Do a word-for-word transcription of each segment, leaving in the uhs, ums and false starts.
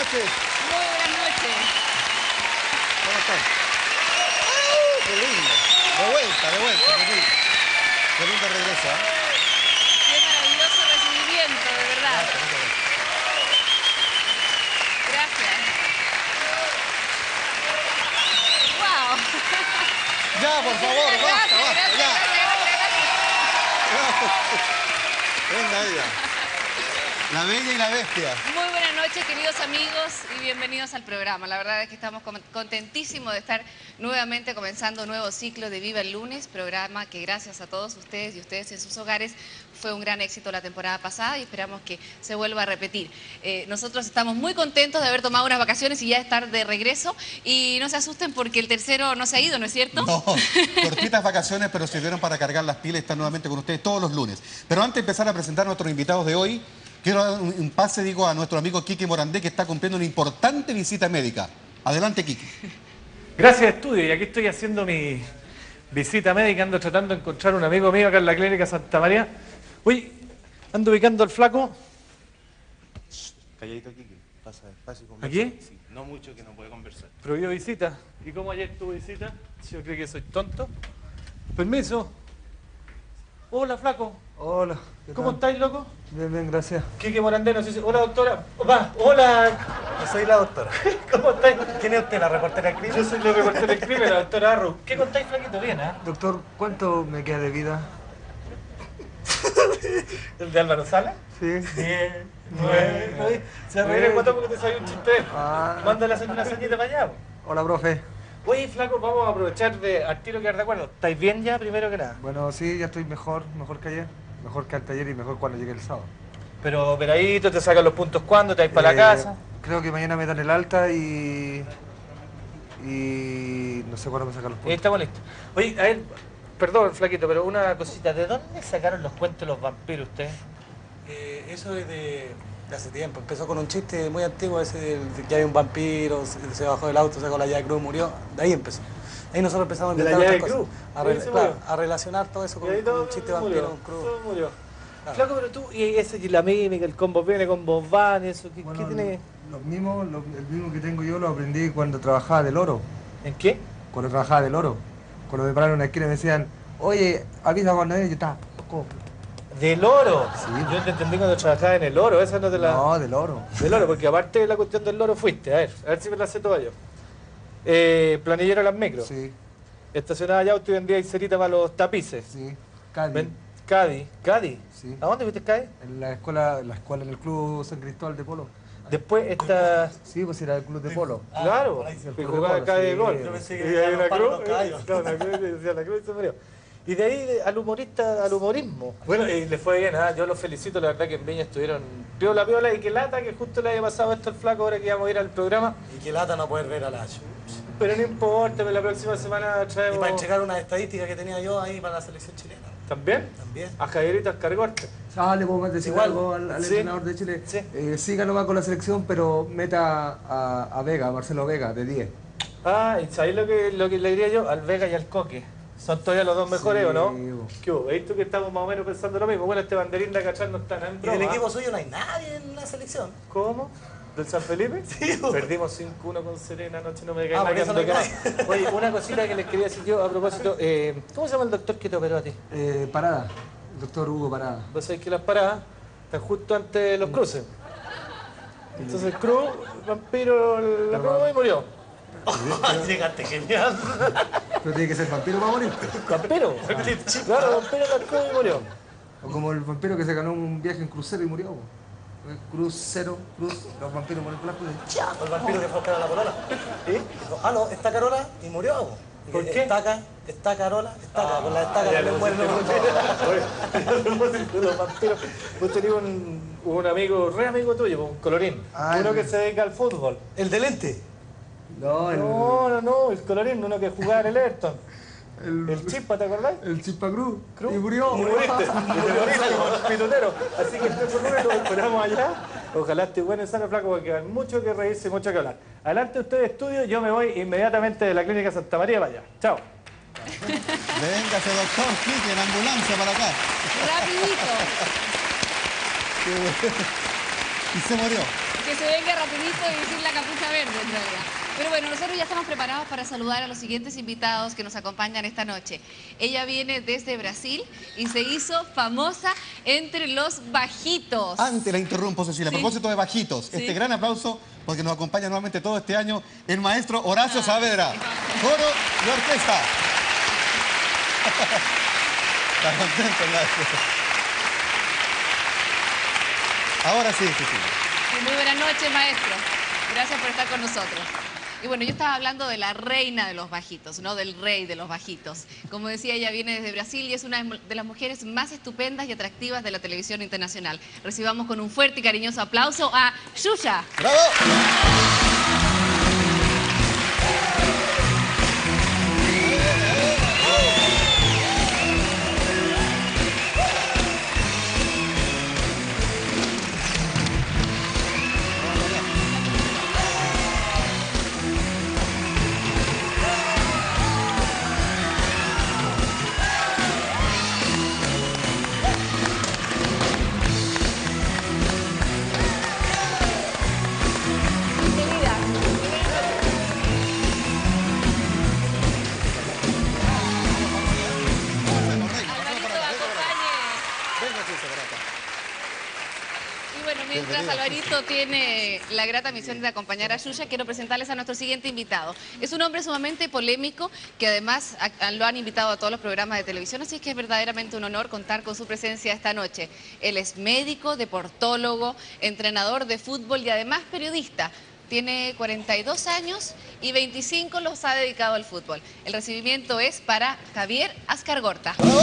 noches. Muy buenas noches. ¿Cómo están? ¡Ay, qué lindo! De vuelta, de vuelta. Qué lindo, qué lindo regreso, ¿eh? Qué maravilloso recibimiento, de verdad. Gracias, muchas Gracias. Wow. gracias. Ya, por favor, Gracias, basta, basta, gracias, ya. gracias, gracias. Venga ella. La bella y la bestia. Muy buenas noches, queridos amigos, y bienvenidos al programa. La verdad es que estamos contentísimos de estar nuevamente comenzando un nuevo ciclo de Viva el Lunes, programa que gracias a todos ustedes y ustedes en sus hogares fue un gran éxito la temporada pasada y esperamos que se vuelva a repetir. Eh, nosotros estamos muy contentos de haber tomado unas vacaciones y ya estar de regreso, y no se asusten porque el tercero no se ha ido, ¿no es cierto? No, cortitas vacaciones, pero sirvieron para cargar las pilas y estar nuevamente con ustedes todos los lunes. Pero antes de empezar a presentar a nuestros invitados de hoy, quiero dar un, un pase, digo, a nuestro amigo Quique Morandé, que está cumpliendo una importante visita médica. Adelante, Quique. Gracias, estudio. Y aquí estoy haciendo mi visita médica. Ando tratando de encontrar un amigo mío acá en la clínica Santa María. Uy, ando ubicando al flaco. Calladito, Quique. Pasa despacio y conversa. ¿Aquí? Sí, no mucho, que no puede conversar. Prohibió visita. ¿Y cómo ayer tuvo visita? Yo creo que soy tonto. Permiso. Hola, flaco. Hola. ¿Cómo estáis, loco? Bien, bien, gracias. Quique Morandé, no sé si... Hola, doctora. Opa, hola. Yo soy la doctora. ¿Cómo estáis? ¿Quién es usted, la reportera del crimen? Yo soy la reportera del crimen, la doctora Arrow. ¿Qué contáis, flaquito? Bien, ¿ah? Doctor, ¿cuánto me queda de vida? ¿El de Álvaro Sala? Sí. Diez, nueve... Se va a reír el guatón porque te salió un chiste. Ah. Mándale a hacer una ceñita para allá. Hola, profe. Oye, flaco, vamos a aprovechar de al tiro quedar de acuerdo. ¿Estáis bien ya, primero que nada? Bueno, sí, ya estoy mejor, mejor que ayer. Mejor que anteayer y mejor cuando llegue el sábado. Pero operadito, te sacan los puntos cuando, te vais para Eh, la casa. Creo que mañana me dan el alta y... Y... no sé cuándo me sacan los Ahí puntos. estamos listos. Oye, a ver, perdón, flaquito, pero una cosita. ¿De dónde sacaron los cuentos de los vampiros ustedes? Eh, eso es de, de hace tiempo. Empezó con un chiste muy antiguo, ese de que hay un vampiro, se, se bajó del auto, sacó la llave de cruz, murió. De ahí empezó. Ahí nosotros empezamos a ¿De la inventar llave otras de cosas. cruz? A, Ahí re- se claro, murió. a relacionar todo eso Y con, ahí con todo un chiste murió, vampiro, un cruz. todo murió. Claro. Flaco, pero tú, y ese, y la mímica, el combo viene con vos van, eso, ¿qué, Bueno, ¿qué tiene? Los mismos, los- el mismo que tengo yo lo aprendí cuando trabajaba del oro. ¿En qué? Cuando trabajaba del oro. Cuando me pararon en una esquina y me decían, oye, avisa cuando es, yo estaba... ¿cómo? Del oro. Sí. Yo te entendí cuando trabajaba en el oro, esa no te la... No, del oro. Del oro, porque aparte de la cuestión del oro fuiste, a ver, a ver si me la sé toda yo. Eh, planillero de las micros. Sí, Estacionaba ya usted vendía cerita para los tapices. sí. Cádiz. Ven- Cádiz. ¿Cádiz? Sí. ¿A dónde fuiste Cádiz? En la escuela, la escuela, en el club San Cristóbal de Polo. Después esta... Sí, pues era el club de polo. Claro, por ahí se que fue jugaba de polo, Cádiz de sí. gol. Yo pensé Y que hay era una los palos, cruz, los caballos. claro, una cruz, y decía la cruz y se murió. Y de ahí de- al humorista, al humorismo. Bueno, y le fue bien, ¿ah? Yo los felicito, la verdad que en Viña estuvieron piola, piola, y que lata que justo le haya pasado esto al flaco ahora que íbamos a ir al programa. Y que lata no poder ver a la chucha. Pero no importa, pero la próxima semana Y traemos... para entregar unas estadísticas que tenía yo ahí para la selección chilena. ¿También? También. A Javierito Escargorte. Ah, le puedo decir Igual. algo al, al Sí. entrenador de Chile. Sí. Eh, siga nomás con la selección, pero meta a, a Vega, a Marcelo Vega, de diez. Ah, ¿y sabéis lo que, lo que le diría yo? Al Vega y al Coque. Son todavía los dos mejores, Sí, ¿o no? bo. ¿Qué hubo? ¿Veis tú que estamos más o menos pensando lo mismo? Bueno, este banderín de acá no está nada en Y del broma. equipo suyo no hay nadie en la selección. ¿Cómo? ¿Del San Felipe? Sí, bo. Perdimos cinco uno con Serena anoche, no me cae Ah, nada por eso que no ando hay quemado. Oye, una cosita que les quería decir yo a propósito. Eh, ¿Cómo se llama el doctor que te operó a ti? Eh, Parada, el doctor Hugo Parada. Vos sabés que las paradas están justo antes de los cruces. Entonces el cruz, el vampiro, la cruz y murió. Llegaste genial. Pero tiene que ser vampiro para morir. ¿Vampiro? Claro, vampiro, la cruz y murió. O como el vampiro que se ganó un viaje en crucero y murió. bo. Crucero, cruz, los vampiros mueren por la cruz. Ya, el vampiro que fue a buscar a la polola. ¿Sí? Dijo, ah, no, está Carola y murió. po. Y ¿Por que qué? Estaca, está Carola, estaca. Con la estaca Ah, Ya también le mueren los pusiste vampiros. Oye, a propósito de los vampiros, vos tenías un, un amigo, re amigo tuyo, un colorín. Ah, uno el- que se dedica al fútbol. El de lente. No, el, No, no, no, el colorín, uno que jugaba en el Everton. el, El Chispa, ¿te acordás? el Chispa Cruz. Cruz. Y murió. Y moriste. Y te moriste como pitutero. Así que este por lo esperamos allá. Ojalá esté bueno y sano, flaco, porque hay mucho que reírse y mucho que hablar. Adelante ustedes, estudio. Yo me voy inmediatamente de la clínica Santa María para allá. Chao. Véngase, doctor Quique, en ambulancia para acá. Rapidito. Qué bueno. Y se murió. Que se venga rapidito y decirle realidad. Pero bueno, nosotros ya estamos preparados para saludar a los siguientes invitados que nos acompañan esta noche. Ella viene desde Brasil y se hizo famosa entre los bajitos. Antes la interrumpo, Cecilia. Sí. A propósito de bajitos, Sí. este gran aplauso porque nos acompaña nuevamente todo este año el maestro Horacio Ah, Saavedra. Coro y orquesta. Está contento, Horacio. Ahora sí, Cecilia. Sí, muy buenas noches, maestro. Gracias por estar con nosotros. Y bueno, yo estaba hablando de la reina de los bajitos, no del rey de los bajitos. Como decía, ella viene desde Brasil y es una de las mujeres más estupendas y atractivas de la televisión internacional. Recibamos con un fuerte y cariñoso aplauso a Xuxa. ¡Bravo! Bienvenida. Alvarito, acompañe. Venga, Cecilia, por acá. Y bueno, mientras Bienvenida, Alvarito tiene la grata misión de acompañar a Xuxa, quiero presentarles a nuestro siguiente invitado. Es un hombre sumamente polémico que además a- a- lo han invitado a todos los programas de televisión, así que es verdaderamente un honor contar con su presencia esta noche. Él es médico, deportólogo, entrenador de fútbol y además periodista. Tiene cuarenta y dos años y veinticinco los ha dedicado al fútbol. El recibimiento es para Javier Ascargorta. ¡Bravo!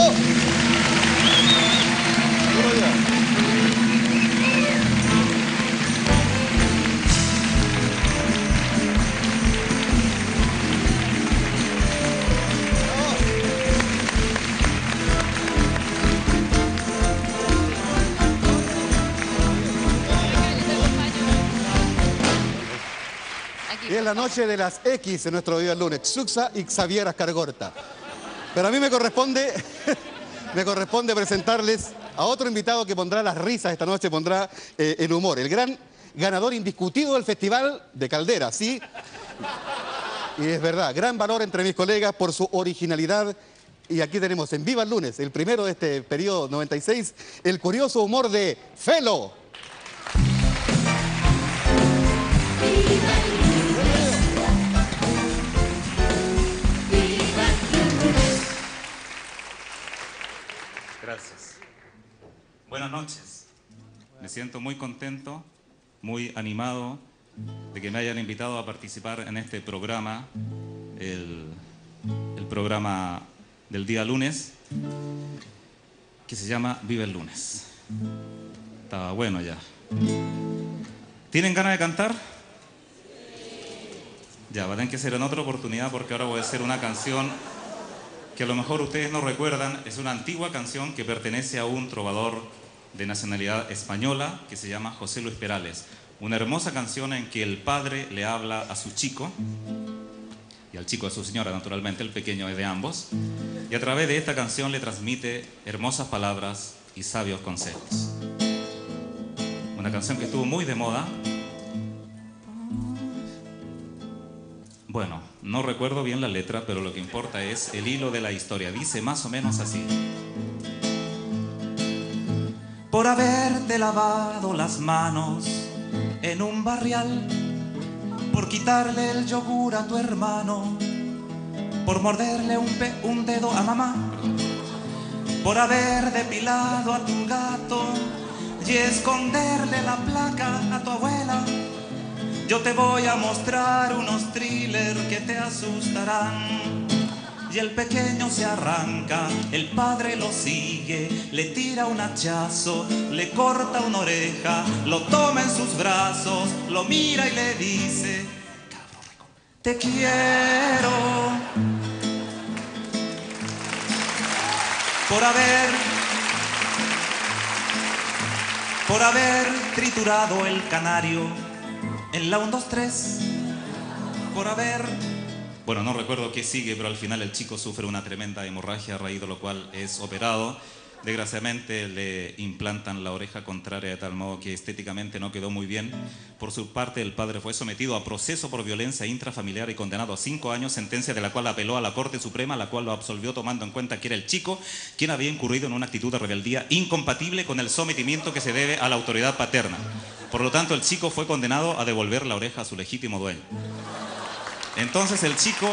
Duro ya. Aquí, Y es la por favor. noche de las X en nuestro Viva el Lunes. Xuxa y Xavier Ascargorta. Pero a mí me corresponde, me corresponde presentarles a otro invitado que pondrá las risas esta noche, pondrá eh, el humor. El gran ganador indiscutido del Festival de Caldera, ¿sí? Y es verdad, gran valor entre mis colegas por su originalidad. Y aquí tenemos en Viva el Lunes, el primero de este periodo noventa y seis, el curioso humor de Felo. Gracias. Buenas noches. Me siento muy contento, muy animado de que me hayan invitado a participar en este programa, el, el programa del día lunes, que se llama Vive el Lunes. Estaba bueno ya. ¿Tienen ganas de cantar? Ya, va a tener que ser en otra oportunidad porque ahora voy a hacer una canción que a lo mejor ustedes no recuerdan. Es una antigua canción que pertenece a un trovador de nacionalidad española que se llama José Luis Perales. Una hermosa canción en que el padre le habla a su chico y al chico a su señora, naturalmente, el pequeño es de ambos, y a través de esta canción le transmite hermosas palabras y sabios consejos. Una canción que estuvo muy de moda. Bueno, no recuerdo bien la letra, pero lo que importa es el hilo de la historia. Dice más o menos así: por haberte lavado las manos en un barrial, por quitarle el yogur a tu hermano, por morderle un, pe un dedo a mamá, por haber depilado a tu gato y esconderle la placa a tu abuela. Yo te voy a mostrar unos thrillers que te asustarán. Y el pequeño se arranca, el padre lo sigue, le tira un hachazo, le corta una oreja, lo toma en sus brazos, lo mira y le dice: te quiero. Por haber, por haber triturado el canario en la uno, dos, tres, por haber... Bueno, no recuerdo qué sigue, pero al final el chico sufre una tremenda hemorragia, a raíz de lo cual es operado. Desgraciadamente le implantan la oreja contraria de tal modo que estéticamente no quedó muy bien. Por su parte, el padre fue sometido a proceso por violencia intrafamiliar y condenado a cinco años, sentencia de la cual apeló a la Corte Suprema, la cual lo absolvió tomando en cuenta que era el chico quien había incurrido en una actitud de rebeldía incompatible con el sometimiento que se debe a la autoridad paterna. Por lo tanto, el chico fue condenado a devolver la oreja a su legítimo dueño. Entonces el chico...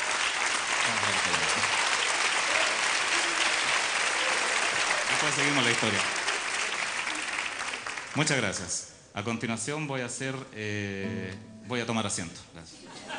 Después seguimos la historia. Muchas gracias. A continuación voy a hacer... Eh, voy a tomar asiento. Gracias.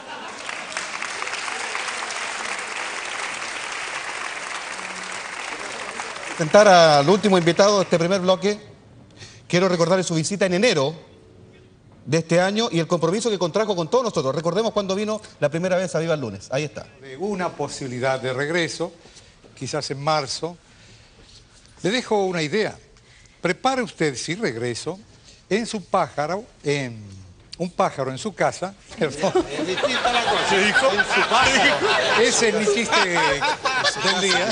Presentar al último invitado de este primer bloque. Quiero recordarle su visita en enero de este año y el compromiso que contrajo con todos nosotros. Recordemos cuando vino la primera vez a Viva el Lunes. Ahí está. De una posibilidad de regreso, quizás en marzo. Le dejo una idea. Prepare usted, si regreso, en su pájaro, en un pájaro en su casa. Perdón. Es distinta la cosa. ¿Se dijo? En su pájaro. Ese es mi chiste del día.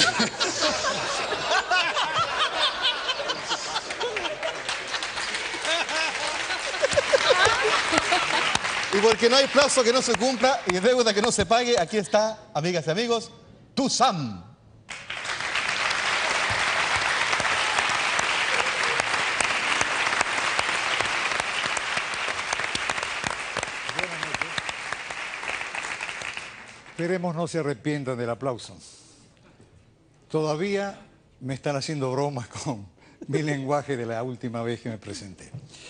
Y porque no hay plazo que no se cumpla y deuda que no se pague, aquí está, amigas y amigos, Tuzam. Esperemos no se arrepientan del aplauso. Todavía me están haciendo bromas con mi lenguaje de la última vez que me presenté.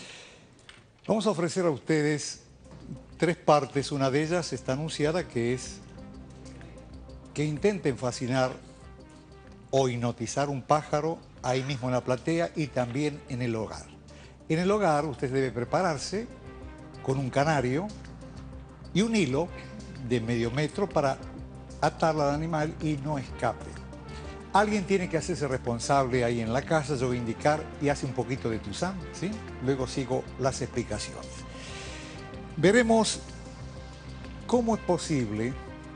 Vamos a ofrecer a ustedes tres partes. Una de ellas está anunciada, que es que intenten fascinar o hipnotizar un pájaro ahí mismo en la platea y también en el hogar. En el hogar usted debe prepararse con un canario y un hilo de medio metro para atarla al animal y no escape. Alguien tiene que hacerse responsable ahí en la casa. Yo voy a indicar y hace un poquito de Tuzam, ¿sí? Luego sigo las explicaciones. Veremos cómo es posible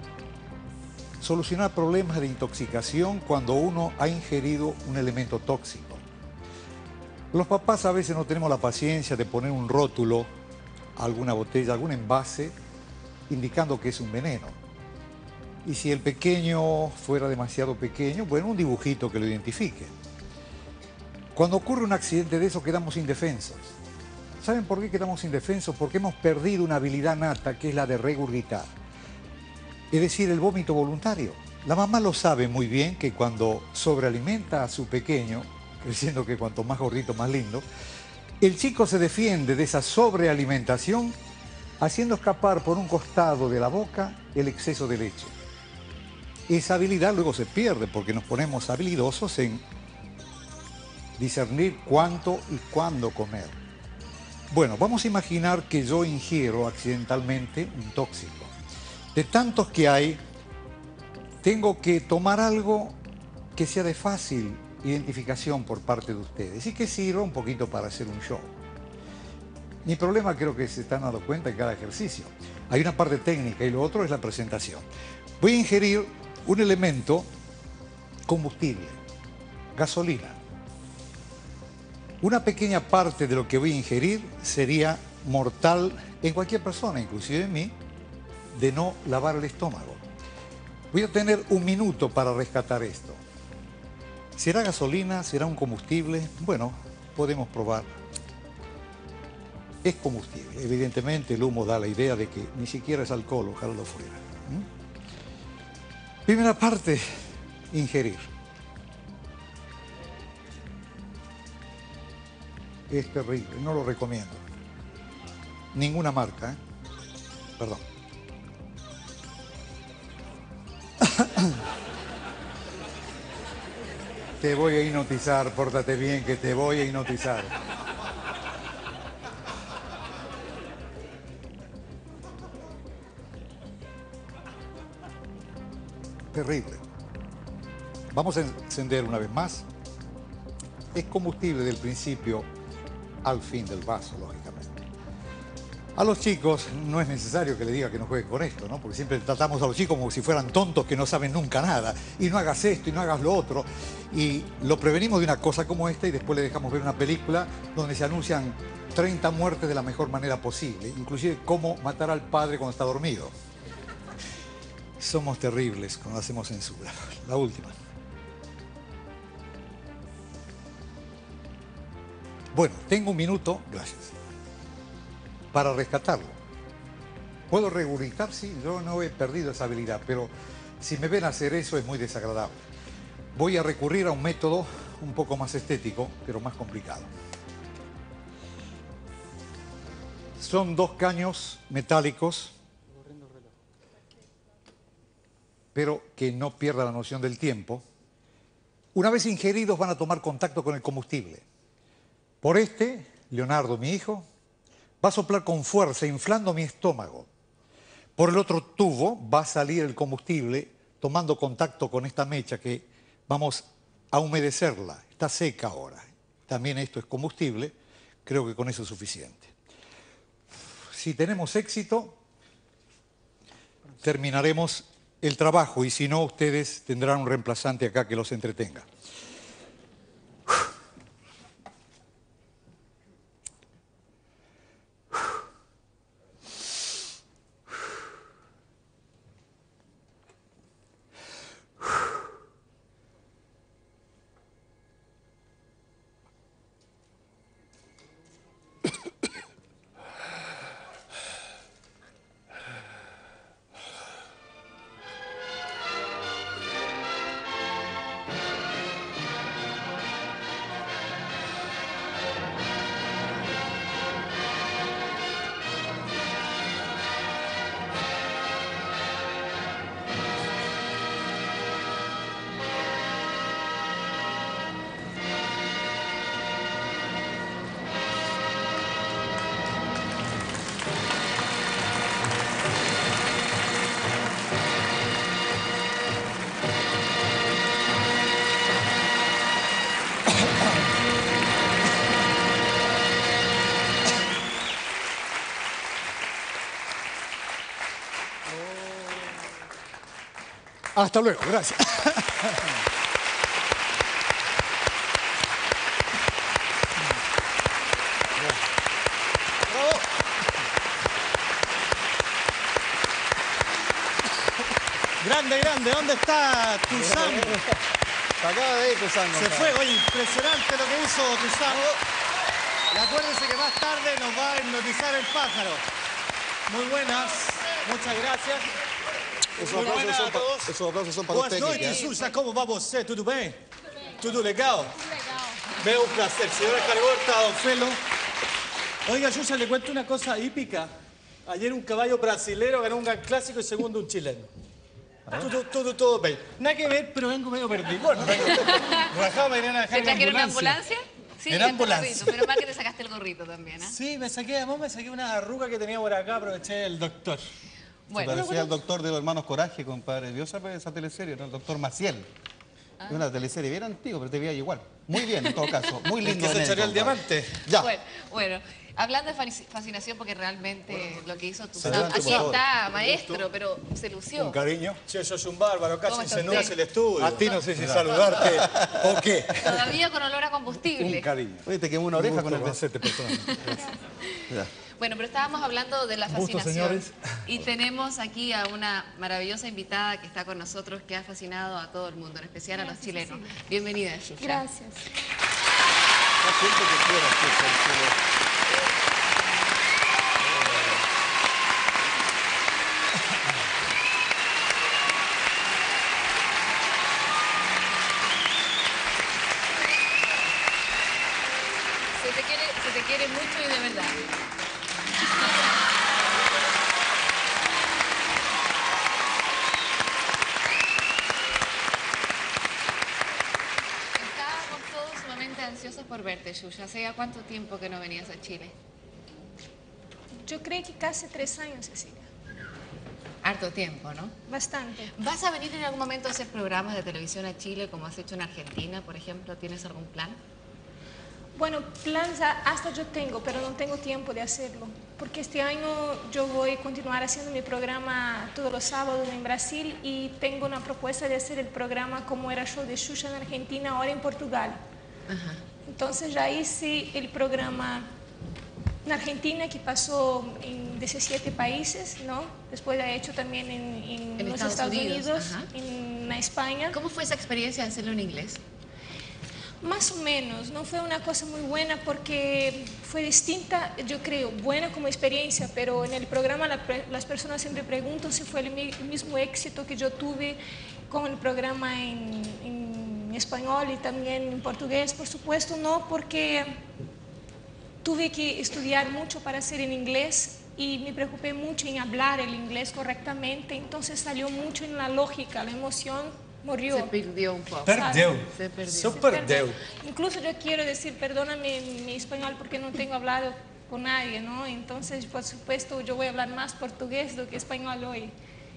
solucionar problemas de intoxicación cuando uno ha ingerido un elemento tóxico. Los papás a veces no tenemos la paciencia de poner un rótulo a alguna botella, algún envase, indicando que es un veneno. Y si el pequeño fuera demasiado pequeño, bueno, un dibujito que lo identifique. Cuando ocurre un accidente de eso, quedamos indefensos. ¿Saben por qué quedamos indefensos? Porque hemos perdido una habilidad nata, que es la de regurgitar. Es decir, el vómito voluntario. La mamá lo sabe muy bien, que cuando sobrealimenta a su pequeño, creciendo que cuanto más gordito, más lindo, el chico se defiende de esa sobrealimentación haciendo escapar por un costado de la boca el exceso de leche. Esa habilidad luego se pierde porque nos ponemos habilidosos en discernir cuánto y cuándo comer. Bueno, vamos a imaginar que yo ingiero accidentalmente un tóxico. De tantos que hay, tengo que tomar algo que sea de fácil identificación por parte de ustedes y que sirva un poquito para hacer un show. Mi problema, creo que se están dando cuenta en cada ejercicio. Hay una parte técnica y lo otro es la presentación. Voy a ingerir un elemento combustible, gasolina. Una pequeña parte de lo que voy a ingerir sería mortal en cualquier persona, inclusive en mí, de no lavar el estómago. Voy a tener un minuto para rescatar esto. ¿Será gasolina? ¿Será un combustible? Bueno, podemos probar. Es combustible. Evidentemente el humo da la idea de que ni siquiera es alcohol, ojalá lo fuera. ¿Mm? Primera parte, ingerir. Es terrible, no lo recomiendo. Ninguna marca, ¿eh? Perdón. Te voy a hipnotizar, pórtate bien que te voy a hipnotizar. Terrible. Vamos a encender una vez más. Es combustible del principio al fin del vaso, lógicamente. A los chicos no es necesario que le diga que no jueguen con esto, ¿no? Porque siempre tratamos a los chicos como si fueran tontos que no saben nunca nada. Y no hagas esto y no hagas lo otro. Y lo prevenimos de una cosa como esta y después le dejamos ver una película donde se anuncian treinta muertes de la mejor manera posible. Inclusive cómo matar al padre cuando está dormido. Somos terribles cuando hacemos censura. La última. Bueno, tengo un minuto, gracias, para rescatarlo. Puedo regurgitar, sí, yo no he perdido esa habilidad, pero si me ven hacer eso es muy desagradable. Voy a recurrir a un método un poco más estético, pero más complicado. Son dos caños metálicos, pero que no pierda la noción del tiempo. Una vez ingeridos van a tomar contacto con el combustible. Por este, Leonardo, mi hijo, va a soplar con fuerza, inflando mi estómago. Por el otro tubo va a salir el combustible, tomando contacto con esta mecha que vamos a humedecerla. Está seca ahora. También esto es combustible. Creo que con eso es suficiente. Si tenemos éxito, terminaremos el trabajo y si no, ustedes tendrán un reemplazante acá que los entretenga. Hasta luego, gracias. Grande, grande, ¿dónde está Tuzán? Se acaba de ir Tuzán. Se fue, oye, impresionante lo que hizo Tuzán. Y acuérdense que más tarde nos va a hipnotizar el pájaro. Muy buenas, muchas gracias. Esos aplausos, son, pa, esos aplausos son para Boas usted, noites, Kiki. Xuxa, como vai você? Tudo bem? Tudo legal? Veo un placer. Señora Cargorta, don Felo. Oiga, Xuxa, le cuento una cosa hípica. Ayer un caballo brasilero ganó un gran clásico y segundo un chileno. Todo, todo, todo bien. Nada que ver, pero vengo medio perdido. Bueno, vengo. Rajaba, me iban a dejar ¿Te en trajeron una ambulancia. ambulancia? Sí, En el ambulancia. gorrito, pero más que te sacaste el gorrito también, ¿ah? Sí, me saqué, además me saqué una arruga que tenía por acá, aproveché el doctor. Bueno, Se parecía al doctor de los hermanos Coraje, compadre. ¿Vio esa, esa teleserie? ¿No? El doctor Maciel. Ah. Es una teleserie bien antigua, pero te veía igual. Muy bien, en todo caso. Muy El lindo. que se de echaría el compadre. diamante. Ya. Bueno, bueno, hablando de fasc- fascinación, porque realmente lo que hizo tu Adelante, aquí por favor. está, maestro, pero se lució. Un cariño. Che, sos un bárbaro, ¿Cómo casi está incendias usted? el estudio. A ti no sé si saludarte o qué. Todavía con olor a combustible. Un cariño. Oye, te quemó una oreja con el beso. conocerte personalmente. Ya. Bueno, pero estábamos hablando de la Gusto, fascinación. señores. Y tenemos aquí a una maravillosa invitada que está con nosotros, que ha fascinado a todo el mundo, en especial a los chilenos. Bienvenida, Xuxa. Gracias. Se te quiere, se te quiere mucho y de verdad. Estábamos todos sumamente ansiosos por verte, Xuxa. ¿Hace ya cuánto tiempo que no venías a Chile? Yo creo que casi tres años, Cecilia. Harto tiempo, ¿no? Bastante. ¿Vas a venir en algún momento a hacer programas de televisión a Chile como has hecho en Argentina, por ejemplo? ¿Tienes algún plan? Bueno, planes a- hasta yo tengo, pero no tengo tiempo de hacerlo. porque este año yo voy a continuar haciendo mi programa todos los sábados en Brasil y tengo una propuesta de hacer el programa como era show de Xuxa en Argentina, ahora en Portugal. Ajá. Entonces ya hice el programa en Argentina, que pasó en diecisiete países, ¿no? Después lo he hecho también en, en, en los Estados, Estados Unidos, Unidos en España. ¿Cómo fue esa experiencia de hacerlo en inglés? Más o menos, no fue una cosa muy buena porque fue distinta, yo creo, buena como experiencia, pero en el programa la, las personas siempre preguntan si fue el, el mismo éxito que yo tuve con el programa en, en español y también en portugués. Por supuesto, no, porque tuve que estudiar mucho para hacer en inglés y me preocupé mucho en hablar el inglés correctamente, entonces salió mucho en la lógica, la emoción. Murió. Se perdió un poco. Perdeu. Se perdió. Se perdeu. Incluso yo quiero decir, perdóname mi español porque no tengo hablado con nadie, ¿no? Entonces, por supuesto, yo voy a hablar más portugués do que español hoy.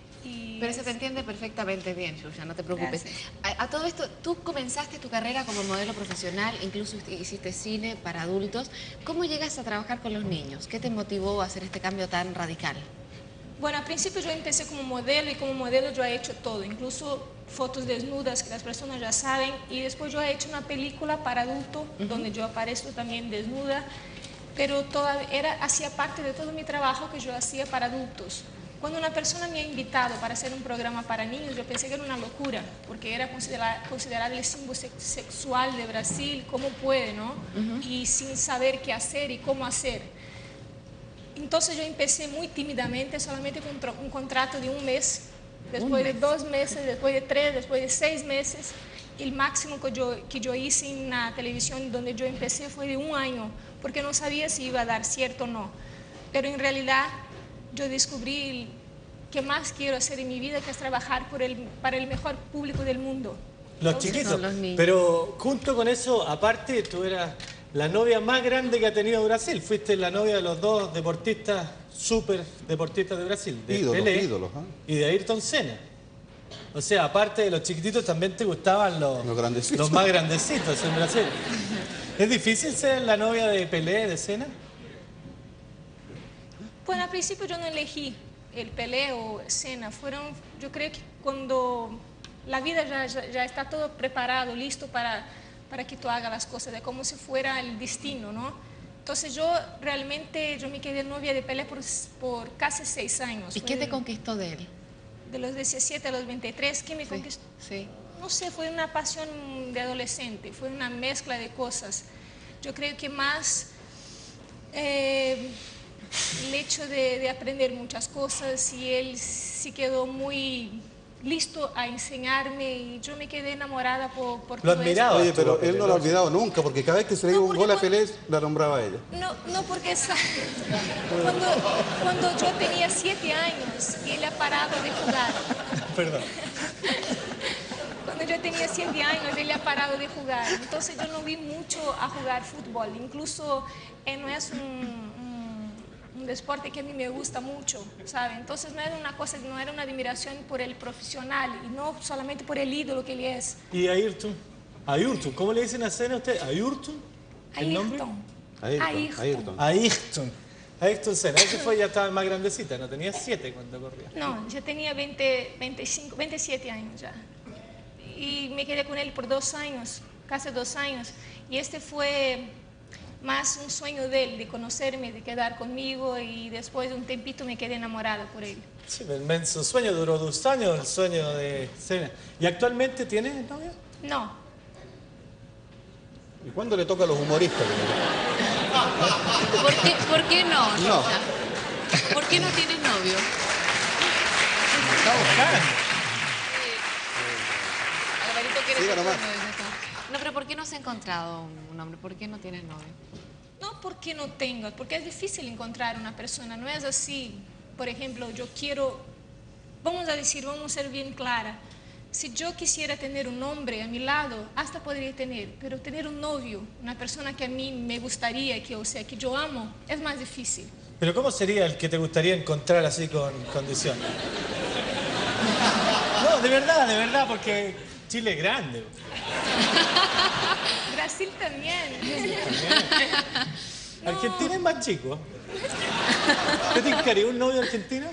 Y Pero se te entiende perfectamente bien, Xuxa, no te preocupes. A, a todo esto, tú comenzaste tu carrera como modelo profesional, incluso hiciste cine para adultos. ¿Cómo llegas a trabajar con los niños? ¿Qué te motivó a hacer este cambio tan radical? Bueno, al principio yo empecé como modelo y como modelo yo he hecho todo, incluso fotos desnudas que las personas ya saben, y después yo he hecho una película para adulto uh-huh. donde yo aparezco también desnuda, pero toda, era, hacía parte de todo mi trabajo que yo hacía para adultos. Cuando una persona me ha invitado para hacer un programa para niños, yo pensé que era una locura, porque era considerada, considerado el símbolo sexual de Brasil, cómo puede, ¿no? Uh-huh. Y sin saber qué hacer y cómo hacer. Entonces yo empecé muy tímidamente, solamente con un contrato de un mes, después de dos meses, después de tres, después de seis meses. El máximo que yo, que yo hice en la televisión donde yo empecé fue de un año, porque no sabía si iba a dar cierto o no. Pero en realidad yo descubrí que más quiero hacer en mi vida, que es trabajar por el, para el mejor público del mundo. Los Entonces, chiquitos, los pero junto con eso, aparte, tú eras la novia más grande que ha tenido Brasil. Fuiste la novia de los dos deportistas, súper deportistas de Brasil. De ídolos, Pelé ídolos, ¿eh? Y de Ayrton Senna. O sea, aparte de los chiquititos, también te gustaban los, los, grandecitos. los más grandecitos en Brasil. ¿Es difícil ser la novia de Pelé, de Senna? Bueno, al principio yo no elegí el Pelé o Senna. Fueron, yo creo que cuando la vida ya, ya, ya está todo preparado, listo para... para que tú hagas las cosas, de como si fuera el destino, ¿no? Entonces yo realmente, yo me quedé novia de Pelé por, por casi seis años. ¿Y qué te conquistó de él? De los diecisiete a los veintitrés, ¿qué me sí, conquistó? Sí. No sé, fue una pasión de adolescente, fue una mezcla de cosas. Yo creo que más eh, el hecho de, de aprender muchas cosas, y él sí quedó muy... listo a enseñarme y yo me quedé enamorada por, por lo admiraba. Oye, pero él no lo ha olvidado nunca, porque cada vez que se le dio no, un gol a Pelé, la nombraba a ella. No, no, porque esa, cuando, cuando yo tenía siete años, él ha parado de jugar. Perdón. Cuando yo tenía siete años, él ha parado de jugar. Entonces yo no vi mucho a jugar fútbol. Incluso él no es un... un deporte que a mí me gusta mucho, ¿sabe? Entonces no era una cosa, no era una admiración por el profesional y no solamente por el ídolo que él es. ¿Y Ayrton? Ayrton, ¿cómo le dicen a Senna a usted? ¿Ayrton? ¿El nombre? Ayrton. Ayrton. Ayrton. Ayrton Senna. Ese fue, ya estaba más grandecita, ¿no? Tenía siete cuando corría. No, ya tenía veinte, veinticinco, veintisiete años ya. Y me quedé con él por dos años, casi dos años. Y este fue... más un sueño de él, de conocerme, de quedar conmigo, y después de un tempito me quedé enamorada por él. Sí, el su sueño duró dos años, el sueño de Senna. ¿Y actualmente tienes novia? No. ¿Y cuándo le toca a los humoristas? ¿Por qué, ¿por qué no? No. ¿Por qué no tienes novio? Está buscando. Alvarito quiere Siga ser nomás. No, pero ¿por qué no has encontrado un hombre? ¿Por qué no tienes novio? No porque no tengas, porque es difícil encontrar una persona. No es así. Por ejemplo, yo quiero, vamos a decir, vamos a ser bien clara. Si yo quisiera tener un hombre a mi lado, hasta podría tener, pero tener un novio, una persona que a mí me gustaría, que, o sea, que yo amo, es más difícil. ¿Pero cómo sería el que te gustaría encontrar así con condición? No, de verdad, de verdad, porque Chile es grande. Brasil también. Brasil también. No. Argentina es más chico. ¿Qué te encaría un novio argentino?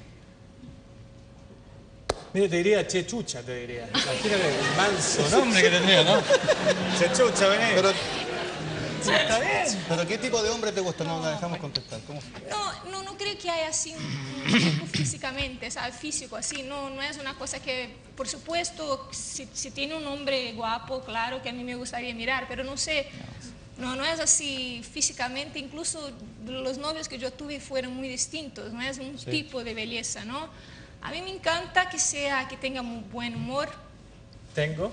Mira, te diría Chechucha, te diría. Imagínate el manso nombre que tendría, ¿no? Chechucha, vení. Pero, está bien. pero ¿qué tipo de hombre te gusta? No la dejamos contestar. ¿Cómo? No, no, no creo que haya así un, un tipo físicamente, ¿sabes? Físico, así. No, no es una cosa que, por supuesto, si, si tiene un hombre guapo, claro que a mí me gustaría mirar, pero no sé, no, no es así físicamente. Incluso los novios que yo tuve fueron muy distintos, no es un Sí. tipo de belleza, ¿no? A mí me encanta que sea, que tenga muy buen humor. Tengo.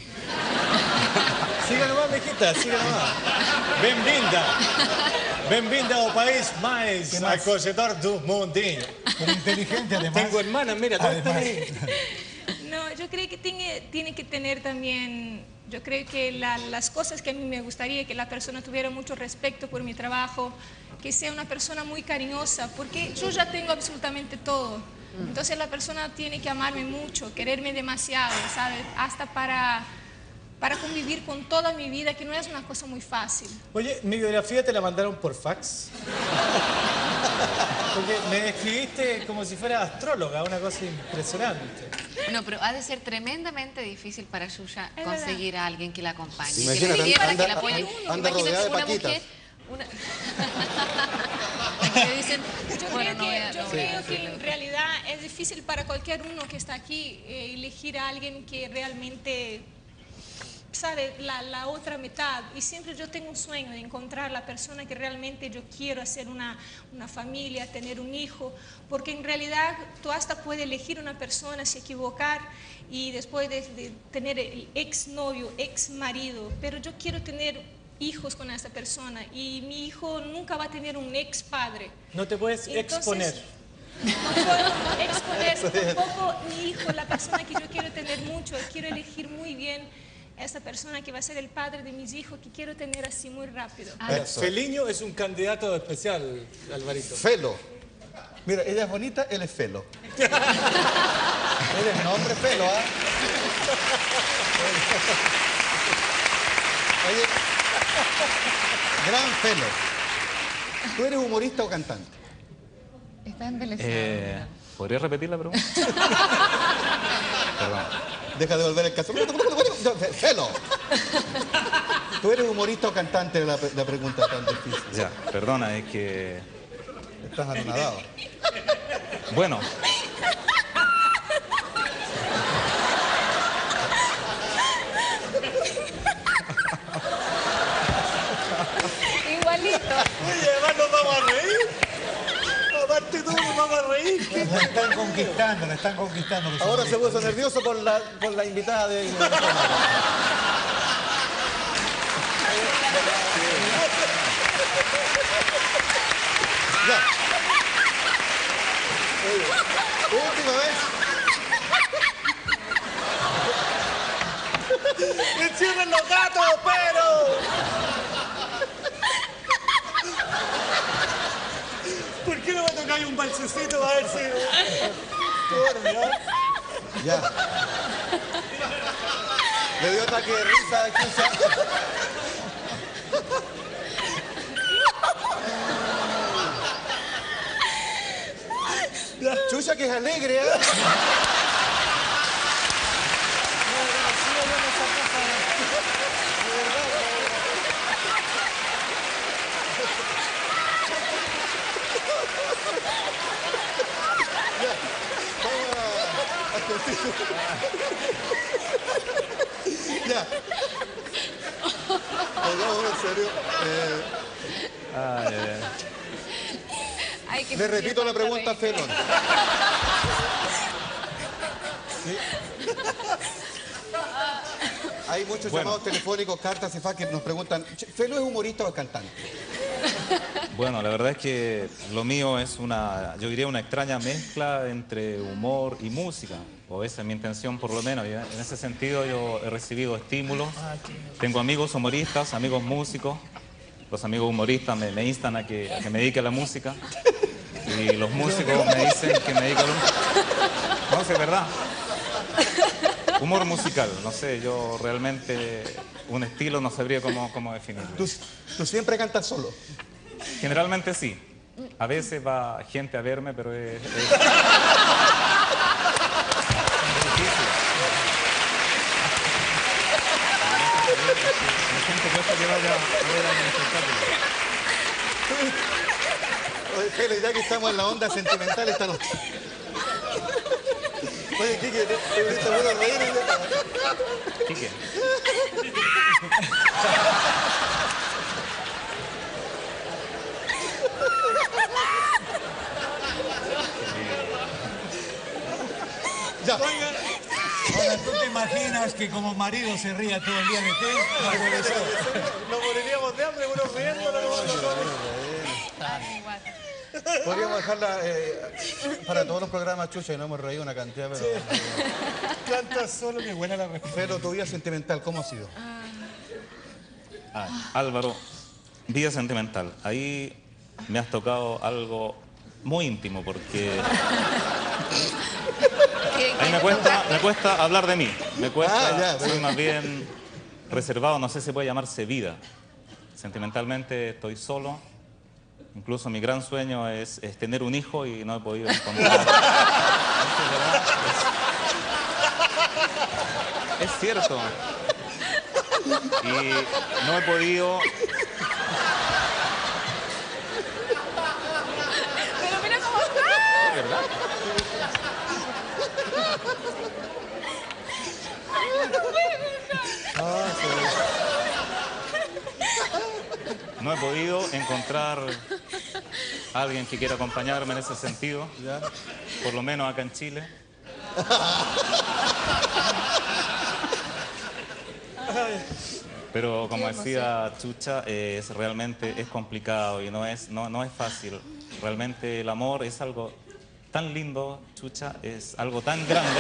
Siga nomás, mijita, siga nomás. Bem-vinda. Bem-vinda ao país mais acogedor do mundinho. Pero inteligente además. Tengo hermanas, mira, todas están Además. No, yo creo que tiene, tiene que tener también, yo creo que la- las cosas que a mí me gustaría que la persona tuviera mucho respeto por mi trabajo, que sea una persona muy cariñosa, porque yo ya tengo absolutamente todo. Entonces la persona tiene que amarme mucho, quererme demasiado, ¿sabes? Hasta para, para convivir con toda mi vida, que no es una cosa muy fácil. Oye, mi biografía te la mandaron por fax. Porque me describiste como si fuera astróloga, una cosa impresionante. No, pero ha de ser tremendamente difícil para Yuya Es conseguir a alguien que la acompañe, Sí, que la imagínate, quiera, anda- que la apoye. anda Imagínate rodeada de una paquitas. mujer... Una... que dicen, Yo bueno, creo no voy a- que, yo no voy a creo que decirlo. en realidad es difícil para cualquier uno que está aquí eh, elegir a alguien que realmente sabe la, la otra mitad. Y siempre yo tengo un sueño de encontrar la persona que realmente yo quiero hacer una, una familia, tener un hijo, porque en realidad tú hasta puedes elegir una persona, se equivocar y después de, de tener el ex novio, ex marido, pero yo quiero tener hijos con esta persona y mi hijo nunca va a tener un ex padre. No te puedes Entonces, exponer. No puedo exponer tampoco mi hijo, la persona que yo quiero tener mucho. Quiero elegir muy bien esta persona que va a ser el padre de mis hijos, que quiero tener así muy rápido. Eso. Feliño es un candidato especial, Alvarito. Felo. Mira, ella es bonita, él es Felo. Él es nombre Felo, ¿ah? Oye, gran Felo. ¿Tú eres humorista o cantante? Está embelesado. Eh, ¿Podría repetir la pregunta? Perdón. Deja de volver el caso. Felo. ¿Tú eres humorista o cantante? La, la pregunta tan difícil. Ya, perdona, es que... Estás anonadado. Bueno, Igualito. Oye, además nos vamos a reír. Aparte tú nos vamos a reír. La están conquistando, la están conquistando. los Ahora se hombres. puso nervioso por la, por la invitada de... Ya. Oye, última vez. ¡Encierren los gatos, pero! ¿Por qué no me tocáis un balsecito a ver si... Ya. Le dio ataque de risa a Chucha. Chucha que es alegre, ¿eh? Ya. Perdón, en serio. Eh, ay, ay, ay. Hay que le repito la pregunta a Felon. ¿Sí? Hay muchos Bueno. llamados telefónicos, cartas y fax que nos preguntan, "Che, ¿Felo es humorista o es cantante?" Bueno, la verdad es que lo mío es una, yo diría una extraña mezcla entre humor y música, o esa es mi intención por lo menos. ¿Ya? En ese sentido yo he recibido estímulos, tengo amigos humoristas, amigos músicos, los amigos humoristas me, me instan a que, a que me dedique a la música y los músicos me dicen que me dedique a la música. No, sí, es verdad. Humor musical, no sé, yo realmente un estilo no sabría cómo, cómo definirlo. ¿Tú, tú siempre cantas solo? Generalmente sí. A veces va gente a verme, pero es... es... es difícil. La gente cuesta que vaya a ver a mi espectáculo. Oye, Felo, ya que estamos en la onda sentimental esta noche. Oye, Quique, ¿te está bueno reír? Quique. Ya. Oiga, ahora, ¿tú te imaginas que como marido se ría todo el día de ti? Nos moriríamos de hambre, uno riendo, no, no, no. Podríamos dejarla eh, para todos los programas, Chucha, y no hemos reído una cantidad, pero... Sí. Canta solo, que buena la respuesta. Pero tu vida sentimental, ¿cómo ha sido? Ah, Álvaro, vida sentimental. Ahí me me has tocado algo muy íntimo porque... Ahí me cuesta, me cuesta hablar de mí. Me cuesta, ah, ya, soy más bien reservado, no sé si puede llamarse vida. Sentimentalmente estoy solo. Incluso mi gran sueño es, es tener un hijo y no he podido encontrar. Eso es verdad, es, es cierto. Y no he podido... Pero mira cómo está. ¿Es verdad? No he podido encontrar a alguien que quiera acompañarme en ese sentido, ¿ya? Por lo menos acá en Chile. Pero como decía Chucha, es realmente es complicado y no es, no, no es fácil. Realmente el amor es algo tan lindo, Chucha, es algo tan grande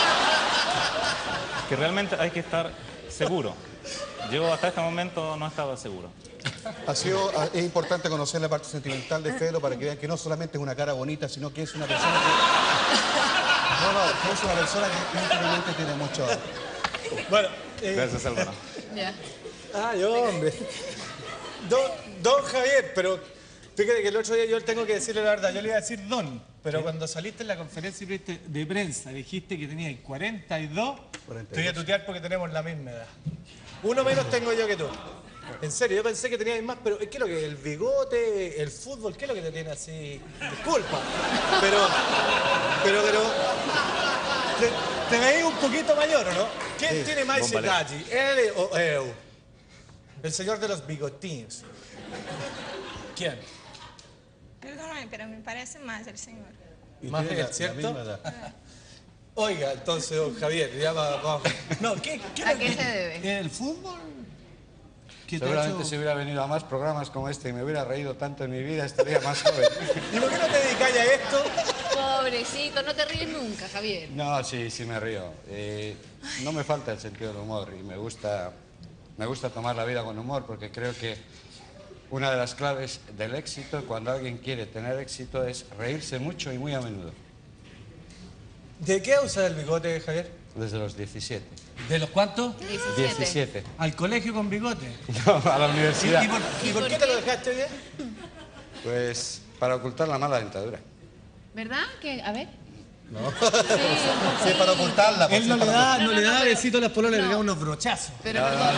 que realmente hay que estar seguro. Yo hasta este momento no estaba seguro. Ha sido, es importante conocer la parte sentimental de Felo para que vean que no solamente es una cara bonita, sino que es una persona que... No, no, que es una persona que íntimamente tiene mucho... Bueno, eh... Gracias, Álvaro. Ya. Ay, hombre. Don, don Javier, pero fíjate que el otro día yo tengo que decirle la verdad, yo le iba a decir don, pero ¿sí? Cuando saliste en la conferencia de prensa dijiste que tenías cuarenta y dos, cuarenta y dos. Te voy a tutear porque tenemos la misma edad. Uno menos tengo yo que tú. En serio, yo pensé que tenías más, pero ¿qué es lo que? El bigote, el fútbol, ¿qué es lo que te tiene así? Disculpa. Pero, pero, pero... Te, te veis un poquito mayor, ¿o no? ¿Quién sí, tiene más detalle? ¿Él o eu? El señor de los bigotines. ¿Quién? Perdóname, pero me parece más el señor. Más él, ¿cierto? Oiga, entonces, don Javier, ya va... va. No, ¿qué, qué ¿A qué se debe? ¿El fútbol? Seguramente si hubiera venido a más programas como este y me hubiera reído tanto en mi vida, estaría más joven. ¿Y por qué no te dedicáis a esto? Pobrecito, no te ríes nunca, Javier. No, sí, sí me río. Eh, no me falta el sentido del humor y me gusta, me gusta tomar la vida con humor porque creo que una de las claves del éxito, cuando alguien quiere tener éxito, es reírse mucho y muy a menudo. ¿De qué usa el bigote, Javier? Desde los diecisiete. ¿De los cuántos? diecisiete. diecisiete. ¿Al colegio con bigote? No, a la universidad. ¿Y, y, por, ¿y por qué te lo dejaste bien? Pues para ocultar la mala dentadura. ¿Verdad? Que, a ver. No. Sí, para ocultarla. Él no le da, no, no, le no, da pero, besito a las pololas, no. le da unos brochazos. Pero perdón.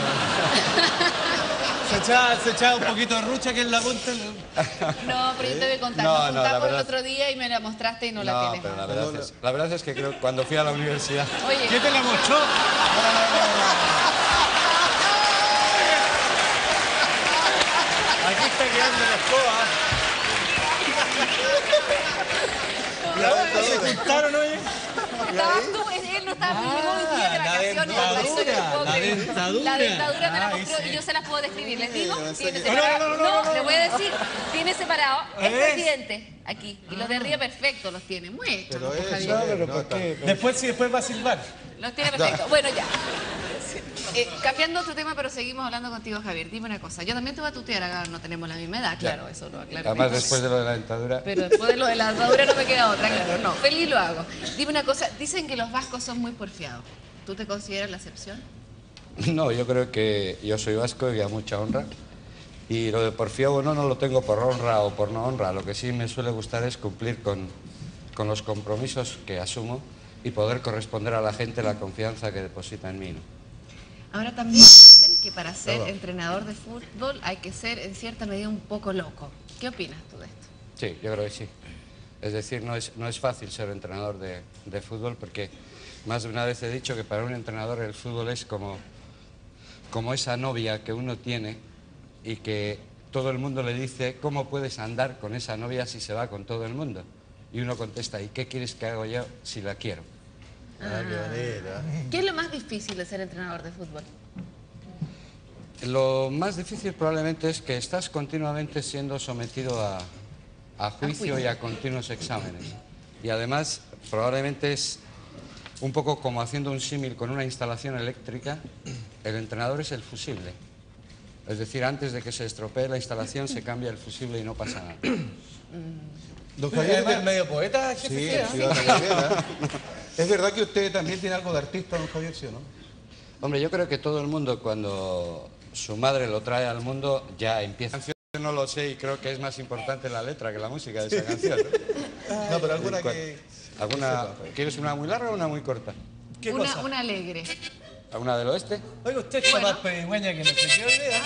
Se echaba, se echaba un poquito de rucha que en la punta... No, pero yo te voy a contar. No, Nos no, la juntamos verdad... el otro día y me la mostraste y no, no la tienes. Pero la, verdad es, la verdad es que creo que cuando fui a la universidad... Oye. ¿Quién te la mostró? Aquí está quedando la escoba. ¿La otra se juntaron, oye? Estabas tú, él no estaba, llegó hoy día de vacaciones. La dentadura, la dentadura. La dentadura me la Ay, mostró sí. y yo se las puedo describir. ¿Les digo? Sí, Tiene no, separado. no, no, no, no, le voy a decir. Tiene separado este ¿Es? diente aquí. Y los de arriba perfecto los tiene. Muestra, Pero pues, eso, Javier. pero no, ¿por está- qué? Después sí, después va a silbar. Los tiene perfecto. Bueno, ya. Eh, cambiando otro tema, pero seguimos hablando contigo, Javier. Dime una cosa. Yo también te voy a tutear, acá no tenemos la misma edad, claro, eso lo aclaro. Además, después de lo de la dentadura... Pero después de lo de la dentadura no me queda otra, claro. No, feliz lo hago. Dime una cosa. Dicen que los vascos son muy porfiados. ¿Tú te consideras la excepción? No, yo creo que yo soy vasco y a mucha honra. Y lo de por fiado o no, no lo tengo por honra o por no honra. Lo que sí me suele gustar es cumplir con, con los compromisos que asumo y poder corresponder a la gente la confianza que deposita en mí, ¿no? Ahora también dicen que para ser Perdón. entrenador de fútbol hay que ser en cierta medida un poco loco. ¿Qué opinas tú de esto? Sí, yo creo que sí. Es decir, no es, no es fácil ser entrenador de, de fútbol porque más de una vez he dicho que para un entrenador el fútbol es como, como esa novia que uno tiene y que todo el mundo le dice cómo puedes andar con esa novia si se va con todo el mundo. Y uno contesta, ¿y qué quieres que haga yo si la quiero? Ah, qué bonita. ¿Qué es lo más difícil de ser entrenador de fútbol? Lo más difícil probablemente es que estás continuamente siendo sometido a, a juicio y a continuos exámenes. Y además probablemente es un poco como haciendo un símil con una instalación eléctrica, el entrenador es el fusible. Es decir, antes de que se estropee la instalación se cambia el fusible y no pasa nada. Don Javier, ¿Es medio poeta? Sí, sí, sí, don Javier, ¿eh? ¿Es verdad que usted también tiene algo de artista, don Javier, sí o no? Hombre, yo creo que todo el mundo cuando su madre lo trae al mundo ya empieza. No lo sé y creo que es más importante la letra que la música de esa canción. No, pero alguna que... ¿Alguna... ¿Quieres una muy larga o una muy corta? ¿Qué una, cosa? Una alegre. ¿Alguna del oeste? Oiga, usted está bueno. Más pedigüeña que no sé qué idea.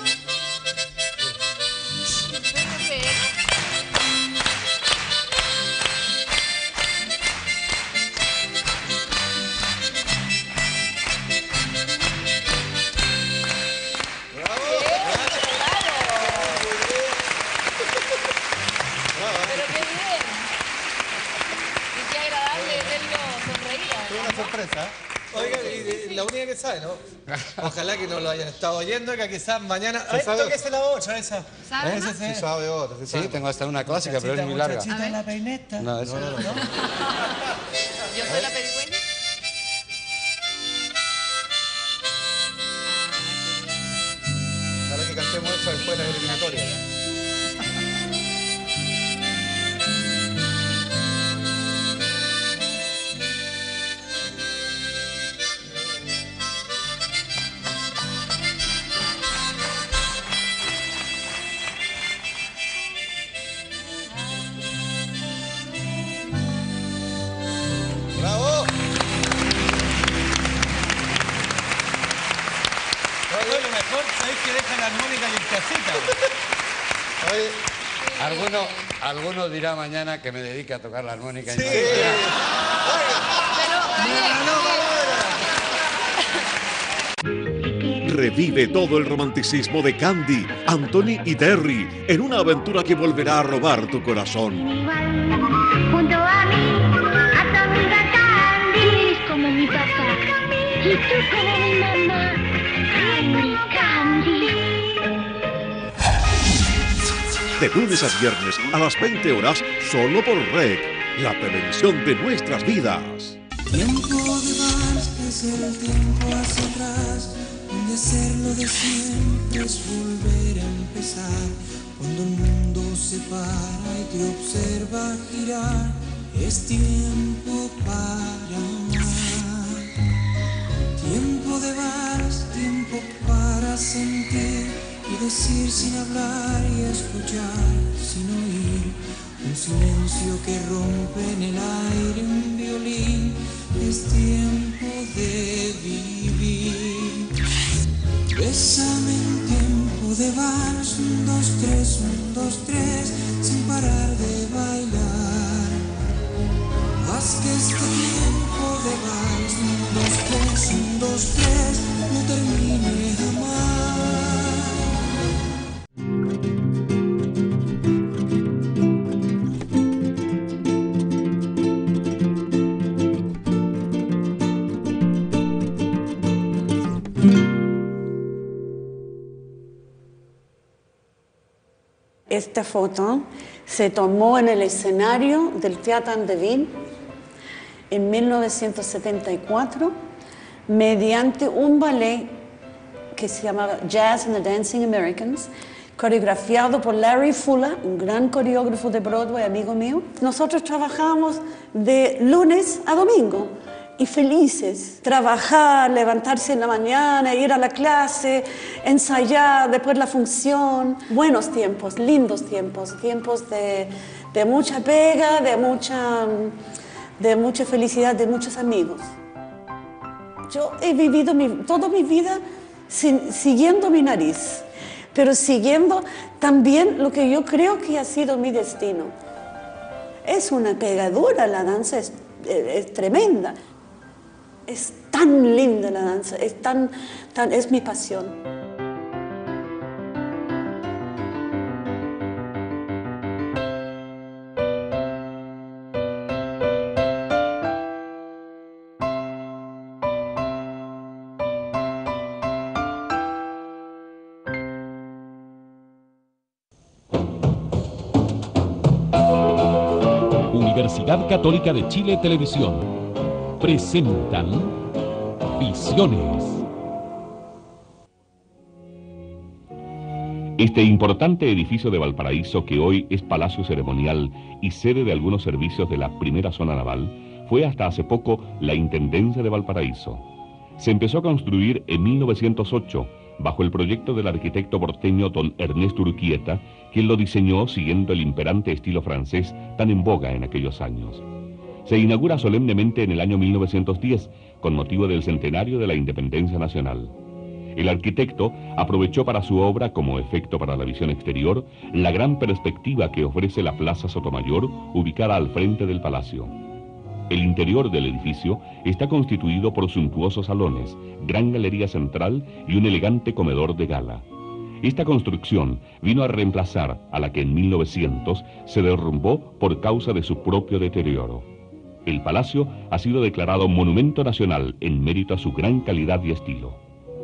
Sorpresa. Oiga, y la única que sabe, ¿no? Ojalá que no lo hayan estado oyendo, que quizás mañana... ¿Se sabe? Tóquese la otra, esa. ¿Sabe? ¿Eh? Sí, sabe otra. Sí, sí, tengo hasta una clásica, pero es muy larga. Muchachita la peineta. No, eso no. ¿No? ¿Yo soy la pedigüeña? Ojalá que cantemos eso después de las eliminatorias. Oye, alguno, alguno dirá mañana que me dedique a tocar la armónica. Sí. Y no Pero, revive todo el romanticismo de Candy, Anthony y Terry en una aventura que volverá a robar tu corazón. Junto a mí, a tu amiga Candy, es como mi papá y tú como mi mamá. Candy, Candy. De lunes a viernes a las veinte horas, solo por R E C, la televisión de nuestras vidas. Tiempo de vals, que es el tiempo hacia atrás, donde hacerlo de siempre es volver a empezar. Cuando el mundo se para y te observa girar, es tiempo para amar. Tiempo de vals, tiempo para sentir y decir sin hablar y escuchar sin oír. Un silencio que rompe en el aire un violín. Es tiempo de vivir. Bésame en tiempo de vals, un, dos, tres, un, dos, tres, sin parar de bailar. Haz que este tiempo de vals, un, dos, tres, un, dos, tres, no termine jamás. Esta foto se tomó en el escenario del Teatro Andeville en mil novecientos setenta y cuatro mediante un ballet que se llamaba Jazz and the Dancing Americans, coreografiado por Larry Fuller, un gran coreógrafo de Broadway, amigo mío. Nosotros trabajamos de lunes a domingo y felices. Trabajar, levantarse en la mañana, ir a la clase, ensayar, después la función. Buenos tiempos, lindos tiempos, tiempos de, de mucha pega, de mucha, de mucha felicidad, de muchos amigos. Yo he vivido mi, toda mi vida sin, siguiendo mi nariz, pero siguiendo también lo que yo creo que ha sido mi destino. Es una pegadura, la danza es, es, es tremenda. Es tan linda la danza, es, tan, tan, es mi pasión. Universidad Católica de Chile Televisión presentan Visiones. Este importante edificio de Valparaíso, que hoy es palacio ceremonial y sede de algunos servicios de la primera zona naval, fue hasta hace poco la Intendencia de Valparaíso. Se empezó a construir en mil novecientos ocho, bajo el proyecto del arquitecto porteño don Ernesto Urquieta, quien lo diseñó siguiendo el imperante estilo francés tan en boga en aquellos años. Se inaugura solemnemente en el año mil novecientos diez, con motivo del centenario de la Independencia Nacional. El arquitecto aprovechó para su obra, como efecto para la visión exterior, la gran perspectiva que ofrece la Plaza Sotomayor, ubicada al frente del palacio. El interior del edificio está constituido por suntuosos salones, gran galería central y un elegante comedor de gala. Esta construcción vino a reemplazar a la que en mil novecientos se derrumbó por causa de su propio deterioro. El palacio ha sido declarado Monumento Nacional en mérito a su gran calidad y estilo.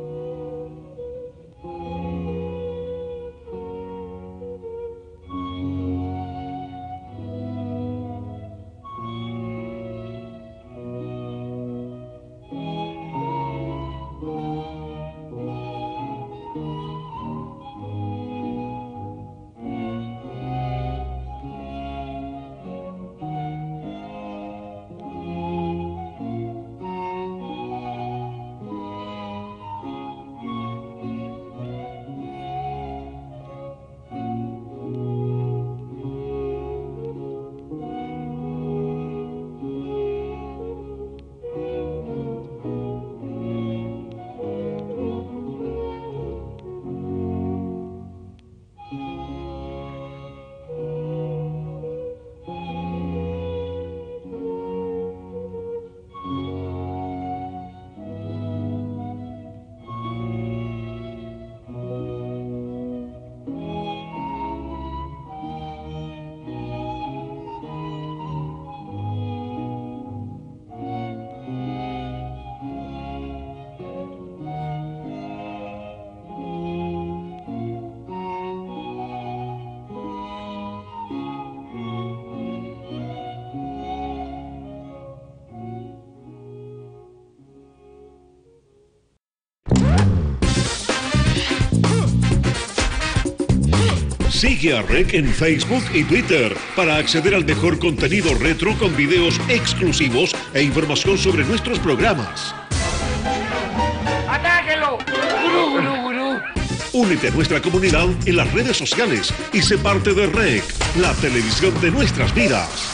Sigue a R E C en Facebook y Twitter para acceder al mejor contenido retro con videos exclusivos e información sobre nuestros programas. ¡Atáquenlo! ¡Gurú, gurú, gurú! Únete a nuestra comunidad en las redes sociales y sé parte de R E C, la televisión de nuestras vidas.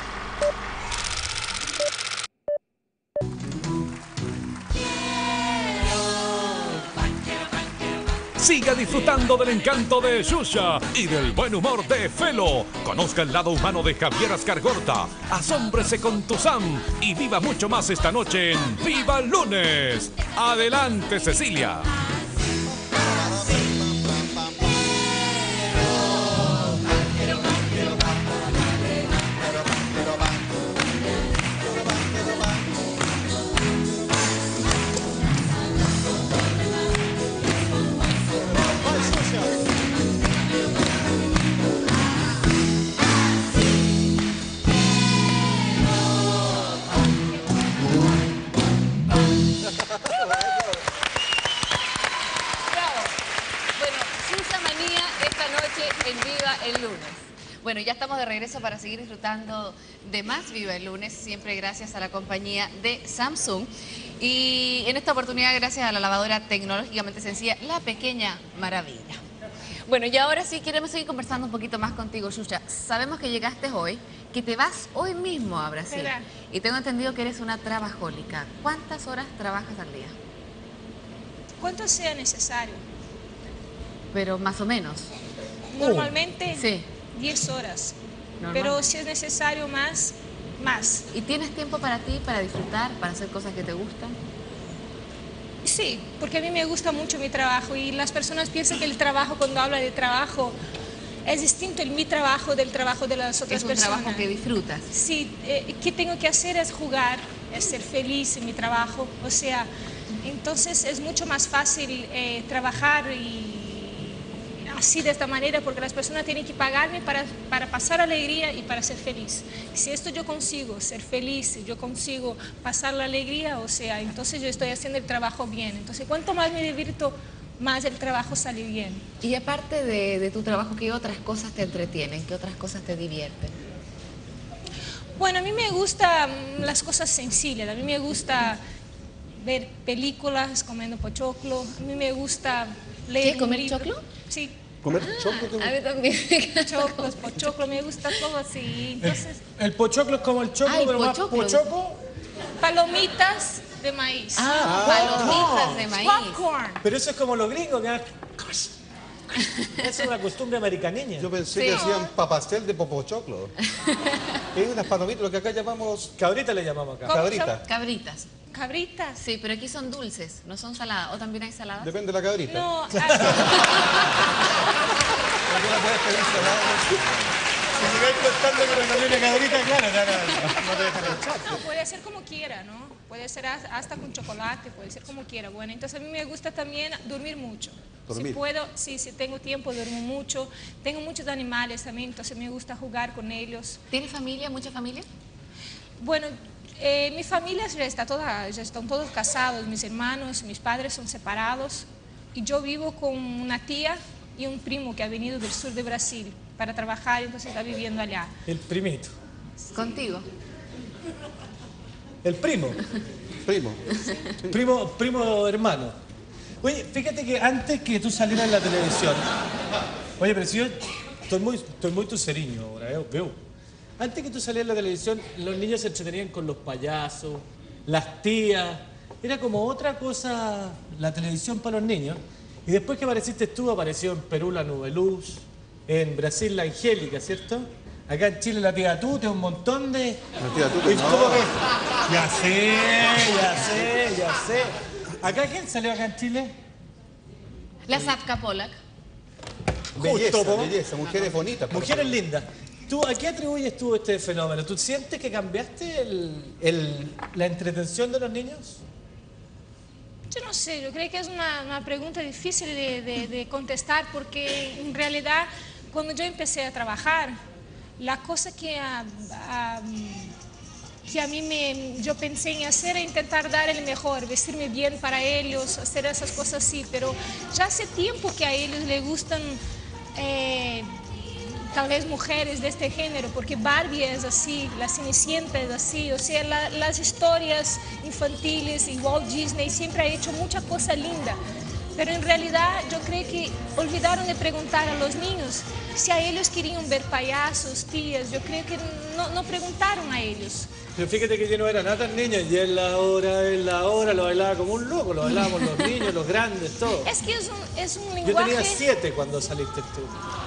Siga disfrutando del encanto de Xuxa y del buen humor de Felo. Conozca el lado humano de Javier Ascargorta. Asómbrese con tu Sam y viva mucho más esta noche en Viva el Lunes. Adelante, Cecilia. Bueno, ya estamos de regreso para seguir disfrutando de más Viva el Lunes, siempre gracias a la compañía de Samsung. Y en esta oportunidad, gracias a la lavadora tecnológicamente sencilla, La Pequeña Maravilla. Bueno, y ahora sí queremos seguir conversando un poquito más contigo, Xuxa. Sabemos que llegaste hoy, que te vas hoy mismo a Brasil. ¿Verdad? Y tengo entendido que eres una trabajólica. ¿Cuántas horas trabajas al día? Cuanto sea necesario. Pero más o menos. Normalmente Sí. diez horas. Normal. Pero si es necesario más, más. ¿Y tienes tiempo para ti, para disfrutar, para hacer cosas que te gustan? Sí, porque a mí me gusta mucho mi trabajo y las personas piensan que el trabajo, cuando habla de trabajo, es distinto el mi trabajo del trabajo de las otras Es un personas. trabajo que disfrutas. Sí, eh, ¿qué tengo que hacer? Es jugar, es ser feliz en mi trabajo. O sea, entonces es mucho más fácil eh, trabajar y así de esta manera porque las personas tienen que pagarme para, para pasar alegría y para ser feliz. Si esto yo consigo ser feliz, yo consigo pasar la alegría, o sea, entonces yo estoy haciendo el trabajo bien. Entonces, cuanto más me divierto, más el trabajo sale bien. Y aparte de, de tu trabajo, ¿qué otras cosas te entretienen? ¿Qué otras cosas te divierten? Bueno, a mí me gustan las cosas sencillas. A mí me gusta ver películas comiendo pochoclo. A mí me gusta leer ¿Qué, comer un libro. choclo? Sí. ¿Comer choclo? A mí también. Choclos, pochoclo, me gusta todo así. Entonces, El pochoclo es como el choclo, Ah, el pero más pochoclo. pochoco. palomitas de maíz. Ah, palomitas de maíz. Popcorn. Pero eso es como los gringos que hacen- Esa es una costumbre americaneña. Yo pensé Sí. que hacían papastel de popochoclo. Es unas palomitas, lo que acá llamamos Cabrita le llamamos acá. ¿Cómo se cabrita. llama? Cabritas. Cabritas. Sí, pero aquí son dulces, no son saladas. ¿O también hay saladas? Depende de la cabrita. No, ah, Porque no puedes pedir salada. Si llegáis contando que no una cabrita, claro, no, no, no te dejan echar. no, puede ser como quiera, ¿no? Puede ser has- hasta con chocolate, puede ser como quiera. Bueno, entonces a mí me gusta también dormir mucho. Dormir. Si puedo, sí, si tengo tiempo, duermo mucho. Tengo muchos animales también, entonces me gusta jugar con ellos. ¿Tienes familia, mucha familia? Bueno, eh, mi familia ya está toda, ya están todos casados, mis hermanos, mis padres son separados y yo vivo con una tía y un primo que ha venido del sur de Brasil para trabajar, entonces está viviendo allá. El primito. Contigo. El primo. Primo. Primo, primo hermano. Oye, fíjate que antes que tú salieras en la televisión. Oye, pero si yo estoy muy, estoy muy tuceriño ahora, ¿eh? Veo. Antes que tú salieras en la televisión, los niños se entretenían con los payasos, las tías. Era como otra cosa la televisión para los niños. Y después que apareciste tú, apareció en Perú la Nube Luz, en Brasil la Angélica, ¿cierto? Acá en Chile la tía Tute, un montón de... La tía Tute, ¿Y no. cómo que? Ya sé, ya sé, ya sé. ¿Acá quién salió acá en Chile? La Zafka Polak. Belleza, Justo, po. belleza, mujeres bonitas. por Mujeres favor. lindas. ¿Tú, ¿A qué atribuyes tú este fenómeno? ¿Tú sientes que cambiaste el, el- la entretención de los niños? Yo no sé, yo creo que es una, una pregunta difícil de, de- de contestar porque en realidad cuando yo empecé a trabajar, la cosa que a, a- que a mí me, yo pensé en hacer era intentar dar el mejor, vestirme bien para ellos, hacer esas cosas así, pero ya hace tiempo que a ellos les gustan eh, tal vez mujeres de este género, porque Barbie es así, la Cenicienta es así, o sea, la- las historias infantiles y Walt Disney siempre ha hecho mucha cosa linda, pero en realidad yo creo que olvidaron de preguntar a los niños si a ellos querían ver payasos, tías, yo creo que no, no preguntaron a ellos. Pero fíjate que yo no era nada tan niño y es la hora, es la hora, lo bailaba como un loco, lo bailábamos los niños, los grandes, todos. Es que es un, es un Yo lenguaje... tenía siete cuando saliste tú.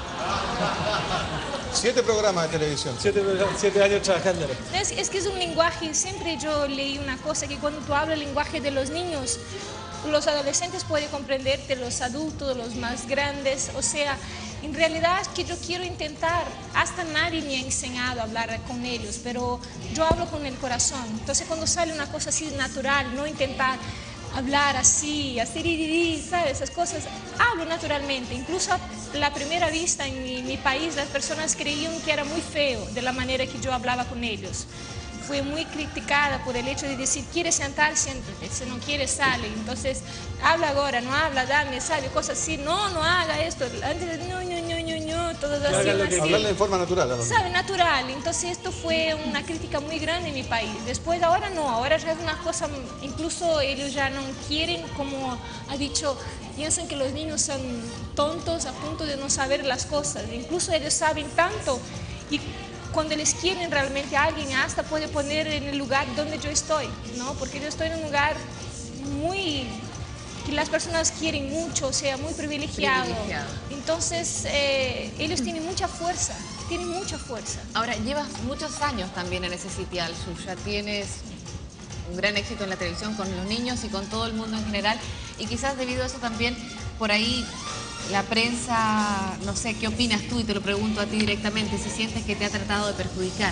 Siete programas de televisión. Siete, siete años trabajando. Es, es que es un lenguaje, siempre yo leí una cosa, que cuando tú hablas el lenguaje de los niños, los adolescentes pueden comprenderte, los adultos, los más grandes, o sea, en realidad es que yo quiero intentar, hasta nadie me ha enseñado a hablar con ellos, pero yo hablo con el corazón, entonces cuando sale una cosa así natural, no intentar hablar así, hacer iridí, ¿sabes? Esas cosas, hablo naturalmente. Incluso a la primera vista en mi, mi país las personas creían que era muy feo de la manera que yo hablaba con ellos. Fui muy criticada por el hecho de decir, ¿quieres sentar? Siéntate, si no quieres sale. Entonces, habla ahora, no habla, dame, sabe, cosas así, no, no haga esto. Antes, no, no, no, no, no, todas así. así. Hablarle de forma natural. ¿No? ¿Sabe? Natural. Entonces esto fue una crítica muy grande en mi país. Después, ahora no, ahora ya es una cosa, incluso ellos ya no quieren, como ha dicho, piensan que los niños son tontos a punto de no saber las cosas. Incluso ellos saben tanto y cuando les quieren realmente a alguien, hasta puede poner en el lugar donde yo estoy, ¿no? Porque yo estoy en un lugar muy... que las personas quieren mucho, o sea, muy privilegiado. privilegiado. Entonces, eh, ellos tienen mucha fuerza, tienen mucha fuerza. Ahora, llevas muchos años también en ese sitial, Xuxa. Tienes un gran éxito en la televisión con los niños y con todo el mundo en general. Y quizás debido a eso también, por ahí, la prensa, no sé, ¿qué opinas tú? Y te lo pregunto a ti directamente, si sientes que te ha tratado de perjudicar.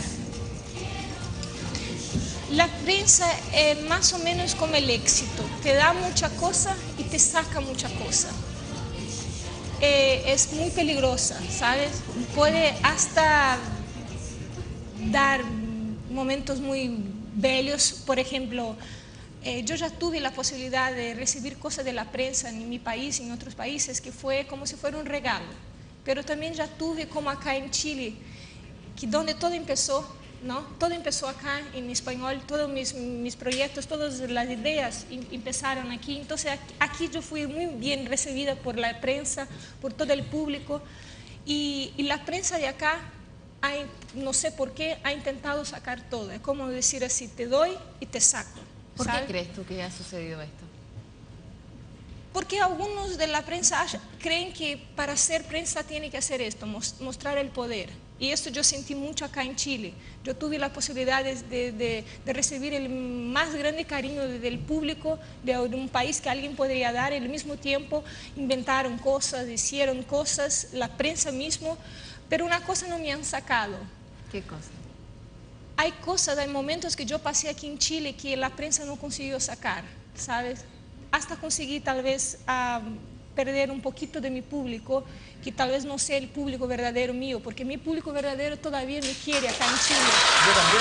La prensa es más o menos como el éxito, te da mucha cosa y te saca mucha cosa. Eh, es muy peligrosa, ¿sabes? Puede hasta dar momentos muy bellos. Por ejemplo, eh, yo ya tuve la posibilidad de recibir cosas de la prensa en mi país y en otros países, que fue como si fuera un regalo. Pero también ya tuve como acá en Chile, que donde todo empezó, ¿no? Todo empezó acá en español, todos mis, mis proyectos, todas las ideas empezaron aquí. Entonces aquí yo fui muy bien recibida por la prensa, por todo el público. Y, y la prensa de acá, hay, no sé por qué, ha intentado sacar todo. Es como decir así, te doy y te saco. ¿Por ¿sabes? qué crees tú que ha sucedido esto? Porque algunos de la prensa creen que para ser prensa tiene que hacer esto, mostrar el poder. Y esto yo sentí mucho acá en Chile. Yo tuve la posibilidad de, de, de recibir el más grande cariño del público de un país que alguien podría dar. Al mismo tiempo inventaron cosas, hicieron cosas, la prensa mismo. Pero una cosa no me han sacado. ¿Qué cosa? Hay cosas, hay momentos que yo pasé aquí en Chile que la prensa no consiguió sacar, ¿sabes? Hasta conseguí tal vez um, perder un poquito de mi público, que tal vez no sea el público verdadero mío, porque mi público verdadero todavía me quiere acá en Chile. Yo también.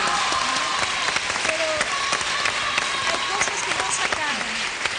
Pero hay cosas que no sacaron.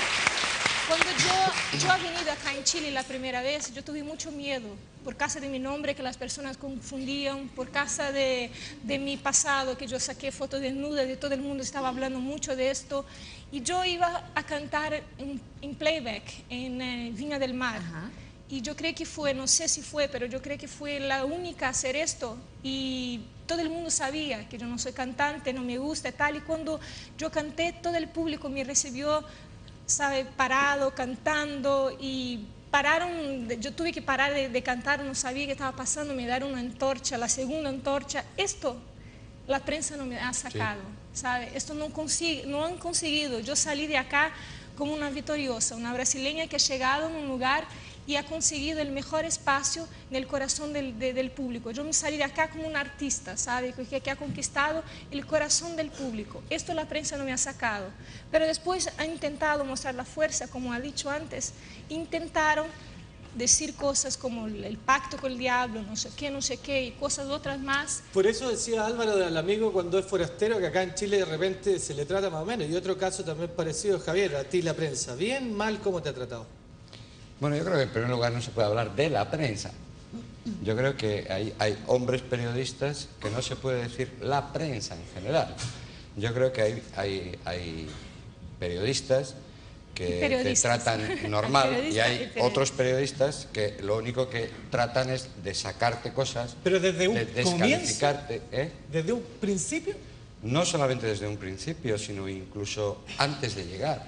Cuando yo, yo he venido acá en Chile la primera vez, yo tuve mucho miedo por causa de mi nombre, que las personas confundían, por causa de, de mi pasado, que yo saqué fotos desnudas y todo el mundo estaba hablando mucho de esto. Y yo iba a cantar en, en playback en eh, Viña del Mar. Ajá. Y yo creo que fue, no sé si fue, pero yo creo que fue la única a hacer esto. Y todo el mundo sabía que yo no soy cantante, no me gusta tal. Y cuando yo canté, todo el público me recibió, sabe, parado, cantando. Y pararon, yo tuve que parar de, de cantar, no sabía qué estaba pasando, me dieron una antorcha, la segunda antorcha. Esto la prensa no me ha sacado, sí. ¿Sabe? Esto no, consigue, no han conseguido. Yo salí de acá como una victoriosa, una brasileña que ha llegado en un lugar y ha conseguido el mejor espacio en el corazón del, de, del público. Yo me salí de acá como una artista, ¿sabe? Que, que ha conquistado el corazón del público. Esto la prensa no me ha sacado. Pero después ha intentado mostrar la fuerza, como ha dicho antes. Intentaron decir cosas como el pacto con el diablo, no sé qué, no sé qué, y cosas otras más. Por eso decía Álvaro del amigo cuando es forastero, que acá en Chile de repente se le trata más o menos. Y otro caso también parecido, Javier, a ti la prensa. ¿Bien, mal, cómo te ha tratado? Bueno, yo creo que en primer lugar no se puede hablar de la prensa. Yo creo que hay, hay hombres periodistas que no se puede decir la prensa en general. Yo creo que hay, hay, hay periodistas que te tratan normal y hay otros periodistas que lo único que tratan es de sacarte cosas, pero desde un de descalificarte. ¿Eh? ¿Desde un principio? No solamente desde un principio, sino incluso antes de llegar.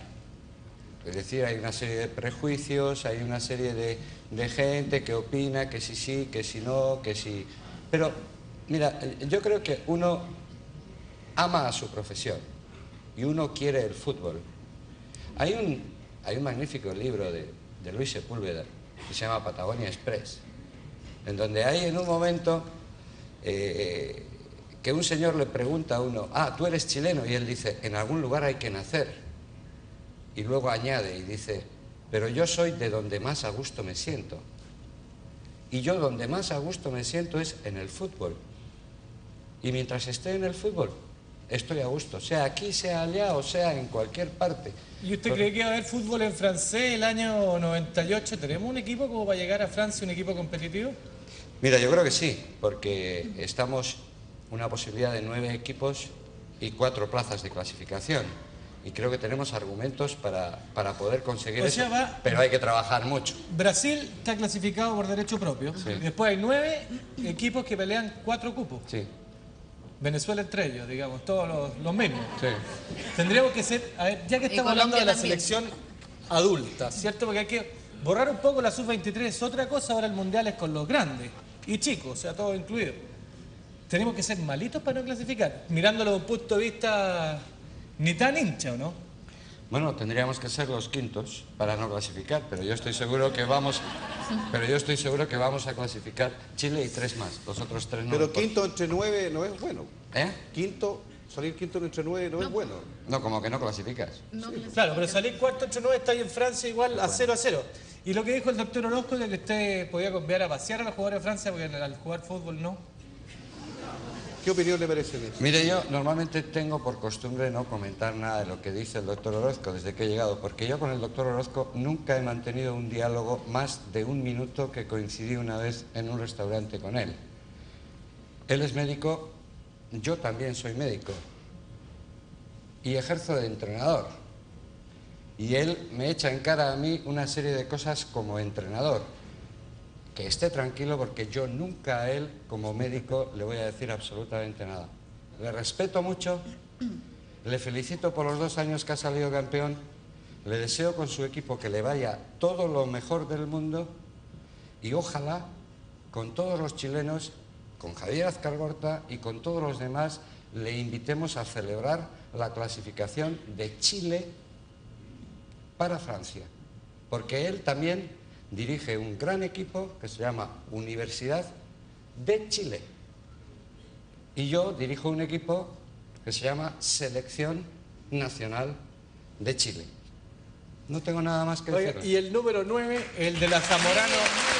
Es decir, hay una serie de prejuicios, hay una serie de, de gente que opina que sí sí, que sí no, que sí... Pero, mira, yo creo que uno ama a su profesión y uno quiere el fútbol. Hay un, hay un magnífico libro de, de Luis Sepúlveda que se llama Patagonia Express, en donde hay en un momento eh, que un señor le pregunta a uno, ah, tú eres chileno, y él dice, en algún lugar hay que nacer. Y luego añade y dice, pero yo soy de donde más a gusto me siento. Y yo donde más a gusto me siento es en el fútbol. Y mientras esté en el fútbol, estoy a gusto, sea aquí, sea allá o sea en cualquier parte. ¿Y usted cree que va a haber fútbol en francés el año noventa y ocho? ¿Tenemos un equipo como para llegar a Francia, un equipo competitivo? Mira, yo creo que sí, porque estamos una posibilidad de nueve equipos y cuatro plazas de clasificación. Y creo que tenemos argumentos para, para poder conseguir O sea, eso, va- pero hay que trabajar mucho. Brasil está clasificado por derecho propio. Sí. Y después hay nueve equipos que pelean cuatro cupos. Sí. Venezuela entre ellos, digamos, todos los, los mismos. Sí. Tendríamos que ser, a ver, ya que Y estamos hablando de Colombia la también. selección adulta, ¿cierto? Porque hay que borrar un poco la sub veintitrés, es otra cosa, ahora el mundial es con los grandes y chicos, o sea, todos incluidos. Tenemos que ser malitos para no clasificar, mirándolo desde un punto de vista ni tan hincha, ¿o no? Bueno, tendríamos que ser los quintos para no clasificar, pero yo estoy seguro que vamos, pero yo estoy seguro que vamos a clasificar Chile y tres más, los otros tres no. Pero importa. quinto entre nueve no es bueno. ¿Eh? Quinto, salir quinto entre nueve no, es bueno. No, como que no clasificas. Claro, pero salir cuarto entre nueve está ahí en Francia igual a cero a cero. Y lo que dijo el doctor Orozco de que usted podía enviar a pasear a los jugadores de Francia porque al jugar fútbol no. ¿Qué opinión le merece eso? Mire, yo normalmente tengo por costumbre no comentar nada de lo que dice el doctor Orozco desde que he llegado, porque yo con el doctor Orozco nunca he mantenido un diálogo más de un minuto que coincidí una vez en un restaurante con él. Él es médico, yo también soy médico y ejerzo de entrenador. Y él me echa en cara a mí una serie de cosas como entrenador. Que esté tranquilo porque yo nunca a él, como médico, le voy a decir absolutamente nada. Le respeto mucho, le felicito por los dos años que ha salido campeón, le deseo con su equipo que le vaya todo lo mejor del mundo y ojalá con todos los chilenos, con Javier Azcargorta y con todos los demás, le invitemos a celebrar la clasificación de Chile para Francia. Porque él también dirige un gran equipo que se llama Universidad de Chile. Y yo dirijo un equipo que se llama Selección Nacional de Chile. No tengo nada más que Oiga, decir. y el número nueve, el de la Zamorano.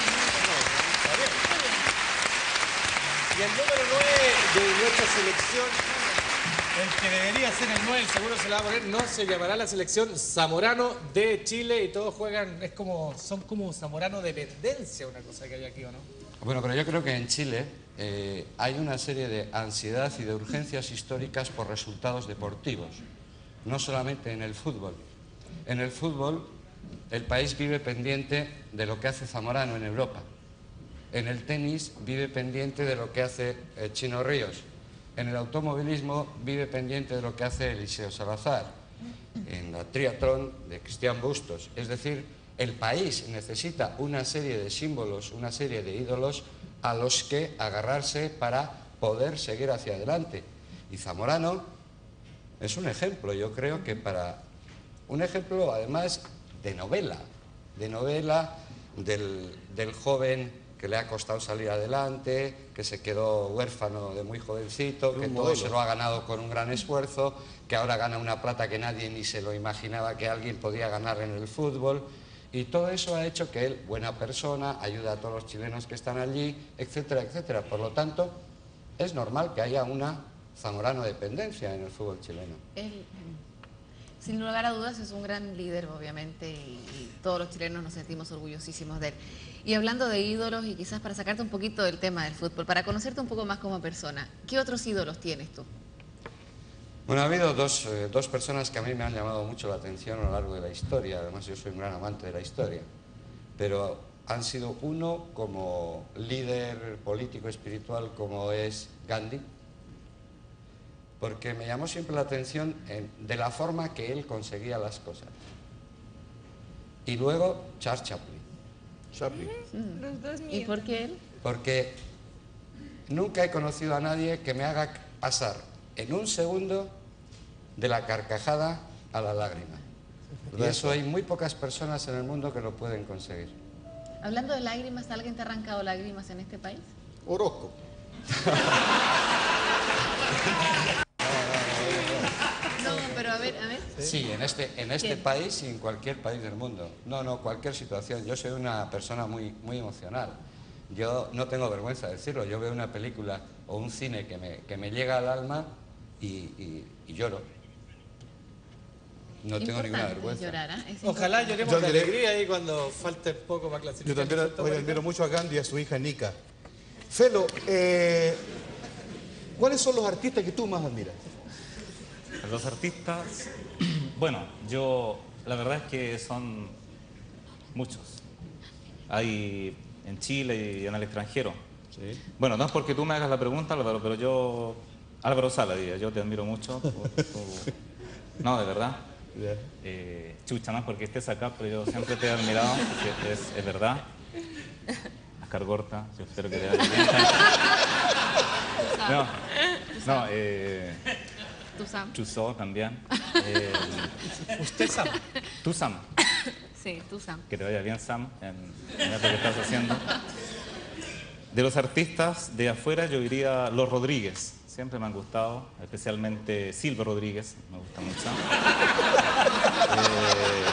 Y el número nueve de nuestra selección, el que debería ser el nueve, seguro se la va a poner, no se llamará la selección Zamorano de Chile y todos juegan, es como, son como Zamorano dependencia, una cosa que hay aquí, ¿o no? Bueno, pero yo creo que en Chile eh, hay una serie de ansiedad y de urgencias históricas por resultados deportivos, no solamente en el fútbol. En el fútbol, el país vive pendiente de lo que hace Zamorano en Europa. En el tenis vive pendiente de lo que hace eh, Chino Ríos. En el automovilismo vive pendiente de lo que hace Eliseo Salazar. En la triatlón de Cristian Bustos. Es decir, el país necesita una serie de símbolos, una serie de ídolos a los que agarrarse para poder seguir hacia adelante. Y Zamorano es un ejemplo, yo creo que para... Un ejemplo, además, de novela. De novela del, del joven que le ha costado salir adelante, que se quedó huérfano de muy jovencito, que todo se lo ha ganado con un gran esfuerzo, que ahora gana una plata que nadie ni se lo imaginaba que alguien podía ganar en el fútbol. Y todo eso ha hecho que él, buena persona, ayuda a todos los chilenos que están allí, etcétera, etcétera. Por lo tanto, es normal que haya una Zamorano dependencia en el fútbol chileno. Él, sin lugar a dudas, es un gran líder, obviamente, y, y todos los chilenos nos sentimos orgullosísimos de él. Y hablando de ídolos, y quizás para sacarte un poquito del tema del fútbol, para conocerte un poco más como persona, ¿qué otros ídolos tienes tú? Bueno, ha habido dos, eh, dos personas que a mí me han llamado mucho la atención a lo largo de la historia, además yo soy un gran amante de la historia, pero han sido uno como líder político espiritual como es Gandhi, porque me llamó siempre la atención en, de la forma que él conseguía las cosas. Y luego Charles Chaplin. Chaplin. Los dos míos. ¿Y por qué él? Porque nunca he conocido a nadie que me haga pasar en un segundo de la carcajada a la lágrima. Y eso hay muy pocas personas en el mundo que lo pueden conseguir. Hablando de lágrimas, ¿alguien te ha arrancado lágrimas en este país? Orozco. No, pero a ver, a ver. Sí, en este, en este ¿Quién? país y en cualquier país del mundo. No, no, cualquier situación. Yo soy una persona muy, muy emocional. Yo no tengo vergüenza de decirlo. Yo veo una película o un cine que me, que me llega al alma y, y, y lloro. No tengo ninguna vergüenza. Llorar, ¿eh? Es Ojalá importante. lloremos Yo de admiré- alegría ahí cuando falte poco para clasificar. Yo también hoy admiro mucho a Gandhi y a su hija Nika, Felo, eh, ¿cuáles son los artistas que tú más admiras? Los artistas, bueno, yo, la verdad es que son muchos. Hay en Chile y en el extranjero. Sí. Bueno, no es porque tú me hagas la pregunta, Álvaro, pero yo... Álvaro Sala, diría, yo te admiro mucho. por tu- No, de verdad. Yeah. Eh, chucha, no es porque estés acá, pero yo siempre te he admirado, que es, es verdad. Oscar Gorta, yo espero que te vaya bien. No, no, eh... Tú, Sam. Chusó también. Eh, ¿Usted Sam? Tú, Sam. Sí, tú, Sam. Que te vaya bien, Sam, en, en esto que estás haciendo. De los artistas de afuera, yo diría Los Rodríguez. Siempre me han gustado, especialmente Silvio Rodríguez, me gusta mucho. Eh,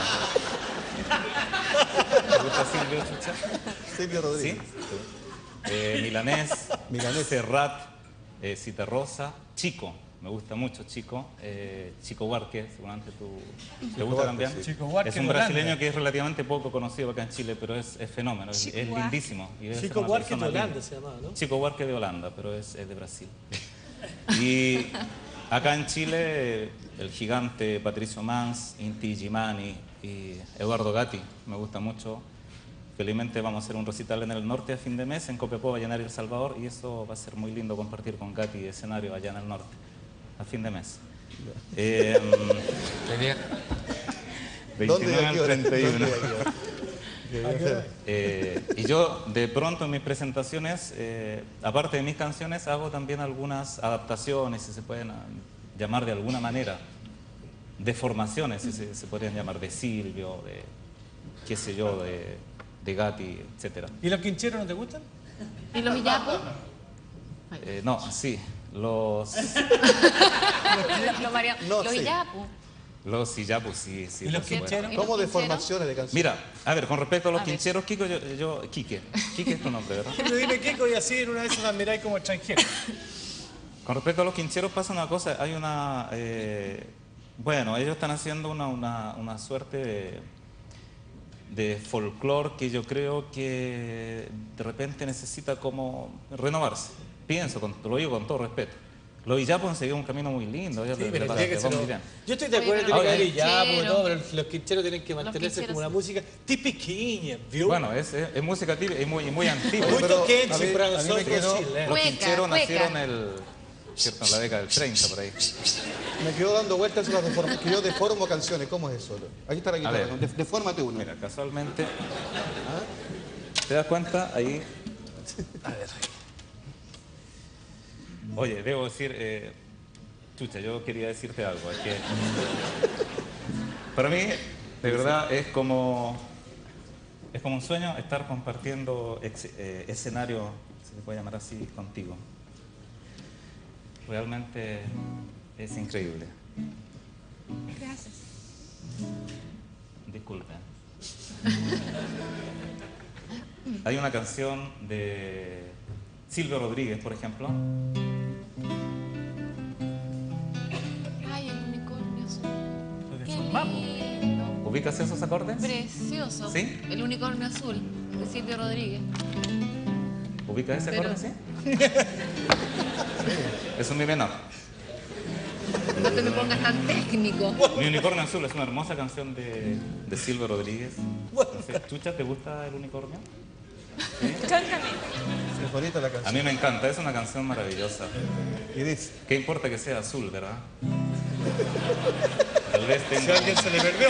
¿Te gusta Silvio, chucha? Silvio Rodríguez. ¿Sí? Sí. Eh, Milanés, Milanés. Serrat, eh, Citarrosa, Chico. Me gusta mucho Chico, eh, Chico Huarque, seguramente tú te gusta Huarque, también. sí. Chico Huarque Es un de Holanda. brasileño que es relativamente poco conocido acá en Chile, pero es, es fenómeno, es, Chico es Huarque. lindísimo. y debe ser Chico una Huarque de persona Holanda linda. se llamaba, ¿no? Chico Huarque de Holanda, pero es, es de Brasil. Y acá en Chile, el gigante Patricio Mans, Inti Gimani y Eduardo Gatti, me gusta mucho. Felizmente vamos a hacer un recital en el norte a fin de mes, en Copiapó, Vallenar y El Salvador, y eso va a ser muy lindo compartir con Gatti escenario allá en el norte, a fin de mes. Eh, veintinueve al treinta y uno. Eh, y yo, de pronto, en mis presentaciones, eh, aparte de mis canciones, hago también algunas adaptaciones, si se pueden ah, llamar de alguna manera, deformaciones, si se, se podrían llamar, de Silvio, de qué sé yo, de, de Gatti, etcétera. ¿Y los quincheros no te gustan? ¿Y los Illapos? Eh, no, sí, los... Los María- No, los sí. Illapos. Los Illapos, sí, sí. ¿Y los por supuesto. quincheros? ¿Y los ¿Cómo de quincheros? formaciones de canciones? Mira, a ver, con respecto a los A ver. quincheros, Kiko, yo, yo... Quique. Quique es tu nombre, ¿verdad? Siempre dime Kiko y así en una vez os miráis como extranjero. Con respecto a los quincheros pasa una cosa, hay una... eh, bueno, ellos están haciendo una, una, una suerte de, de folclore que yo creo que de repente necesita como renovarse. Pienso, con, lo digo con todo respeto. Los Illapos han seguido un camino muy lindo. ya Sí, le- pero le- tiene que le va ser- muy bien. Yo estoy de Oye, acuerdo, pero tiene que haber los ya, quincheros- no, pero los quincheros tienen que mantenerse quincheros- como una música tipiqueña, ¿vio? Bueno, es, es, es música típica y muy, y muy antigua. Muy pero toquenchi a mí- para a mí me nosotros quedó- chilenos. Los Cueca, quincheros cueca. nacieron el, ¿cierto? en la década del treinta, por ahí. Me quedo dando vueltas en las deform... que yo deformo canciones. ¿Cómo es eso? Aquí está la A guitarra. ver. ¿no? De- Defórmate uno. Mira, casualmente, ¿te das cuenta? Ahí. A ver. Oye, debo decir, eh, chucha, yo quería decirte algo. Es que para mí, de verdad, es como, es como un sueño estar compartiendo ex- eh, escenario, se le puede llamar así, contigo. Realmente es increíble. Gracias. Disculpen. Hay una canción de Silvio Rodríguez, por ejemplo. Ay, el unicornio azul. Lo Qué deformamos. lindo. ¿Ubicas esos acordes? Precioso. ¿Sí? El unicornio azul de Silvio Rodríguez. ¿Ubicas ese Pero- acorde, sí? Es un mi menor. No te me pongas tan técnico. Mi unicornio azul es una hermosa canción de, de Silvio Rodríguez. No sé, Chucha, ¿te gusta el unicornio? ¿Sí? Cántame. Es bonita la A canción. mí me encanta, es una canción maravillosa. Y dice... ¿Qué importa que sea azul, verdad? Tal vez Si a tenga... alguien se le perdió.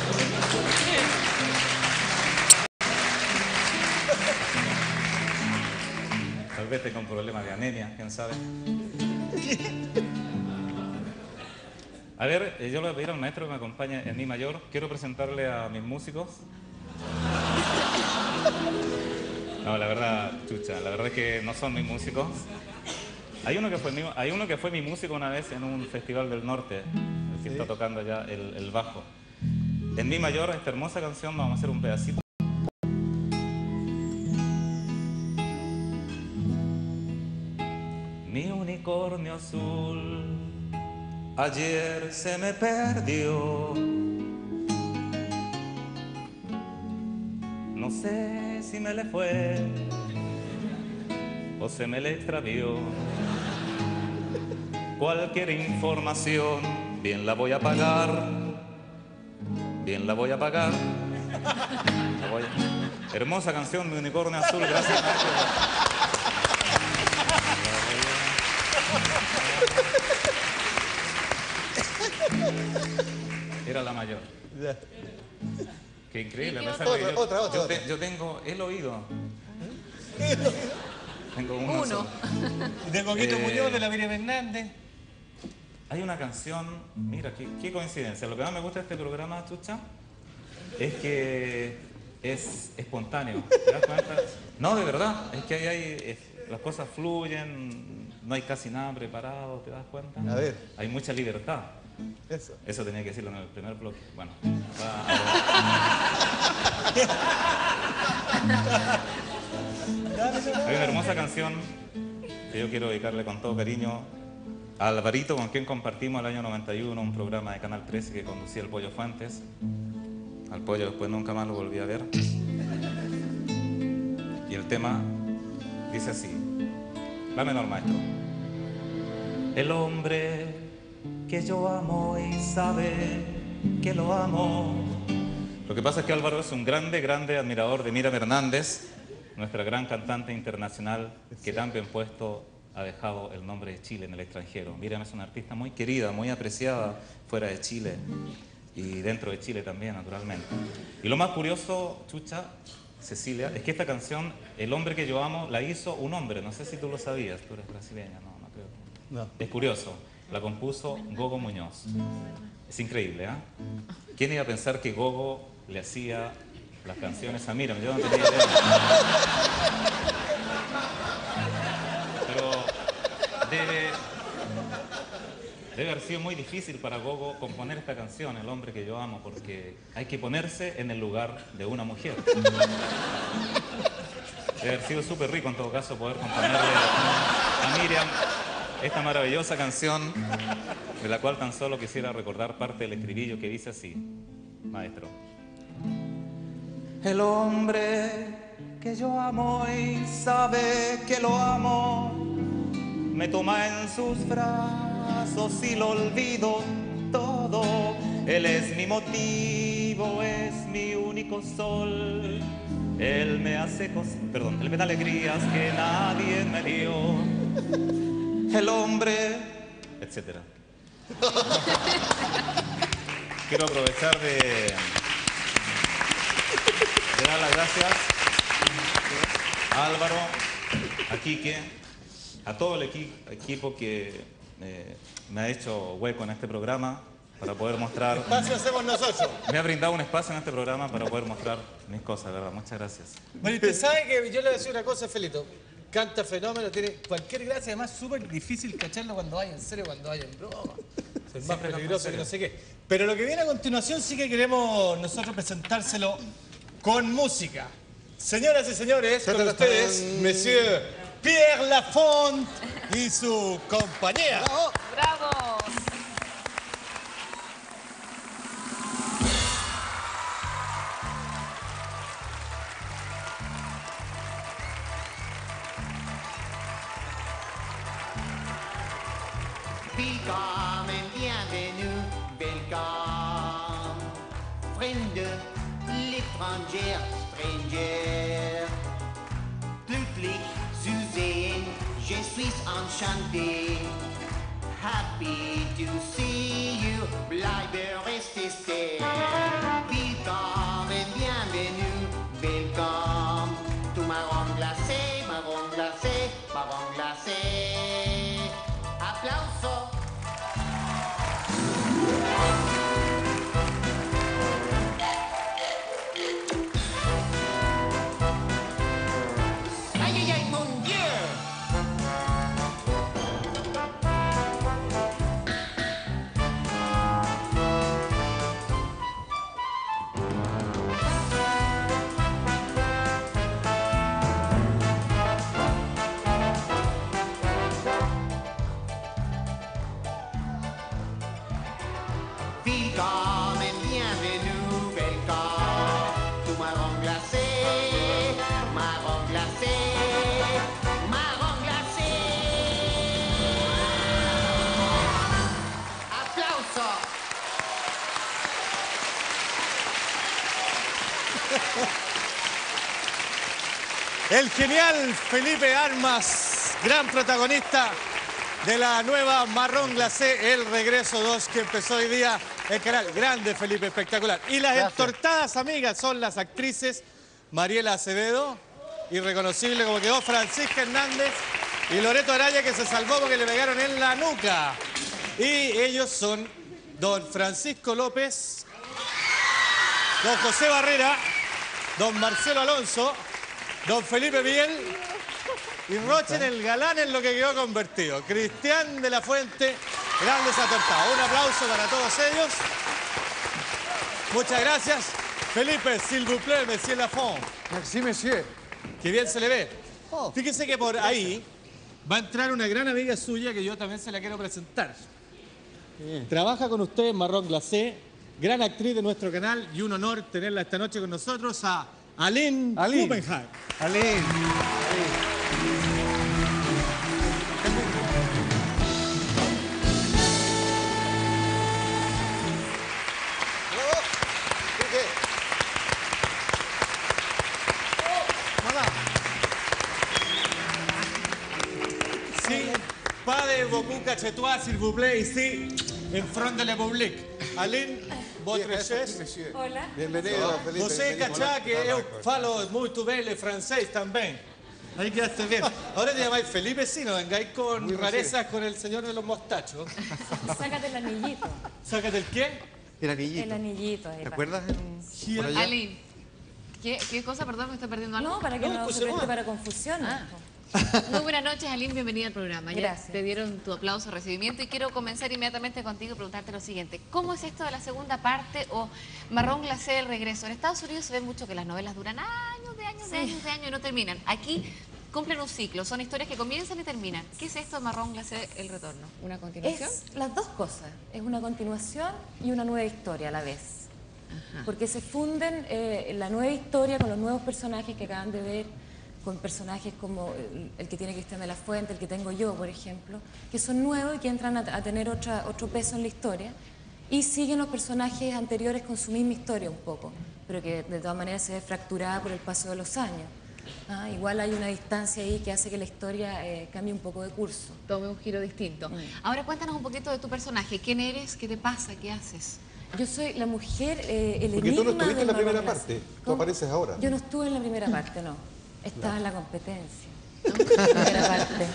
Tal vez tenga un problema de anemia, quién sabe. A ver, eh, yo le voy a pedir al maestro que me acompañe en mi mayor. Quiero presentarle a mis músicos. No, la verdad, chucha, la verdad es que no son mis músicos. Hay uno que fue mi, hay uno que fue mi músico una vez en un festival del norte, el que está tocando ya el, el bajo. En mi mayor, esta hermosa canción, vamos a hacer un pedacito. Mi unicornio azul ayer se me perdió. No sé si me le fue o se me le extravió. Cualquier información, bien la voy a pagar, bien la voy a pagar. La voy a... Hermosa canción, Mi unicornio azul, gracias Nacho. Era la mayor. Qué increíble. A pesar de que yo, otra, otra, yo, otra. te- yo tengo el oído. Tengo uno. Uno. solo. De Coquito Eh, Muñoz, de la Miriam Hernández. Hay una canción, mira, qué, qué coincidencia. Lo que más me gusta de este programa, Chucha, es que es espontáneo. ¿Te das cuenta? No, de verdad. Es que ahí hay, es- las cosas fluyen, no hay casi nada preparado, ¿te das cuenta? A ver. Hay mucha libertad. Eso. Eso tenía que decirlo en el primer bloque. Bueno. va- Hay una hermosa canción que yo quiero dedicarle con todo cariño a Alvarito, con quien compartimos el año noventa y uno un programa de Canal trece que conducía el Pollo Fuentes. Al Pollo después nunca más lo volví a ver. Y el tema dice así. La menor, maestro. El hombre que yo amo y sabe que lo amo. Lo que pasa es que Álvaro es un grande, grande admirador de Miriam Hernández, nuestra gran cantante internacional que tan bien puesto ha dejado el nombre de Chile en el extranjero. Miriam es una artista muy querida, muy apreciada fuera de Chile y dentro de Chile también, naturalmente. Y lo más curioso, Chucha, Cecilia, es que esta canción, El hombre que yo amo, la hizo un hombre. No sé si tú lo sabías, tú eres brasileña, no, no creo. No. Es curioso, la compuso Gogo Muñoz. Es increíble, ¿ah? ¿Quién iba a pensar que Gogo le hacía las canciones a Miriam? Yo no tenía idea. Pero debe, debe haber sido muy difícil para Gogo componer esta canción, El hombre que yo amo, porque hay que ponerse en el lugar de una mujer. Debe haber sido súper rico en todo caso poder componerle a Miriam esta maravillosa canción, de la cual tan solo quisiera recordar parte del estribillo que dice así, maestro. El hombre que yo amo y sabe que lo amo, me toma en sus brazos y lo olvido todo. Él es mi motivo, es mi único sol. Él me hace cosas, perdón, él me da alegrías que nadie me dio. El hombre, etcétera. Quiero aprovechar de, de dar las gracias a Álvaro, a Quique, a todo el equi- equipo que eh, me ha hecho hueco en este programa para poder mostrar... Espacio hacemos nosotros. Me ha brindado un espacio en este programa para poder mostrar mis cosas, ¿verdad? Muchas gracias. Bueno, y usted sabe que yo le voy a decir una cosa, Felito. Canta fenómeno, tiene cualquier gracia, además súper difícil cacharlo cuando vaya en serio, cuando vaya en broma. Es más Siempre peligroso en que no serio. sé qué. Pero lo que viene a continuación sí que queremos nosotros presentárselo con música. Señoras y señores, con ustedes, Monsieur Pierre Lafont y su compañía. ¡Bravo! Welcome and bienvenue, welcome. Vrienden, l'étranger, stranger. Glücklich zu sehen, je suis enchanté. Happy to see you, bleibe reste stay. Welcome and bienvenue, welcome. To marron glacé, marron glacé, marron glacé. Aplauso. Ay, ay, ay, mon Dieu. Welcome and bienvenue, welcome to marron glacé, marron glacé, marron El genial Felipe Armas, gran protagonista de la nueva Marrón Glacé, El Regreso dos, que empezó hoy día el canal. Grande, Felipe, espectacular. Y las Gracias. entortadas amigas son las actrices Mariela Acevedo, irreconocible como quedó, Francisca Hernández y Loreto Araya, que se salvó porque le pegaron en la nuca. Y ellos son don Francisco López, don José Barrera, don Marcelo Alonso, don Felipe Biel y Rochen, el galán en lo que quedó convertido. Cristian de la Fuente, grandes atortados. Un aplauso para todos ellos. Muchas gracias. Felipe, s'il vous plaît, monsieur Lafont. Merci, monsieur. Qué bien se le ve. Fíjese que por ahí va a entrar una gran amiga suya que yo también se la quiero presentar. Trabaja con usted en Marrón Glacé, gran actriz de nuestro canal, y un honor tenerla esta noche con nosotros, a Aline Kuppenheim. Aline. Sí, pas de beaucoup cachetois, s'il vous plaît, ici, en front de la public. Aline, votre chef. Hola. Bienvenido, Felipe. Você cachá que eu falo muito bem el francés también. Ahí quedaste bien. Ahora te llamáis Felipe, sí, no vengáis con Muy rarezas con el señor de los mostachos. Sácate el anillito. ¿Sácate el qué? El anillito. El anillito. ahí ¿Te para- acuerdas? en- por allá? Aline, ¿qué, ¿qué cosa? Perdón, me estoy perdiendo algo. No, para que no, pues, se preste se va. para confusiones. Ah. Muy buenas noches, Aline, bienvenida al programa. Ya Gracias. te dieron tu aplauso, recibimiento, y quiero comenzar inmediatamente contigo y preguntarte lo siguiente. ¿Cómo es esto de la segunda parte o Marrón Glacé, El Regreso? En Estados Unidos se ve mucho que las novelas duran años, de años, de Sí. años, de años y no terminan. Aquí cumplen un ciclo, son historias que comienzan y terminan. ¿Qué es esto de Marrón Glacé, El Retorno? ¿Una continuación? Es las dos cosas. Es una continuación y una nueva historia a la vez. Porque se funden eh, la nueva historia con los nuevos personajes que acaban de ver, con personajes como el, el que tiene Cristian de la Fuente, el que tengo yo, por ejemplo, que son nuevos y que entran a, a tener otra, otro peso en la historia, y siguen los personajes anteriores con su misma historia un poco, pero que de todas maneras se ve fracturada por el paso de los años. Ah, igual hay una distancia ahí que hace que la historia eh, cambie un poco de curso. Tome un giro distinto. Ahora cuéntanos un poquito de tu personaje. ¿Quién eres? ¿Qué te pasa? ¿Qué haces? Yo soy la mujer, eh, el Porque enigma tú no estuviste del en la primera Marrón Glacé. parte, tú ¿Cómo? apareces ahora. Yo no estuve en la primera parte, no. Estaba en la competencia. La primera parte.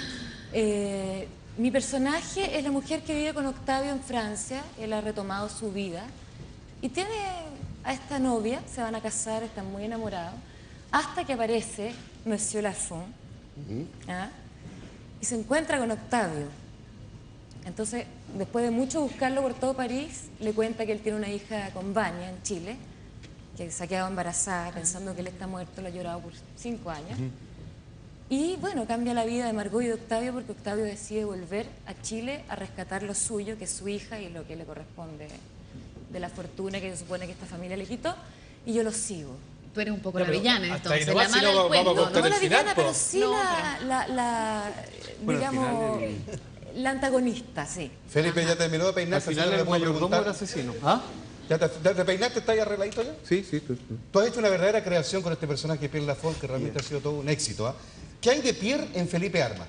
Eh, mi personaje es la mujer que vive con Octavio en Francia. Él ha retomado su vida y tiene a esta novia, se van a casar, están muy enamorados, hasta que aparece Monsieur Lafont, ¿ah? Y se encuentra con Octavio. Entonces, después de mucho buscarlo por todo París, le cuenta que él tiene una hija con Baña en Chile, que se ha quedado embarazada pensando que él está muerto, lo ha llorado por cinco años. Y bueno, cambia la vida de Margot y de Octavio porque Octavio decide volver a Chile a rescatar lo suyo, que es su hija y lo que le corresponde de la fortuna que se supone que esta familia le quitó, y yo lo sigo. Tú eres un poco Ya, la pero villana, hasta ahí entonces, nomás, la si mala no, del vamos a cuento. contar No el la final, villana, po. pero sí No, la, la, la, Bueno, al digamos, final la antagonista, sí. Felipe, ¿ya terminó de Al peinarse? final Si no, el le puedo mayordomo preguntar. era asesino. ¿Ah? ¿Ya te, ya te peinaste? ¿Estás arregladito ya? Sí, sí. Tú, tú. Tú has hecho una verdadera creación con este personaje, Pierre Lafont, que realmente ha sido todo un éxito. ¿ah? ¿Qué hay de Pierre en Felipe Armas?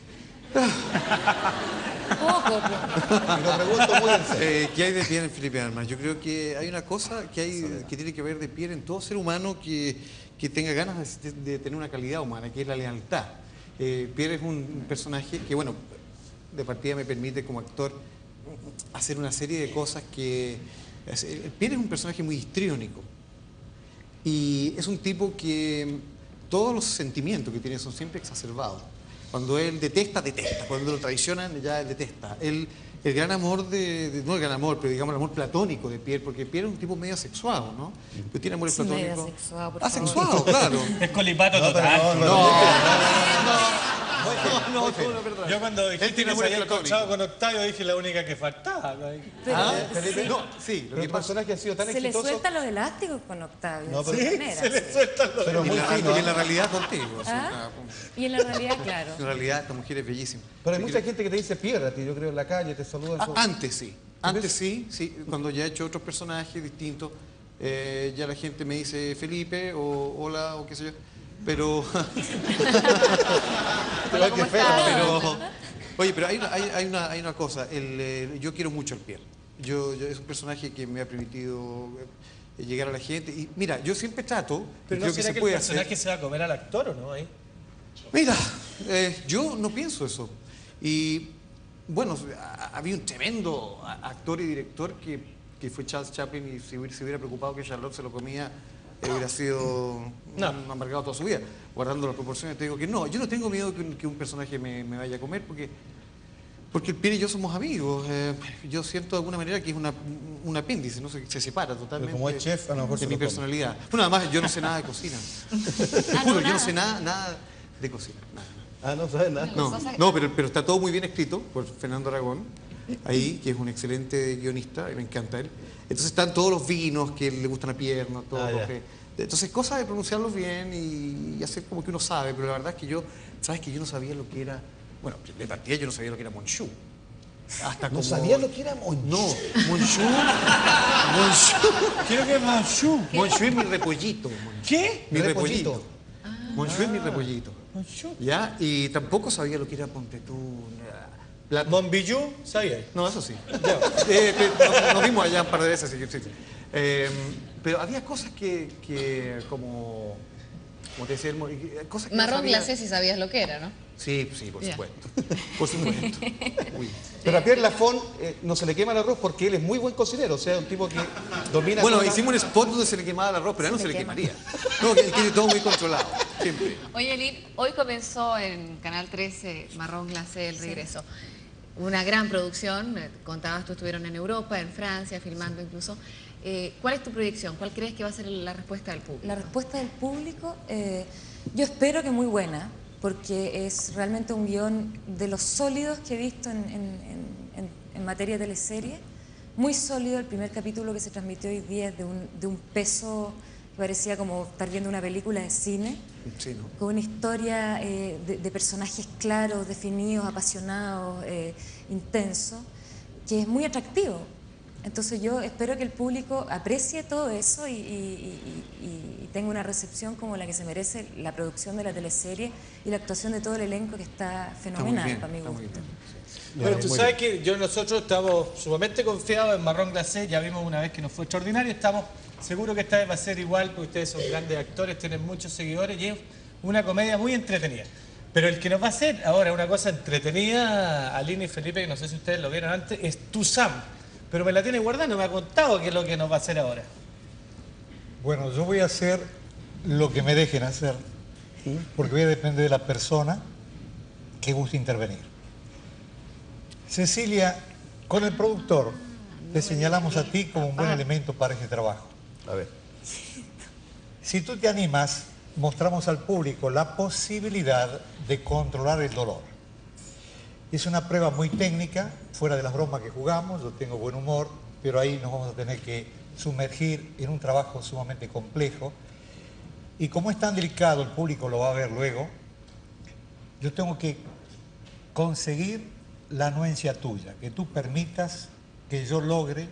Poco, poco. Y lo pregunto muy en serio. Eh, ¿Qué hay de Pierre en Felipe Armas? Yo creo que hay una cosa que, hay, que tiene que ver de Pierre en todo ser humano que, que tenga ganas de, de tener una calidad humana, que es la lealtad. Eh, Pierre es un personaje que, bueno, de partida me permite como actor hacer una serie de cosas que... Pierre es un personaje muy histriónico y es un tipo que todos los sentimientos que tiene son siempre exacerbados. Cuando él detesta, detesta. Cuando lo traicionan, ya él detesta. Él, el gran amor de, de- no el gran amor, pero digamos el amor platónico de Pierre, porque Pierre es un tipo medio asexuado, ¿no? Pero tiene amores Sí, medio platónicos. asexuado, por favor. Asexuado, claro. Es colipato No, pero total. no, no, No, No, no, no, perdón. Yo cuando dijiste tiene que se había amores encontrado con Octavio dije la única que faltaba. Pero, Ah, Felipe, sí, No, sí, lo Pero que el pasa personaje ha sido tan se le exitoso. sueltan los elásticos con Octavio. No, de pero- alguna manera, Se le sí. sueltan los... Pero y muy la, fino. y en la ¿ah? realidad contigo. o sea, ¿Ah? Y en la realidad, claro. En realidad esta mujer es bellísima. Pero hay mucha gente que te dice Pierre a ti, yo creo, en la calle, te saludan. Ah, su- antes sí, antes sí, sí, cuando ya he hecho otros personajes distintos, eh, ya la gente me dice Felipe o hola o qué sé yo. Pero... Hola, ¿cómo estás? pero oye, pero hay, una- hay, hay una, hay una cosa. El, eh, yo quiero mucho al Pierre. Yo, yo- es un personaje que me ha permitido eh, llegar a la gente. Y mira, yo siempre trato, y Pero creo ¿no que será se que el puede personaje hacer. se va a comer al actor o no? Ahí? Mira, eh, yo no pienso eso. Y bueno, a- había un tremendo a- actor y director que, que fue Charles Chaplin y si hubiera, se hubiera preocupado que Charlotte se lo comía, eh, hubiera sido No. un amargado toda su vida. Guardando las proporciones, te digo que no. Yo no tengo miedo que un, que un personaje me, me vaya a comer porque, porque el Pierre y yo somos amigos. Eh, yo siento de alguna manera que es una, un apéndice, ¿no? se, se separa totalmente como es chef, a lo mejor de se mi lo come. personalidad. Bueno, además yo no sé nada de cocina. Te juro, yo no sé nada, nada de cocina. Nada. Ah, no sabes nada. No, no pero, pero está todo muy bien escrito por Fernando Aragón, ahí, que es un excelente guionista, y me encanta él. Entonces están todos los vinos que le gustan a Pierno, todo Ah, lo ya. que... Entonces, cosa de pronunciarlos bien y, y hacer como que uno sabe, pero la verdad es que yo, ¿sabes que yo no sabía lo que era? Bueno, de partida yo no sabía lo que era Monchú. Hasta No como... sabía lo que era Monchú. No, Monchú. Monchú. Quiero que es Monchú. Monchú es mi repollito. Monchú. ¿Qué? Mi Repollito. repollito. Monchú es mi repollito. Monchú. ¿Ya? Y tampoco sabía lo que era Pontetú. La... Monbillú, ¿sabía? No, eso sí. Ya. Eh, pe- nos, nos vimos allá un par de veces, así que sí, sí. Eh, pero había cosas que, que como, como te decía, el mo- eh, cosas que no Marrón sabía. glacé si sabías lo que era, ¿no? Sí, sí, por Ya. supuesto. Por supuesto. Uy. Pero a Pierre Lafont eh, no se le quema el arroz porque él es muy buen cocinero, o sea, un tipo que domina... Bueno, toda la- hicimos un spot donde se le quemaba el arroz, pero a él no Se se le le quema. quemaría. No, que tiene todo muy controlado, siempre. Oye, Lin, hoy comenzó en Canal trece Marrón Glacé, El Regreso. Una gran producción, eh, contabas tú, estuvieron en Europa, en Francia, filmando incluso. Eh, ¿Cuál es tu proyección? ¿Cuál crees que va a ser la respuesta del público? La respuesta del público, eh, yo espero que muy buena, porque es realmente un guión de los sólidos que he visto en, en- en- en- en materia de teleserie. Muy sólido, el primer capítulo que se transmitió hoy día es de un, de un peso que parecía como estar viendo una película de cine, Sí, ¿no? con una historia eh, de, de personajes claros, definidos, apasionados, eh, intensos, que es muy atractivo. Entonces yo espero que el público aprecie todo eso y, y- y- y- y tenga una recepción como la que se merece la producción de la teleserie y la actuación de todo el elenco que está fenomenal bien, para mi está muy gusto. Bueno, tú sabes que yo nosotros estamos sumamente confiados en Marrón Glacé, ya vimos una vez que nos fue extraordinario, estamos seguros que esta vez va a ser igual, porque ustedes son grandes actores, tienen muchos seguidores y es una comedia muy entretenida. Pero el que nos va a hacer ahora una cosa entretenida, Aline y Felipe, que no sé si ustedes lo vieron antes, es Tuzam. Pero me la tiene guardada, no me ha contado qué es lo que nos va a hacer ahora. Bueno, yo voy a hacer lo que me dejen hacer, porque voy a depender de la persona que guste intervenir. Cecilia, con el productor, te señalamos a ti como un buen elemento para este trabajo. A ver. Si tú te animas, mostramos al público la posibilidad de controlar el dolor. Es una prueba muy técnica, fuera de las bromas que jugamos, yo tengo buen humor, pero ahí nos vamos a tener que sumergir en un trabajo sumamente complejo. Y como es tan delicado, el público lo va a ver luego, yo tengo que conseguir la anuencia tuya, que tú permitas que yo logre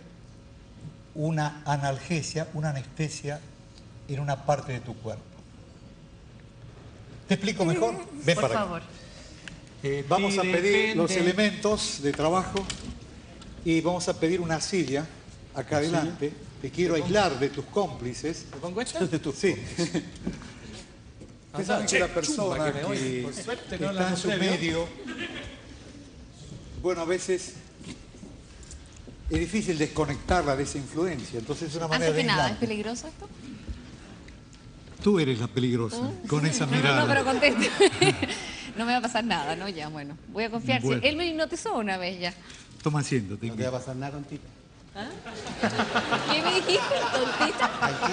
una analgesia, una anestesia en una parte de tu cuerpo. ¿Te explico mejor? Ven Por para acá. favor. Eh, vamos a pedir los Depende. elementos de trabajo y vamos a pedir una silla acá adelante. Te quiero aislar de tus cómplices. ¿Me pongo esta? Sí. Ustedes saben que la persona que me voy. que, Por suerte que no la está en su encontré, ¿vio? medio, bueno, a veces es difícil desconectarla de esa influencia. Entonces es una manera Antes de que nada, ¿es aislarte. peligroso esto? Tú eres la peligrosa, con esa No, no, mirada. no, pero conteste. No me va a pasar nada, ¿no? Ya, bueno. Voy a confiar. Sí, Bueno. él me hipnotizó una vez ya. Toma asiento, te No te va invito. a pasar nada, tontita. ¿Qué me dijiste, tontita?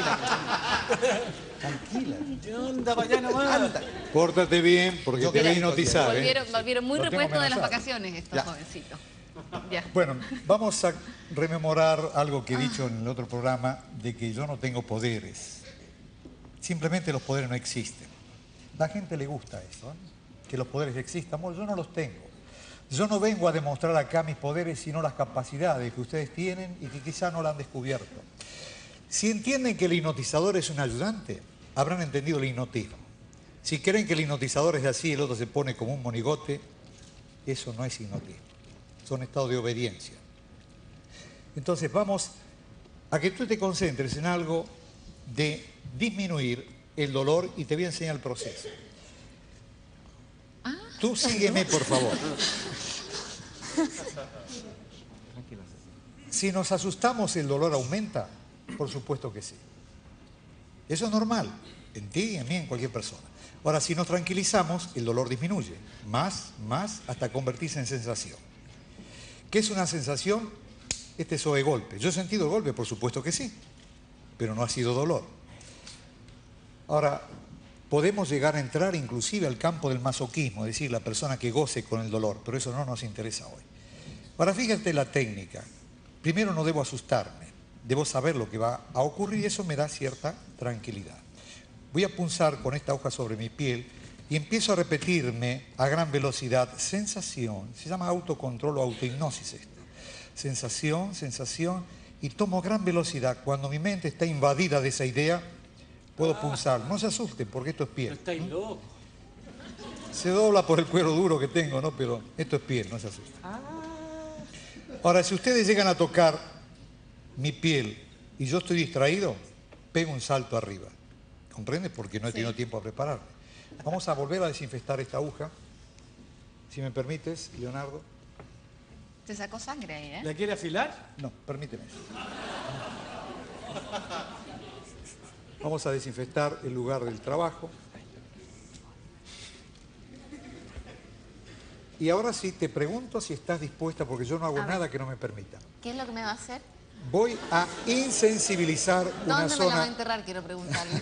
Tranquila. Anda para allá nomás. Pórtate bien, porque Yo te voy a quería- hipnotizar. ¿eh? Volvieron, volvieron muy Lo tengo repuestos de las amenazado. vacaciones estos Ya. jovencitos. Ya. Bueno, vamos a rememorar algo que he dicho en el otro programa, de que yo no tengo poderes. Simplemente los poderes no existen. La gente le gusta eso, ¿eh? Que los poderes existan. Bueno, yo no los tengo. Yo no vengo a demostrar acá mis poderes, sino las capacidades que ustedes tienen y que quizá no la han descubierto. Si entienden que el hipnotizador es un ayudante, habrán entendido el hipnotismo. Si creen que el hipnotizador es así y el otro se pone como un monigote, eso no es hipnotismo. Son estados de obediencia. Entonces vamos a que tú te concentres en algo de disminuir el dolor y te voy a enseñar el proceso. Tú sígueme, por favor. Si nos asustamos, ¿el dolor aumenta? Por supuesto que sí. Eso es normal, en ti, en mí, en cualquier persona. Ahora, si nos tranquilizamos, el dolor disminuye. Más, más, hasta convertirse en sensación. ¿Qué es una sensación? Este es de golpe. ¿Yo he sentido el golpe? Por supuesto que sí. Pero no ha sido dolor. Ahora, podemos llegar a entrar inclusive al campo del masoquismo, es decir, la persona que goce con el dolor, pero eso no nos interesa hoy. Ahora, fíjate la técnica. Primero, no debo asustarme, debo saber lo que va a ocurrir y eso me da cierta tranquilidad. Voy a punzar con esta hoja sobre mi piel y empiezo a repetirme a gran velocidad sensación, se llama autocontrol o autohipnosis esto. Sensación, sensación, y tomo gran velocidad. Cuando mi mente está invadida de esa idea, puedo punzar. No se asusten, porque esto es piel. Estáis locos. Se dobla por el cuero duro que tengo, ¿no? Pero esto es piel, no se asusten. Ahora, si ustedes llegan a tocar mi piel y yo estoy distraído, pego un salto arriba. ¿Comprendes? Porque no he tenido tiempo a prepararme. Vamos a volver a desinfectar esta aguja. Si me permites, Leonardo. Te sacó sangre ahí, ¿eh? ¿La quiere afilar? No, permíteme. Vamos a desinfectar el lugar del trabajo. Y ahora sí, te pregunto si estás dispuesta, porque yo no hago nada que no me permita. ¿Qué es lo que me va a hacer? Voy a insensibilizar una ¿Dónde me la va a zona... enterrar? Quiero preguntarle.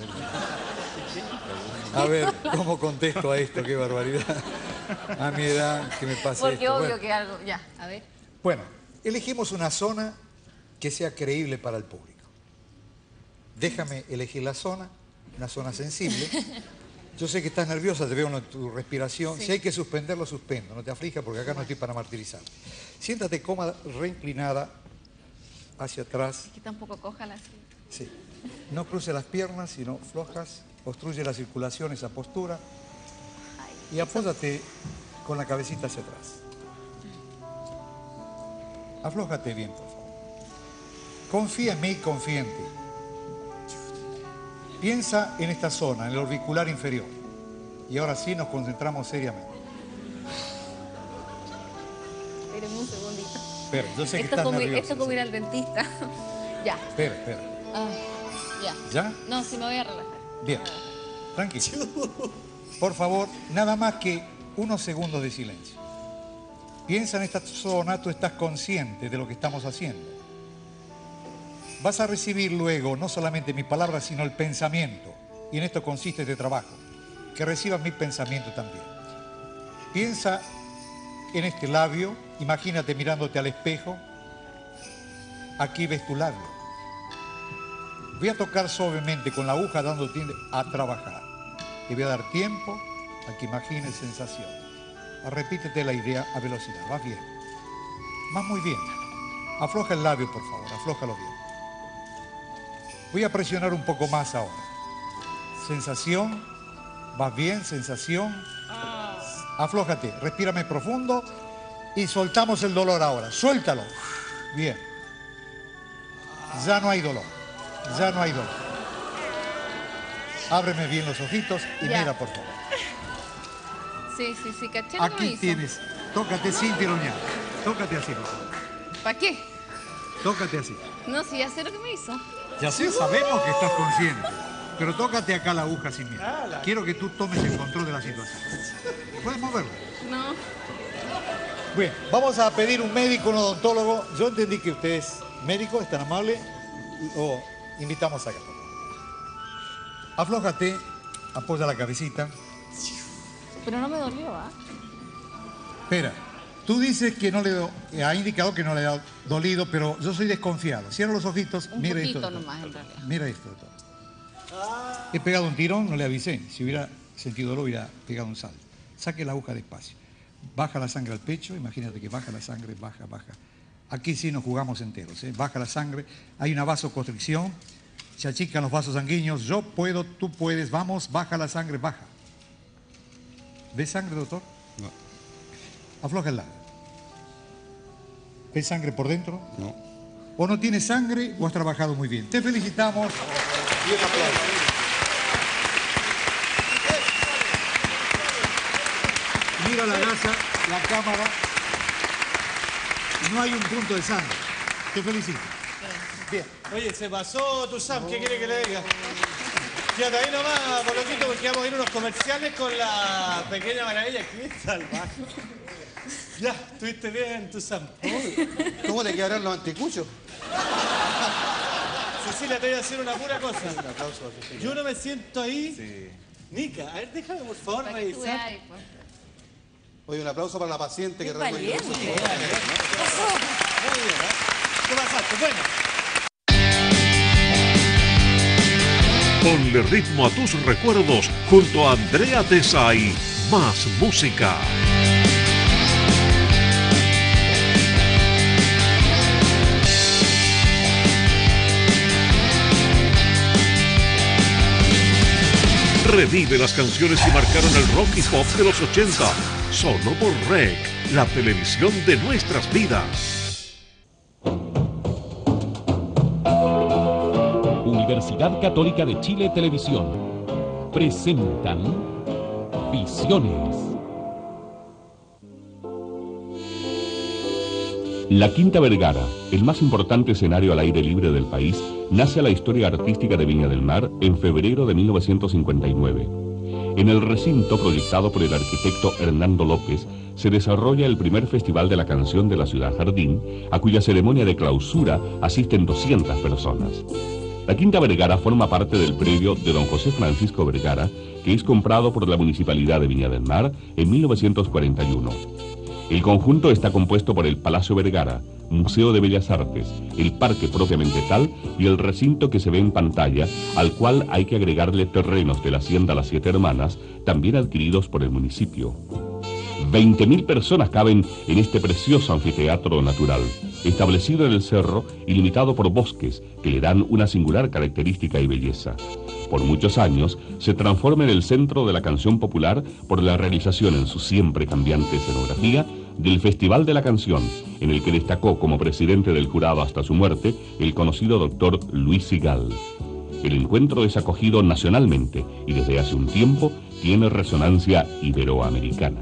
A ver, ¿cómo contesto a esto? Qué barbaridad. A mi edad, que me pase Porque esto. obvio Bueno. que algo... Ya, a ver. Bueno, elegimos una zona que sea creíble para el público. Déjame elegir la zona, una zona sensible. Yo sé que estás nerviosa, te veo en tu respiración. Sí. Si hay que suspenderlo, suspendo. No te aflijas porque acá no estoy para martirizar. Siéntate cómoda, reinclinada hacia atrás. Es que está un poco coja la silla. Sí. No cruces las piernas, sino flojas. Obstruye la circulación, esa postura. Y apóyate con la cabecita hacia atrás. Aflójate bien, por favor. Confía en mí, confía en ti. Piensa en esta zona, en el orbicular inferior. Y ahora sí nos concentramos seriamente. Espérenme un segundito. Espera, yo sé que Esto estás como, nerviosa. esto como ir al dentista. Ya. Espera, espera. Ah, ya. ¿Ya? No, sí me voy a relajar. Bien. Tranquilo. Por favor, nada más que unos segundos de silencio. Piensa en esta zona, tú estás consciente de lo que estamos haciendo. Vas a recibir luego no solamente mi palabra, sino el pensamiento. Y en esto consiste este trabajo. Que recibas mi pensamiento también. Piensa en este labio, imagínate mirándote al espejo. Aquí ves tu labio. Voy a tocar suavemente con la aguja dándote a trabajar. Te voy a dar tiempo a que imagines sensación. Repítete la idea a velocidad. Vas bien. Vas muy bien. Afloja el labio, por favor. Aflójalo bien. Voy a presionar un poco más ahora. Sensación. Vas bien, sensación. Aflójate. Respírame profundo. Y soltamos el dolor ahora. Suéltalo. Bien. Ya no hay dolor. Ya no hay dolor. Ábreme bien los ojitos y Ya. mira, por favor. Sí, sí, sí, caché. lo Aquí hizo. tienes. Tócate sin tironear. Tócate así, por favor. ¿Para qué? Tócate así. No, sí, ya sé lo que me hizo. Ya sé, sabemos que estás consciente. Pero tócate acá la aguja sin miedo. Quiero que tú tomes el control de la situación. ¿Puedes moverlo? No. Bien, vamos a pedir un médico, un odontólogo. Yo entendí que usted es médico, es tan amable. Lo invitamos acá. Aflójate, apoya la cabecita. Pero no me dolió, ¿ah? Espera, tú dices que no le do- ha indicado que no le ha dolido, pero yo soy desconfiado. Cierra los ojitos, Un mira poquito esto. doctor. nomás, en realidad. Mira esto, doctor. He pegado un tirón, no le avisé. Si hubiera sentido dolor, hubiera pegado un salto. Saque la aguja despacio. Baja la sangre al pecho, imagínate que baja la sangre, baja, baja. Aquí sí nos jugamos enteros, ¿eh? Baja la sangre, hay una vasoconstricción. se achican los vasos sanguíneos. Yo puedo, tú puedes. Vamos, baja la sangre, baja. ¿Ves sangre, doctor? No. Afloja el lado. ¿Ves sangre por dentro? No. O no tienes sangre o has trabajado muy bien. Te felicitamos. Y un aplauso. Mira la gasa, la cámara. No hay un punto de sangre. Te felicito. Bien. Oye, se pasó tu Sam, ¿qué quiere que le diga? Quédate ahí nomás, Poloquito, porque vamos a ir a unos comerciales con la pequeña maravilla. ¡Qué salvaje! Ya, estuviste bien, tu Sam. ¿Cómo te quedarán los anticuchos? Cecilia, te voy a decir una pura cosa. Un aplauso a Cecilia. Yo no me siento ahí. Sí. Nica, a ver, déjame por favor Para que tú revisar. veas, pues. Oye, un aplauso para la paciente que realmente... Muy bien, ¿eh? ¿Qué pasaste? Bueno. Ponle ritmo a tus recuerdos junto a Andrea Tesai. Más música. Revive las canciones que marcaron el rock y pop de los ochenta. Solo por R E C, la televisión de nuestras vidas. Universidad Católica de Chile Televisión presentan Visiones. La Quinta Vergara, el más importante escenario al aire libre del país, nace a la historia artística de Viña del Mar en febrero de mil novecientos cincuenta y nueve. En el recinto proyectado por el arquitecto Hernando López se desarrolla el primer Festival de la Canción de la Ciudad Jardín, a cuya ceremonia de clausura asisten doscientas personas. La Quinta Vergara forma parte del predio de don José Francisco Vergara, que es comprado por la Municipalidad de Viña del Mar en mil novecientos cuarenta y uno. El conjunto está compuesto por el Palacio Vergara, Museo de Bellas Artes, el parque propiamente tal y el recinto que se ve en pantalla, al cual hay que agregarle terrenos de la Hacienda Las Siete Hermanas, también adquiridos por el municipio. veinte mil personas caben en este precioso anfiteatro natural, establecido en el cerro y limitado por bosques que le dan una singular característica y belleza. Por muchos años se transforma en el centro de la canción popular por la realización en su siempre cambiante escenografía del Festival de la Canción, en el que destacó como presidente del jurado hasta su muerte el conocido doctor Luis Sigal. El encuentro es acogido nacionalmente y desde hace un tiempo tiene resonancia iberoamericana.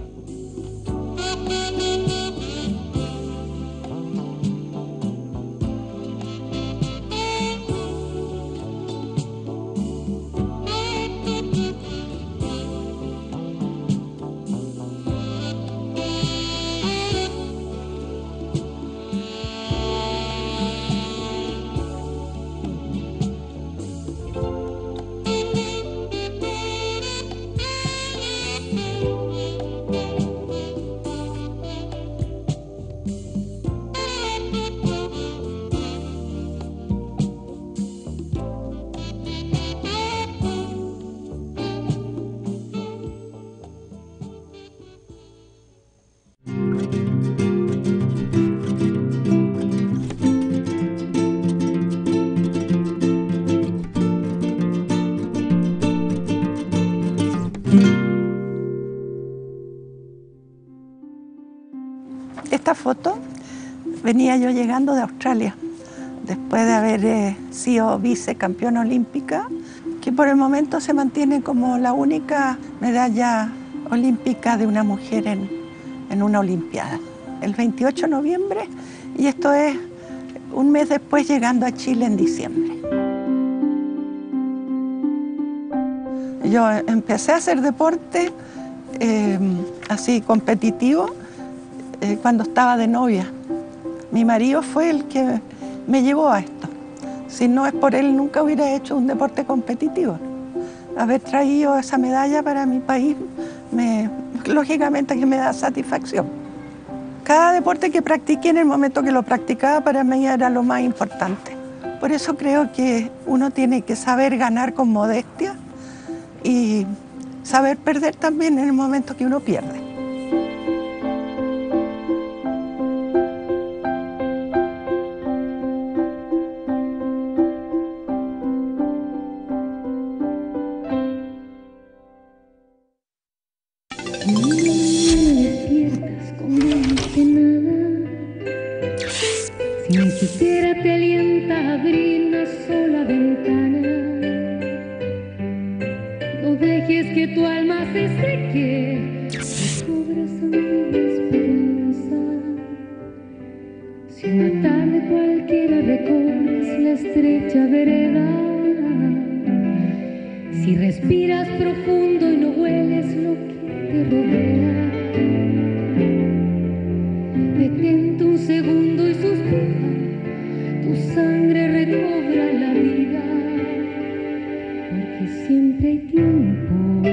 Esta foto venía yo llegando de Australia, después de haber eh, sido vicecampeona olímpica, que por el momento se mantiene como la única medalla olímpica de una mujer en, en una olimpiada. El veintiocho de noviembre, y esto es un mes después llegando a Chile en diciembre. Yo empecé a hacer deporte eh, así competitivo eh, cuando estaba de novia. Mi marido fue el que me llevó a esto. Si no es por él, nunca hubiera hecho un deporte competitivo. Haber traído esa medalla para mi país, me, lógicamente que me da satisfacción. Cada deporte que practiqué en el momento que lo practicaba para mí era lo más importante. Por eso creo que uno tiene que saber ganar con modestia y saber perder también en el momento que uno pierde. que tu alma se seque, recobras antiguas esperanzas. Si una tarde cualquiera recorres la estrecha vereda, si respiras profundo y no hueles lo que te rodea, detente un segundo y suspira, tu sangre recobra la vida, porque siempre hay tiempo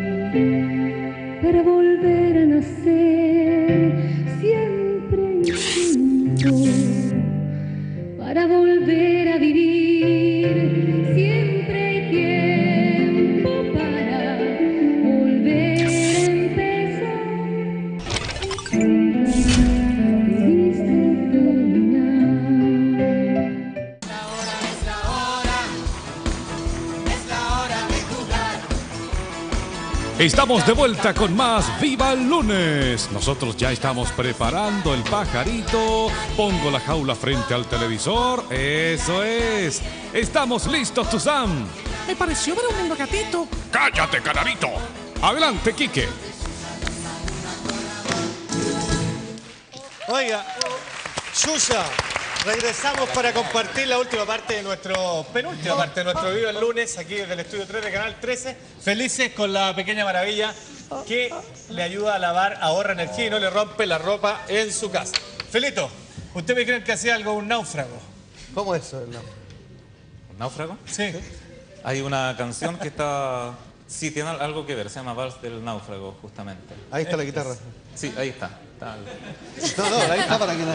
para volver a nacer, siempre hay tiempo para volver a vivir, siempre hay tiempo para volver a empezar. Debiste terminar. Estamos de vuelta con más Viva el Lunes. Nosotros ya estamos preparando el pajarito. Pongo la jaula frente al televisor. Eso es. Estamos listos, Tuzán. Me pareció ver un lindo gatito. ¡Cállate, canarito! Adelante, Quique. Oiga, Yuya, regresamos para compartir la última parte de nuestro, penúltima parte de nuestro Viva el Lunes, aquí desde el Estudio tres de Canal trece. Felices con la pequeña maravilla que le ayuda a lavar, ahorra energía y no le rompe la ropa en su casa. Felito, ¿usted me cree que hacía algo un náufrago? ¿Cómo es eso, el náufrago? ¿Un náufrago? Sí. Hay una canción que está... Sí, tiene algo que ver, se llama Vals del Náufrago, justamente. Ahí está la guitarra. Sí, ahí está. está el... No, no, ahí está para que no...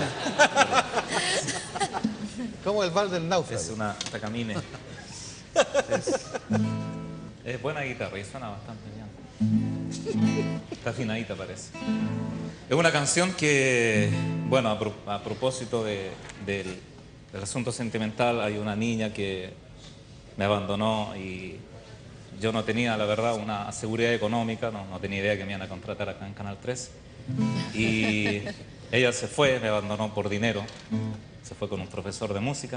¿Cómo el Vals del Náufrago? Es una tacamine. Es, es buena guitarra y suena bastante bien. Está afinadita, parece. Es una canción que, bueno, a, pro, a propósito de, del, del asunto sentimental, hay una niña que me abandonó y yo no tenía, la verdad, una seguridad económica, no, no tenía idea que me iban a contratar acá en Canal tres. Y ella se fue, me abandonó por dinero. Se fue con un profesor de música.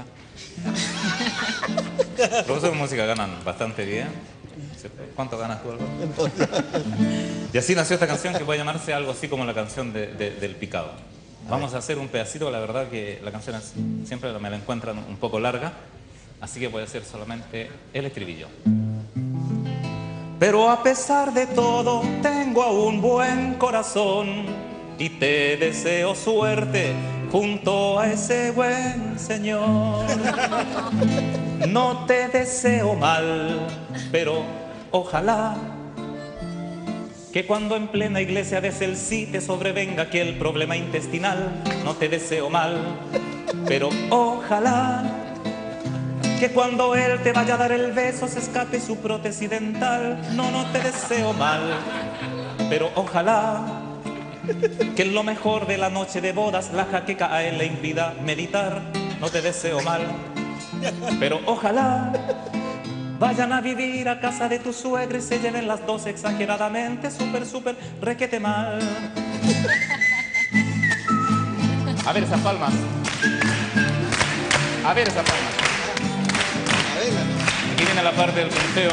Los profesores de música ganan bastante bien. ¿Cuánto ganas tú, Alberto? Y así nació esta canción que puede llamarse algo así como la canción de, de, del picado. Vamos a hacer un pedacito, la verdad que la canción es, siempre me la encuentran un poco larga, así que voy a hacer solamente el estribillo. Pero a pesar de todo, tengo aún buen corazón y te deseo suerte junto a ese buen señor. No te deseo mal, pero ojalá que cuando en plena iglesia des el sí te sobrevenga aquel problema intestinal. No te deseo mal, pero ojalá que cuando él te vaya a dar el beso se escape su prótesis dental. No, no te deseo mal, pero ojalá que en lo mejor de la noche de bodas la jaqueca a él le impida meditar. No te deseo mal, pero ojalá vayan a vivir a casa de tu suegra y se lleven las dos exageradamente súper, súper requete mal. A ver esas palmas. A ver esas palmas. Aquí viene la parte del conteo.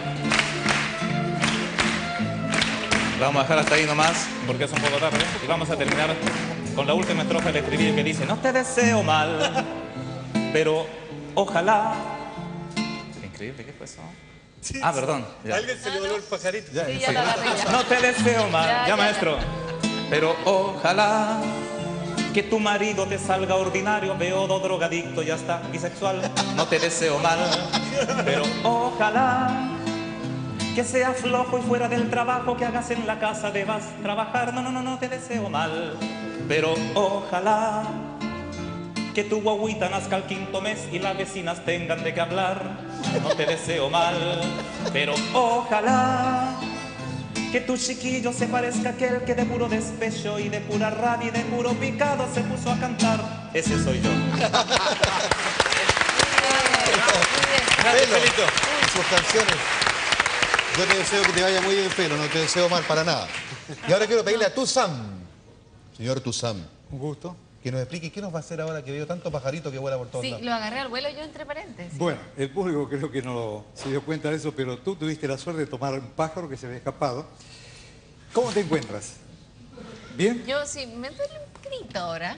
La vamos a dejar hasta ahí nomás, porque es un poco tarde. Y vamos a terminar con la última estrofa del estribillo que dice: no te deseo mal, pero ojalá... Increíble, ¿qué fue eso? Sí, ah, perdón. Ya. A alguien se le voló el pajarito. Ya, sí, ya ya. No te deseo mal, ya, ya maestro. Pero ojalá que tu marido te salga ordinario, beodo, drogadicto, ya está, bisexual. No te deseo mal, pero ojalá que sea flojo y fuera del trabajo que hagas en la casa debas trabajar. No, no, no, no te deseo mal, pero ojalá que tu guaguita nazca al quinto mes y las vecinas tengan de qué hablar. No te deseo mal, pero ojalá que tu chiquillo se parezca a aquel que de puro despecho y de pura rabia y de puro picado se puso a cantar. Ese soy yo. Gracias, Felito. En sus canciones. Yo te deseo que te vaya muy bien, Felo. No te deseo mal para nada. Y ahora quiero pedirle a Tuzán. Señor Tuzán. Un gusto. que nos explique qué nos va a hacer ahora que veo tanto pajarito que vuela por todos Sí, lados. lo agarré al vuelo yo entre paréntesis. Bueno, el público creo que no se dio cuenta de eso, pero tú tuviste la suerte de tomar un pájaro que se había escapado. ¿Cómo te encuentras? ¿Bien? Yo sí, me duele un grito ahora.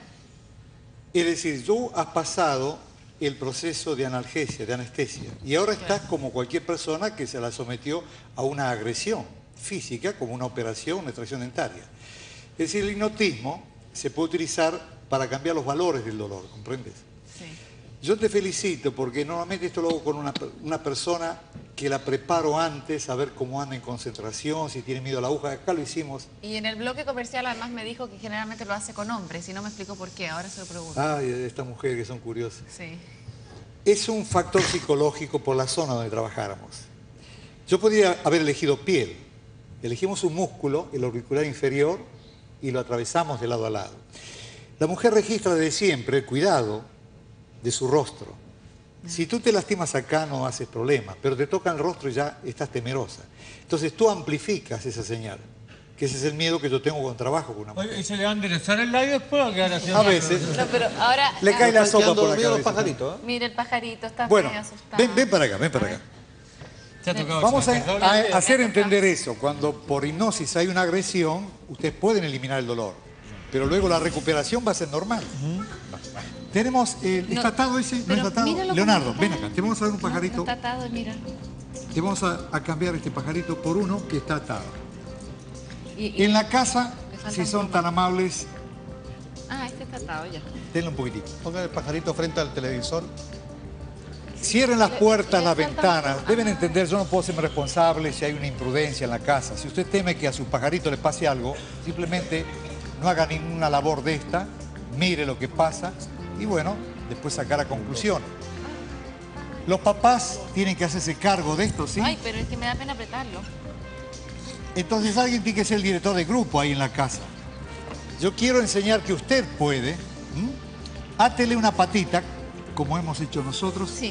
Es decir, tú has pasado el proceso de analgesia, de anestesia, y ahora estás como cualquier persona que se la sometió a una agresión física, como una operación, una extracción dentaria. Es decir, el hipnotismo se puede utilizar para cambiar los valores del dolor, ¿comprendes? Sí. Yo te felicito porque normalmente esto lo hago con una, una persona que la preparo antes, a ver cómo anda en concentración, si tiene miedo a la aguja. Acá lo hicimos. Y en el bloque comercial además me dijo que generalmente lo hace con hombres y no me explicó por qué, ahora se lo pregunto. Ay, esta mujer que son curiosas. Sí. Es un factor psicológico por la zona donde trabajáramos. Yo podría haber elegido piel. Elegimos un músculo, el auricular inferior, y lo atravesamos de lado a lado. La mujer registra desde siempre el cuidado de su rostro. Si tú te lastimas acá no haces problema, pero te toca el rostro y ya estás temerosa. Entonces tú amplificas esa señal, que ese es el miedo que yo tengo cuando trabajo con una mujer. Oye, ¿y se le va a enderezar el labio después o quedar así? A veces. No, pero ahora... Le cae la sopa por la los cabeza. pajaritos, ¿eh? Mira el pajarito, está Bueno, medio asustado. ven, ven para acá, ven para acá. Vamos a, a- a hacer entender eso. Cuando por hipnosis hay una agresión, ustedes pueden eliminar el dolor, pero luego la recuperación va a ser normal. Tenemos el... ¿Está atado ese? ¿No pero es atado? míralo Leonardo, cómo ven está. acá. Te vamos a dar un pajarito. Está atado, mira. Te vamos a, a cambiar este pajarito por uno que está atado. Y- y- En la casa, Le faltan si son plumas. tan amables, Ah, este está atado ya. denle un poquitito. Pongan el pajarito frente al televisor. Cierren las puertas, las ventanas. Deben entender, yo no puedo serme responsable si hay una imprudencia en la casa. Si usted teme que a su pajarito le pase algo, simplemente no haga ninguna labor de esta, mire lo que pasa y bueno, después sacar a conclusión. Los papás tienen que hacerse cargo de esto, ¿sí? Ay, pero es que me da pena apretarlo. Entonces alguien tiene que ser el director de grupo ahí en la casa. Yo quiero enseñar que usted puede. ¿m? Átele una patita, como hemos hecho nosotros. Sí.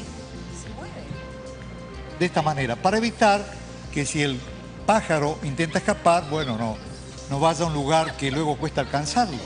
De esta manera, para evitar que si el pájaro intenta escapar, bueno, no, no vaya a un lugar que luego cuesta alcanzarlo.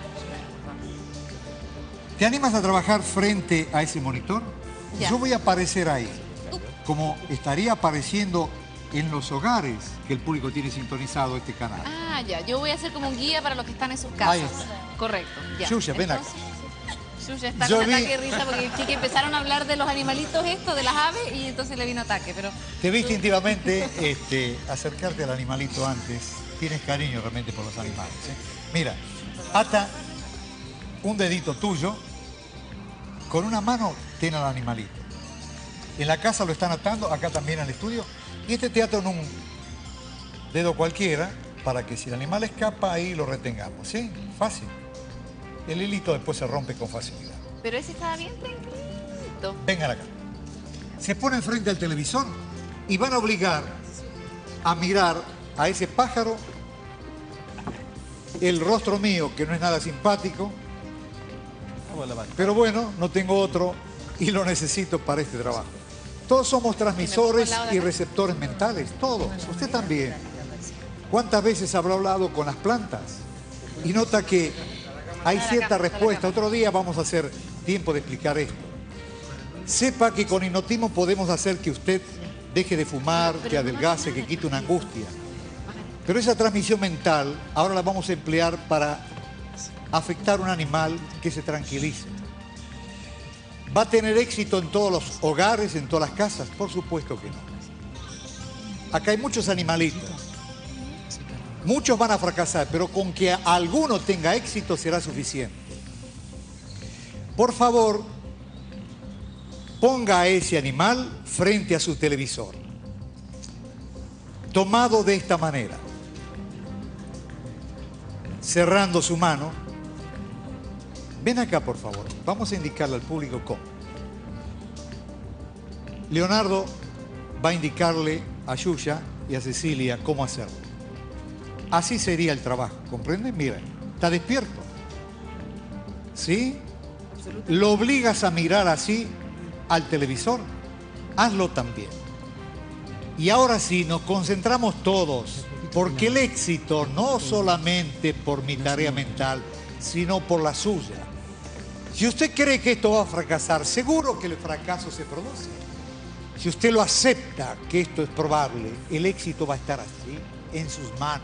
¿Te animas a trabajar frente a ese monitor? Ya. Yo voy a aparecer ahí, como estaría apareciendo en los hogares que el público tiene sintonizado este canal. Ah, ya. Yo voy a hacer como un guía para los que están en sus Ahí casas. está. Correcto, ya. Yuya, ven acá. Yuya está Yo con vi- ataque de risa porque el chiqui empezaron a hablar de los animalitos estos, de las aves, y entonces le vino ataque, pero... Te viste instintivamente este, acercarte al animalito antes. Tienes cariño realmente por los animales. ¿eh? Mira, ata un dedito tuyo, con una mano ten al animalito. En la casa lo están atando, acá también en el estudio. Y este te ata en un dedo cualquiera para que si el animal escapa ahí lo retengamos. ¿Sí? Fácil. El hilito después se rompe con facilidad. Pero ese estaba bien tranquilito. Vengan acá. Se ponen frente al televisor y van a obligar a mirar a ese pájaro, el rostro mío, que no es nada simpático, pero bueno, no tengo otro y lo necesito para este trabajo. Todos somos transmisores y receptores mentales, todos. Usted también. ¿Cuántas veces habrá hablado con las plantas? Y nota que hay cierta respuesta. Otro día vamos a hacer tiempo de explicar esto. Sepa que con hipnotismo podemos hacer que usted deje de fumar, que adelgace, que quite una angustia. Pero esa transmisión mental ahora la vamos a emplear para afectar a un animal que se tranquilice. ¿Va a tener éxito en todos los hogares, en todas las casas? Por supuesto que no. Acá hay muchos animalitos. Muchos van a fracasar, pero con que alguno tenga éxito será suficiente. Por favor, ponga a ese animal frente a su televisor, tomado de esta manera, cerrando su mano. Ven acá, por favor. Vamos a indicarle al público cómo. Leonardo va a indicarle a Yuya y a Cecilia cómo hacerlo. Así sería el trabajo, ¿comprenden? Miren, está despierto. ¿Sí? Lo obligas a mirar así al televisor. Hazlo también. Y ahora sí, nos concentramos todos, porque el éxito no solamente por mi tarea mental, sino por la suya. Si usted cree que esto va a fracasar, seguro que el fracaso se produce. Si usted lo acepta que esto es probable, el éxito va a estar así, en sus manos.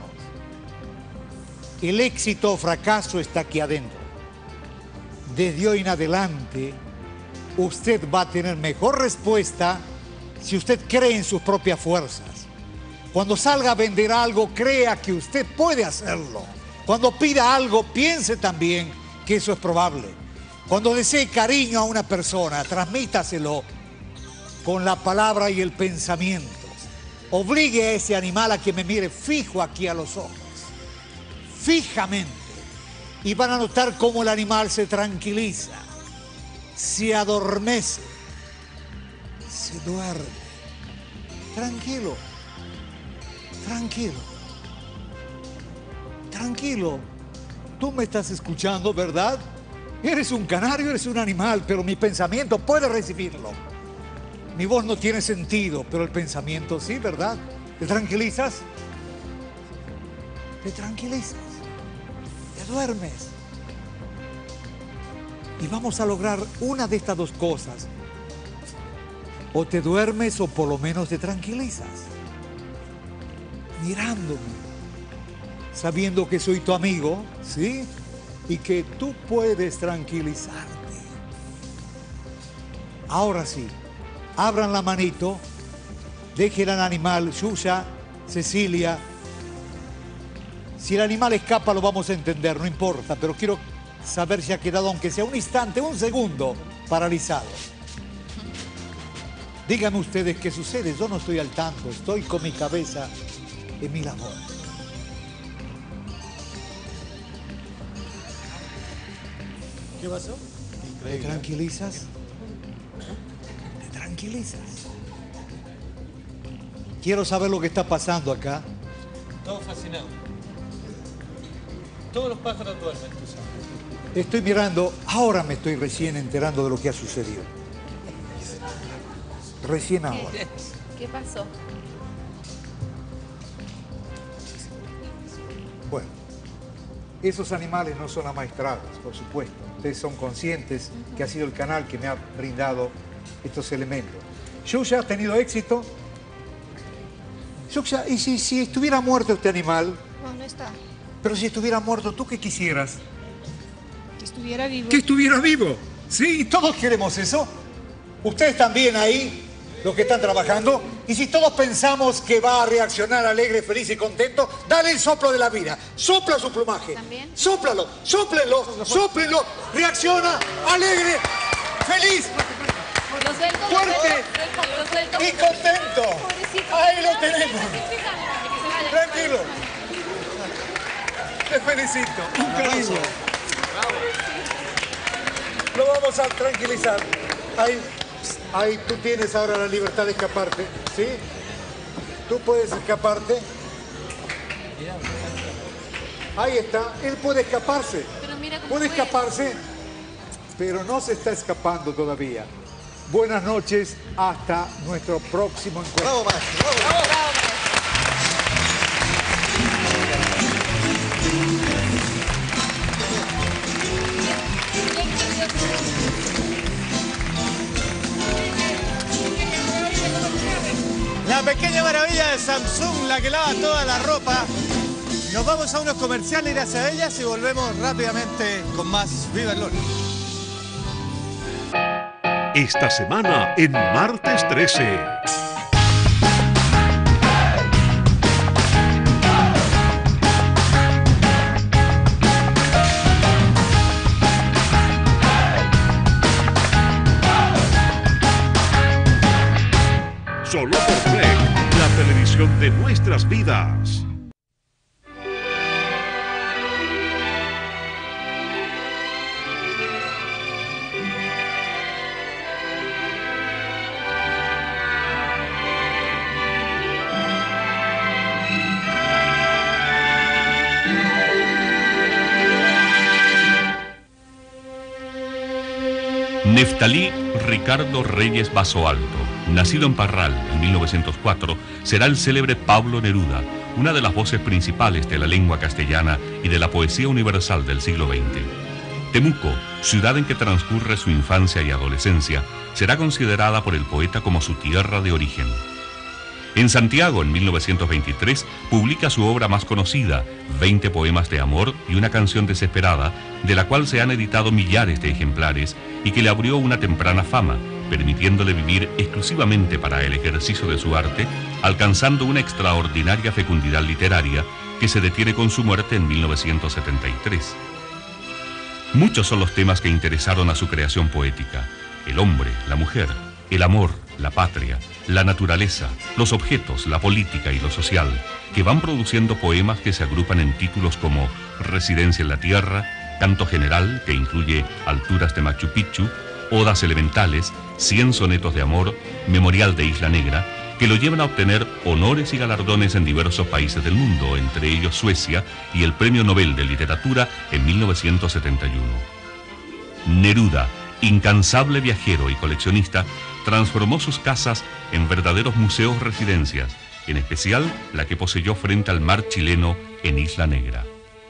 El éxito o fracaso está aquí adentro. Desde hoy en adelante, usted va a tener mejor respuesta si usted cree en sus propias fuerzas. Cuando salga a vender algo, crea que usted puede hacerlo. Cuando pida algo, piense también que eso es probable. Cuando desee cariño a una persona, transmítaselo con la palabra y el pensamiento. Obligue a ese animal a que me mire fijo aquí a los ojos, fijamente. Y van a notar cómo el animal se tranquiliza, se adormece, se duerme. Tranquilo, tranquilo, tranquilo. Tú me estás escuchando, ¿verdad? Eres un canario, eres un animal, pero mi pensamiento puede recibirlo. Mi voz no tiene sentido, pero el pensamiento sí, ¿verdad? ¿Te tranquilizas? Te tranquilizas. Te duermes. Y vamos a lograr una de estas dos cosas. O te duermes o por lo menos te tranquilizas. Mirándome. Sabiendo que soy tu amigo, ¿sí? Y que tú puedes tranquilizarte. Ahora sí, abran la manito, dejen al animal, Yuya, Cecilia. Si el animal escapa lo vamos a entender, no importa, pero quiero saber si ha quedado, aunque sea un instante, un segundo, paralizado. Díganme ustedes qué sucede, yo no estoy al tanto, estoy con mi cabeza en mi labor. ¿Qué pasó? ¿Te tranquilizas? ¿Te tranquilizas? Quiero saber lo que está pasando acá. Todo fascinado. Todos los pájaros duermen, tú sabes. Estoy mirando, ahora me estoy recién enterando de lo que ha sucedido. Recién ahora. ¿Qué, ¿Qué pasó? Bueno, esos animales no son amaestrados, por supuesto. Ustedes son conscientes que ha sido el canal que me ha brindado estos elementos. Yuya ha tenido éxito. Yuya, ¿y si, si estuviera muerto este animal? No, no está. Pero si estuviera muerto, ¿tú qué quisieras? Que estuviera vivo. Que estuviera vivo. Sí, todos queremos eso. Ustedes también ahí, los que están trabajando. Y si todos pensamos que va a reaccionar alegre, feliz y contento, dale el soplo de la vida. Sopla su plumaje. ¿También? Sóplalo, sóplenlo, sóplenlo. Reacciona, alegre, feliz, Lo suelto, fuerte lo suelto. y contento. Pobrecito. Ahí lo No, tenemos. que se vaya. Tranquilo. Te felicito. Un cariño. Lo vamos a tranquilizar. Ahí, ahí tú tienes ahora la libertad de escaparte, ¿sí? Tú puedes escaparte. Ahí está. Él puede escaparse. Pero mira cómo Puede fue. escaparse, pero no se está escapando todavía. Buenas noches. Hasta nuestro próximo encuentro. Bravo, maestro. Bravo. Bravo, maestro. La pequeña maravilla de Samsung, la que lava toda la ropa. Nos vamos a unos comerciales gracias a ellas y volvemos rápidamente con más Viva el Lunes. Esta semana en Martes trece. Solo por Fleck, la televisión de nuestras vidas. Neftalí Ricardo Reyes Basoalto, nacido en Parral en mil novecientos cuatro, será el célebre Pablo Neruda, una de las voces principales de la lengua castellana y de la poesía universal del siglo veinte. Temuco, ciudad en que transcurre su infancia y adolescencia, será considerada por el poeta como su tierra de origen. En Santiago, en mil novecientos veintitrés, publica su obra más conocida, veinte poemas de amor y una canción desesperada, de la cual se han editado millares de ejemplares y que le abrió una temprana fama, permitiéndole vivir exclusivamente para el ejercicio de su arte, alcanzando una extraordinaria fecundidad literaria que se detiene con su muerte en mil novecientos setenta y tres. Muchos son los temas que interesaron a su creación poética: el hombre, la mujer, el amor, la patria, la naturaleza, los objetos, la política y lo social, que van produciendo poemas que se agrupan en títulos como Residencia en la Tierra, Canto General, que incluye Alturas de Machu Picchu, Odas Elementales, Cien Sonetos de Amor, Memorial de Isla Negra, que lo llevan a obtener honores y galardones en diversos países del mundo, entre ellos Suecia, y el Premio Nobel de Literatura en mil novecientos setenta y uno. Neruda, incansable viajero y coleccionista, transformó sus casas en verdaderos museos residencias, en especial la que poseyó frente al mar chileno en Isla Negra.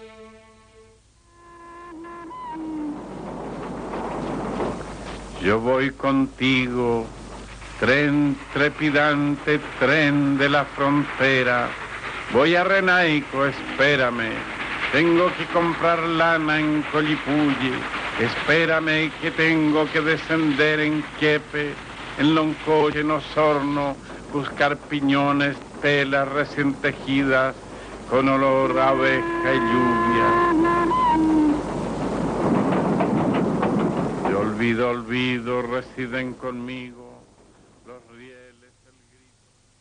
Yo voy contigo, tren trepidante, tren de la frontera. Voy a Renaico, espérame. Tengo que comprar lana en Collipulle. Espérame que tengo que descender en Quiepe, en Loncoche, en Osorno, buscar piñones, telas recién tejidas, con olor a abeja y lluvia. De olvido, olvido, residen conmigo los rieles, el grito.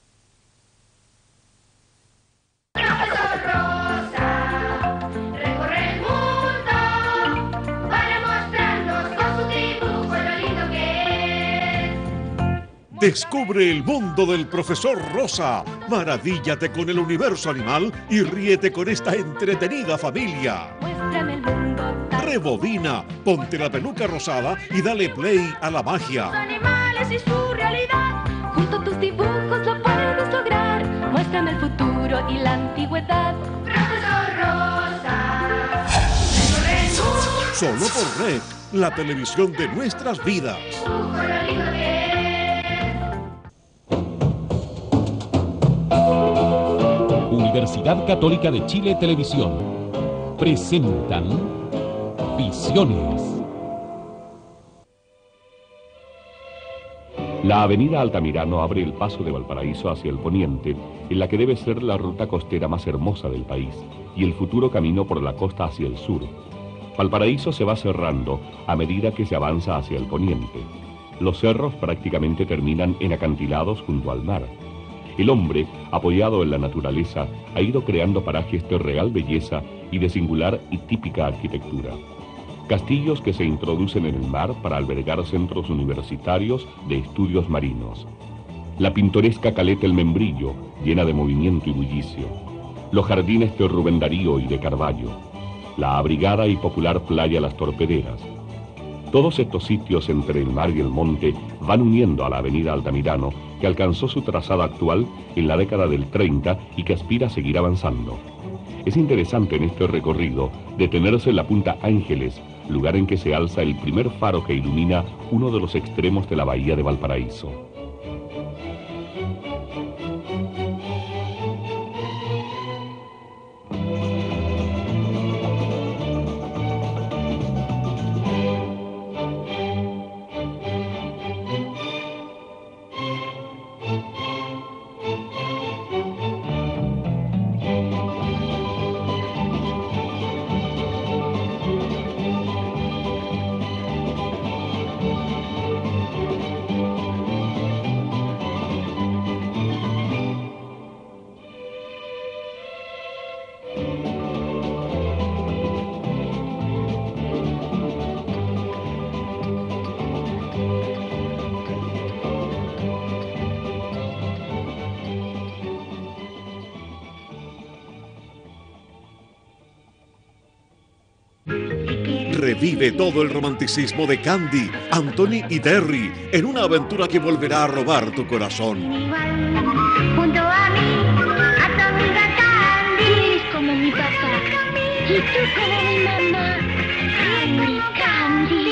Rosa, recorre el mundo para mostrarnos con su dibujo lo lindo que es. Descubre el mundo del profesor Rosa. Maravíllate con el universo animal y ríete con esta entretenida familia. Muéstrame el mundo. Rebobina, ponte la peluca rosada y dale play a la magia. Los animales y su realidad. Junto a tus dibujos lo puedes lograr. Muéstrame el futuro y la antigüedad. Profesor Rosa. Recorre el mundo. Solo por Red, la televisión de nuestras vidas. Dibujo lo lindo que es. Universidad Católica de Chile Televisión presentan Visiones. La avenida Altamirano abre el paso de Valparaíso hacia el poniente, en la que debe ser la ruta costera más hermosa del país, y el futuro camino por la costa hacia el sur. Valparaíso se va cerrando a medida que se avanza hacia el poniente. Los cerros prácticamente terminan en acantilados junto al mar. El hombre, apoyado en la naturaleza, ha ido creando parajes de real belleza y de singular y típica arquitectura. Castillos que se introducen en el mar para albergar centros universitarios de estudios marinos. La pintoresca caleta El Membrillo, llena de movimiento y bullicio. Los jardines de Rubén Darío y de Carvalho. La abrigada y popular playa Las Torpederas. Todos estos sitios entre el mar y el monte van uniendo a la avenida Altamirano, que alcanzó su trazado actual en la década del treinta y que aspira a seguir avanzando. Es interesante en este recorrido detenerse en la Punta Ángeles, lugar en que se alza el primer faro que ilumina uno de los extremos de la bahía de Valparaíso. Revive todo el romanticismo de Candy, Anthony y Terry en una aventura que volverá a robar tu corazón. Junto a mí, a tu amiga Candy. Eres como mi papá y tú como mi mamá. Candy, Candy.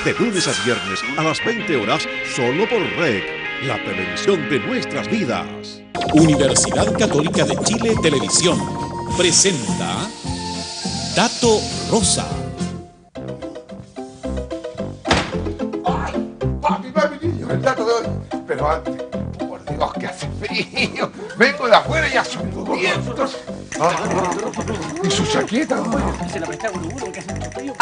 de lunes a viernes a las veinte horas, solo por R E C, la televisión de nuestras vidas. Universidad Católica de Chile Televisión presenta Dato Rosa. Papi, papi, niño, el dato de hoy. Pero antes, por Dios, que hace frío. Vengo de afuera y hace un vientos. Ah, ¿y su chaqueta? Se la presté a Guruguru porque hace mucho frío.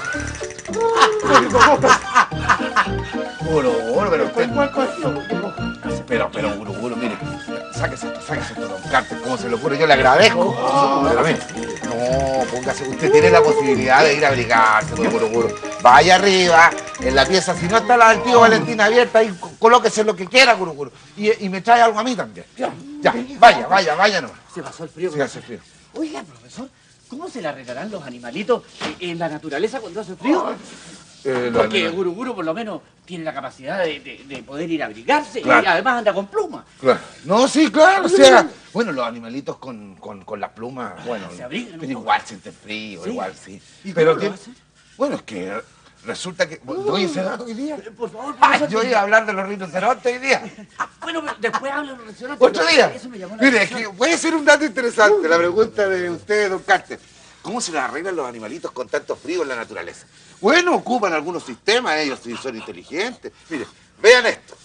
Guruguru, pero usted... Pero, pero, Guruguru, mire, sáquese esto, sáquese esto, don Carter, ¿cómo se lo ocurre? Yo le agradezco. Pero mire, no, póngase, usted tiene la posibilidad de ir a abrigarse, don Guruguru. Vaya arriba, en la pieza, si no está la del tío Valentín abierta, ahí colóquese lo que quiera, Guruguru. Y, y me trae algo a mí también. Ya, vaya, vaya, vaya, no. Se pasó el frío. Sí, hace frío. Oiga, profesor, ¿cómo se le arreglarán los animalitos en la naturaleza cuando hace frío? Eh, Porque animal... Guruguru por lo menos tiene la capacidad de, de, de poder ir a abrigarse Claro. y además anda con plumas. Claro. No, sí, claro, o sea, bueno, los animalitos con, con, con las plumas, bueno, Se abrigan, pero igual sienten frío, Sí. igual sí. ¿Y Pero cómo que, lo hace? bueno, es que resulta que, ¿doy ese dato hoy día? Por favor, Ah, profesor. yo iba a hablar de los rinocerontes hoy día. Bueno, pero después habla de los rinocerontes. ¿Otro día? Eso me llamó la Mire, es atención. que puede ser un dato interesante la pregunta de usted, don Carter. ¿Cómo se les arreglan los animalitos con tanto frío en la naturaleza? Bueno, ocupan algunos sistemas, ellos sí son inteligentes. Mire, vean esto.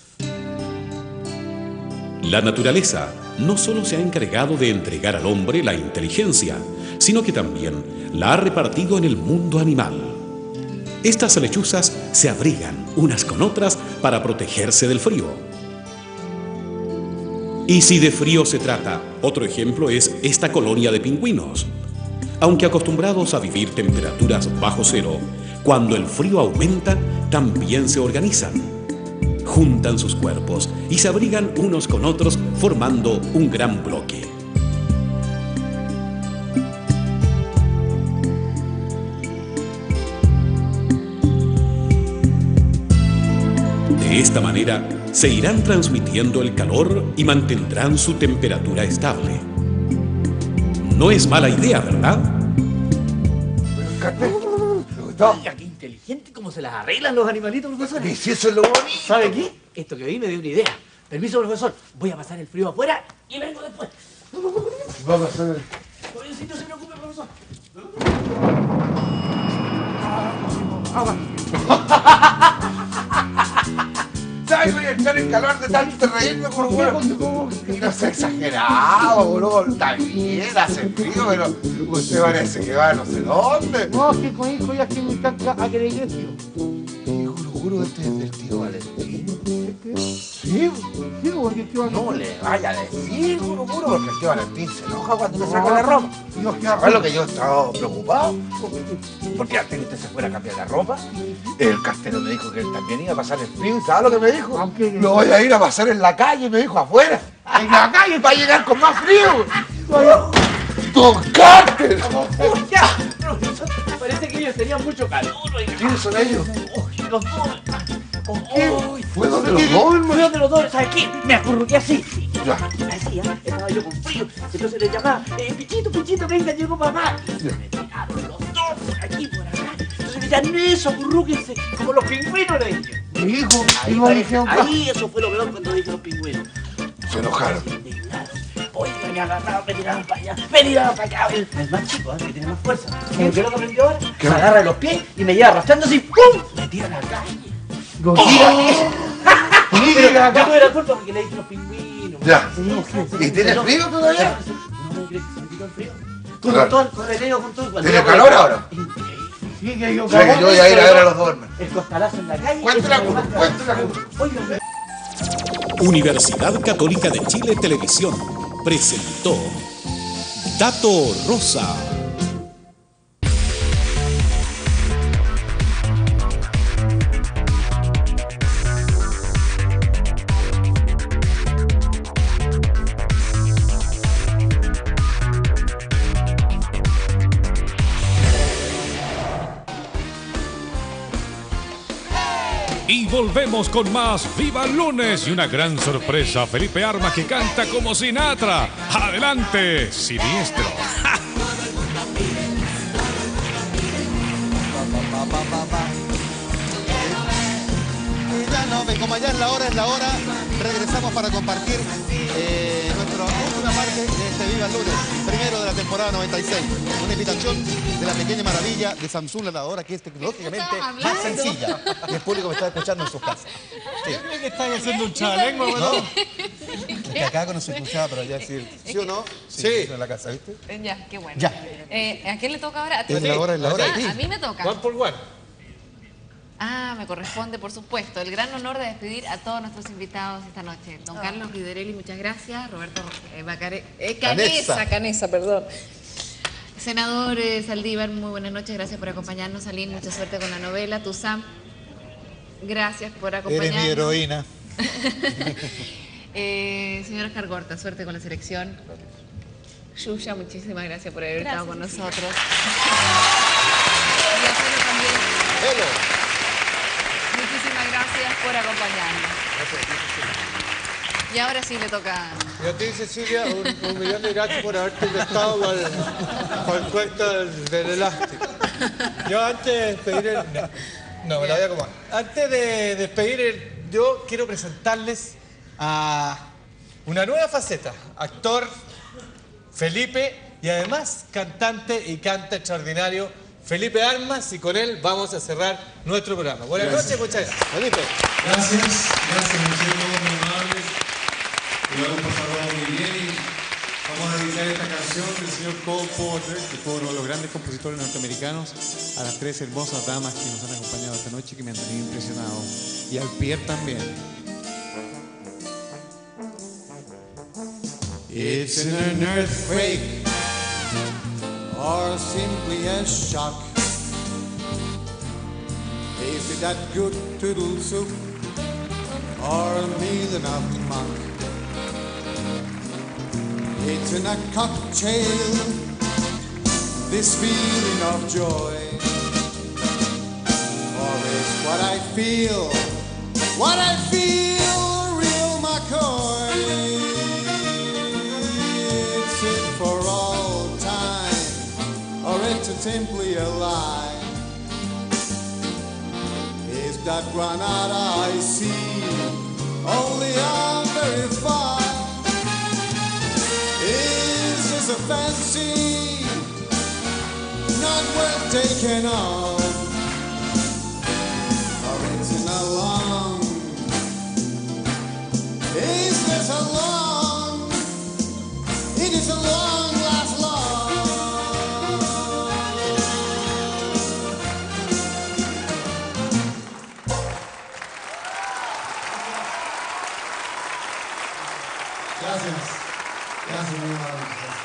La naturaleza no solo se ha encargado de entregar al hombre la inteligencia, sino que también la ha repartido en el mundo animal. Estas lechuzas se abrigan unas con otras para protegerse del frío. Y si de frío se trata, otro ejemplo es esta colonia de pingüinos. Aunque acostumbrados a vivir temperaturas bajo cero, cuando el frío aumenta, también se organizan. Juntan sus cuerpos y se abrigan unos con otros formando un gran bloque. De esta manera, se irán transmitiendo el calor y mantendrán su temperatura estable. No es mala idea, ¿verdad? Oiga, qué inteligente, cómo se las arreglan los animalitos, profesor. Y si eso es lo bonito. ¿Sabe qué? Esto que vi me dio una idea. Permiso, profesor, voy a pasar el frío afuera y vengo después. Vamos a hacer... Oye, si no se preocupe, profesor. ¿Sabes? Voy a echar el calor de tanto reírme, Guruguru. Y no sea exagerado, Guruguru. Está bien, hace frío, pero usted parece que va a no sé dónde. No, que con hijo ya que me encanta a que la iglesia. Y Guruguru, este es del tío Valentín. Sí, sí, porque el tío Valentín. No le vaya a decir, Guruguru, porque el tío Valentín se enoja cuando le saca la ropa. ¿Sabes lo que yo estaba preocupado? Porque antes que usted se fuera a cambiar la ropa, el cartero me dijo que él también iba a pasar el frío. ¿Y sabes lo que me dijo? Lo voy a ir a pasar en la calle, me dijo, afuera. En la calle para llegar con más frío. ¡Don Carter! ¡Ya! Profesor, parece que ellos tenían mucho calor. oiga. ¿Quiénes son ellos? Uy, los dos. Uy, ¿Fue donde los dos, hermano? Fue donde los dos, ¿sabes qué? Me acurruqué así. Ya. Así, ¿eh? Estaba yo con frío. Entonces le llamaba, eh, Pichito, Pichito, venga, llegó papá. Y se me tiraron los dos por aquí, por acá. Entonces me decían, eso, acurrúquense, como los pingüinos, le dije. Mi hijo, Ahí, y parece- dijeron, ahí eso fue lo peor cuando dije los pingüinos. Se enojaron. Oye, me agarraban, me tiraban para allá, me tiraban para acá. El, el más chico, ¿eh? Que tiene más fuerza. ¿Qué es lo que aprendió ahora? ¿Qué? Me agarra de los pies y me lleva arrastrando así, ¡pum! Me tira a la calle. Lo tira. Pero Pero yo tuve la culpa porque le dije los pingüinos. Ya. Sí, sí, sí. ¿Y tiene No, frío todavía? No me crees que se me quitó el frío. Con Claro. todo, con Reneo, con todo. ¿Tiene calor ahora? sí, que yo O sea, que yo voy a ir a ver a los dos, hermano. El costalazo en la calle. Cuéntela, eso es lo más cuéntela. grave. Oiga, Universidad Católica de Chile Televisión presentó Dato Rosa. Y volvemos con más Viva el Lunes y una gran sorpresa, Felipe Armas que canta como Sinatra. Adelante, siniestro. No, como ya es la hora, es la hora. Regresamos para compartir eh, nuestra última parte de este Viva el Lunes, primero de la temporada noventa y seis. Una invitación de la pequeña maravilla de Samsung, la lavadora que es tecnológicamente más sencilla. Y el público me está escuchando en sus casas. Sí. Yo creo que están haciendo un chavalengua, weón. Que acá no se escuchaba, pero ya sí. ¿Sí o no? Sí. sí. En la casa, ¿viste? Ya, qué bueno. Ya. Eh, ¿A quién le toca ahora? ¿A ti? Es la hora, es la hora. Ah, a mí me toca. One por one. Ah, me corresponde, por supuesto, el gran honor de despedir a todos nuestros invitados esta noche. Don Carlos Guiderelli, muchas gracias. Roberto eh, Bacare... eh, Canesa, Canesa, Canesa, perdón. Senador eh, Saldívar, muy buenas noches, gracias por acompañarnos. Aline, mucha suerte con la novela. Tuzán, gracias por acompañarnos. Eres mi heroína. eh, señora Cargorta, suerte con la selección. Yuya, muchísimas gracias por haber gracias, estado con nosotros. Y a Felo también. Felo. Muchísimas gracias por acompañarnos. Gracias, y ahora sí le toca... Y a ti, Cecilia, un, un millón de gracias por haberte prestado para el, para el cuento del, del elástico. Yo antes de despedir el... No, me la voy a acomodar. Antes de despedir el... Yo quiero presentarles a una nueva faceta. Actor, Felipe, y además cantante y canta extraordinario, Felipe Armas, y con él vamos a cerrar nuestro programa. Buenas gracias. noches, muchas gracias. Felipe. Gracias, gracias, muchachos, muy amables. Lo hemos pasado muy bien y vamos a dedicar esta canción del señor Cole Porter, que fue uno de los grandes compositores norteamericanos, a las tres hermosas damas que nos han acompañado esta noche, que me han tenido impresionado, y al Pierre también. It's an earthquake or simply a shock. Is it that good to do soup or a meal enough to mock? It's in a cocktail, this feeling of joy, or is what I feel, what I feel, real McCoy? It's it for all time, or it's simply a lie? Is that Granada I see only on very far? Is this a fancy not worth taking on? Or it's in a long, is this a long, it is a long last long. Gracias. Gracias, muy amable.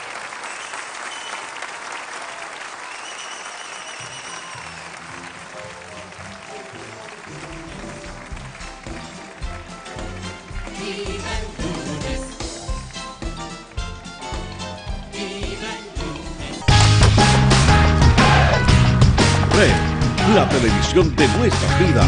Red, la televisión de nuestras vidas.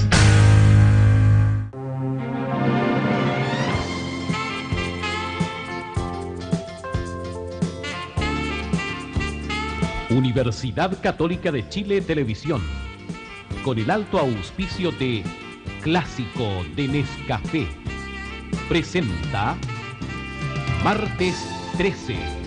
Universidad Católica de Chile Televisión, con el alto auspicio de Clásico de Nescafé, presenta Martes trece.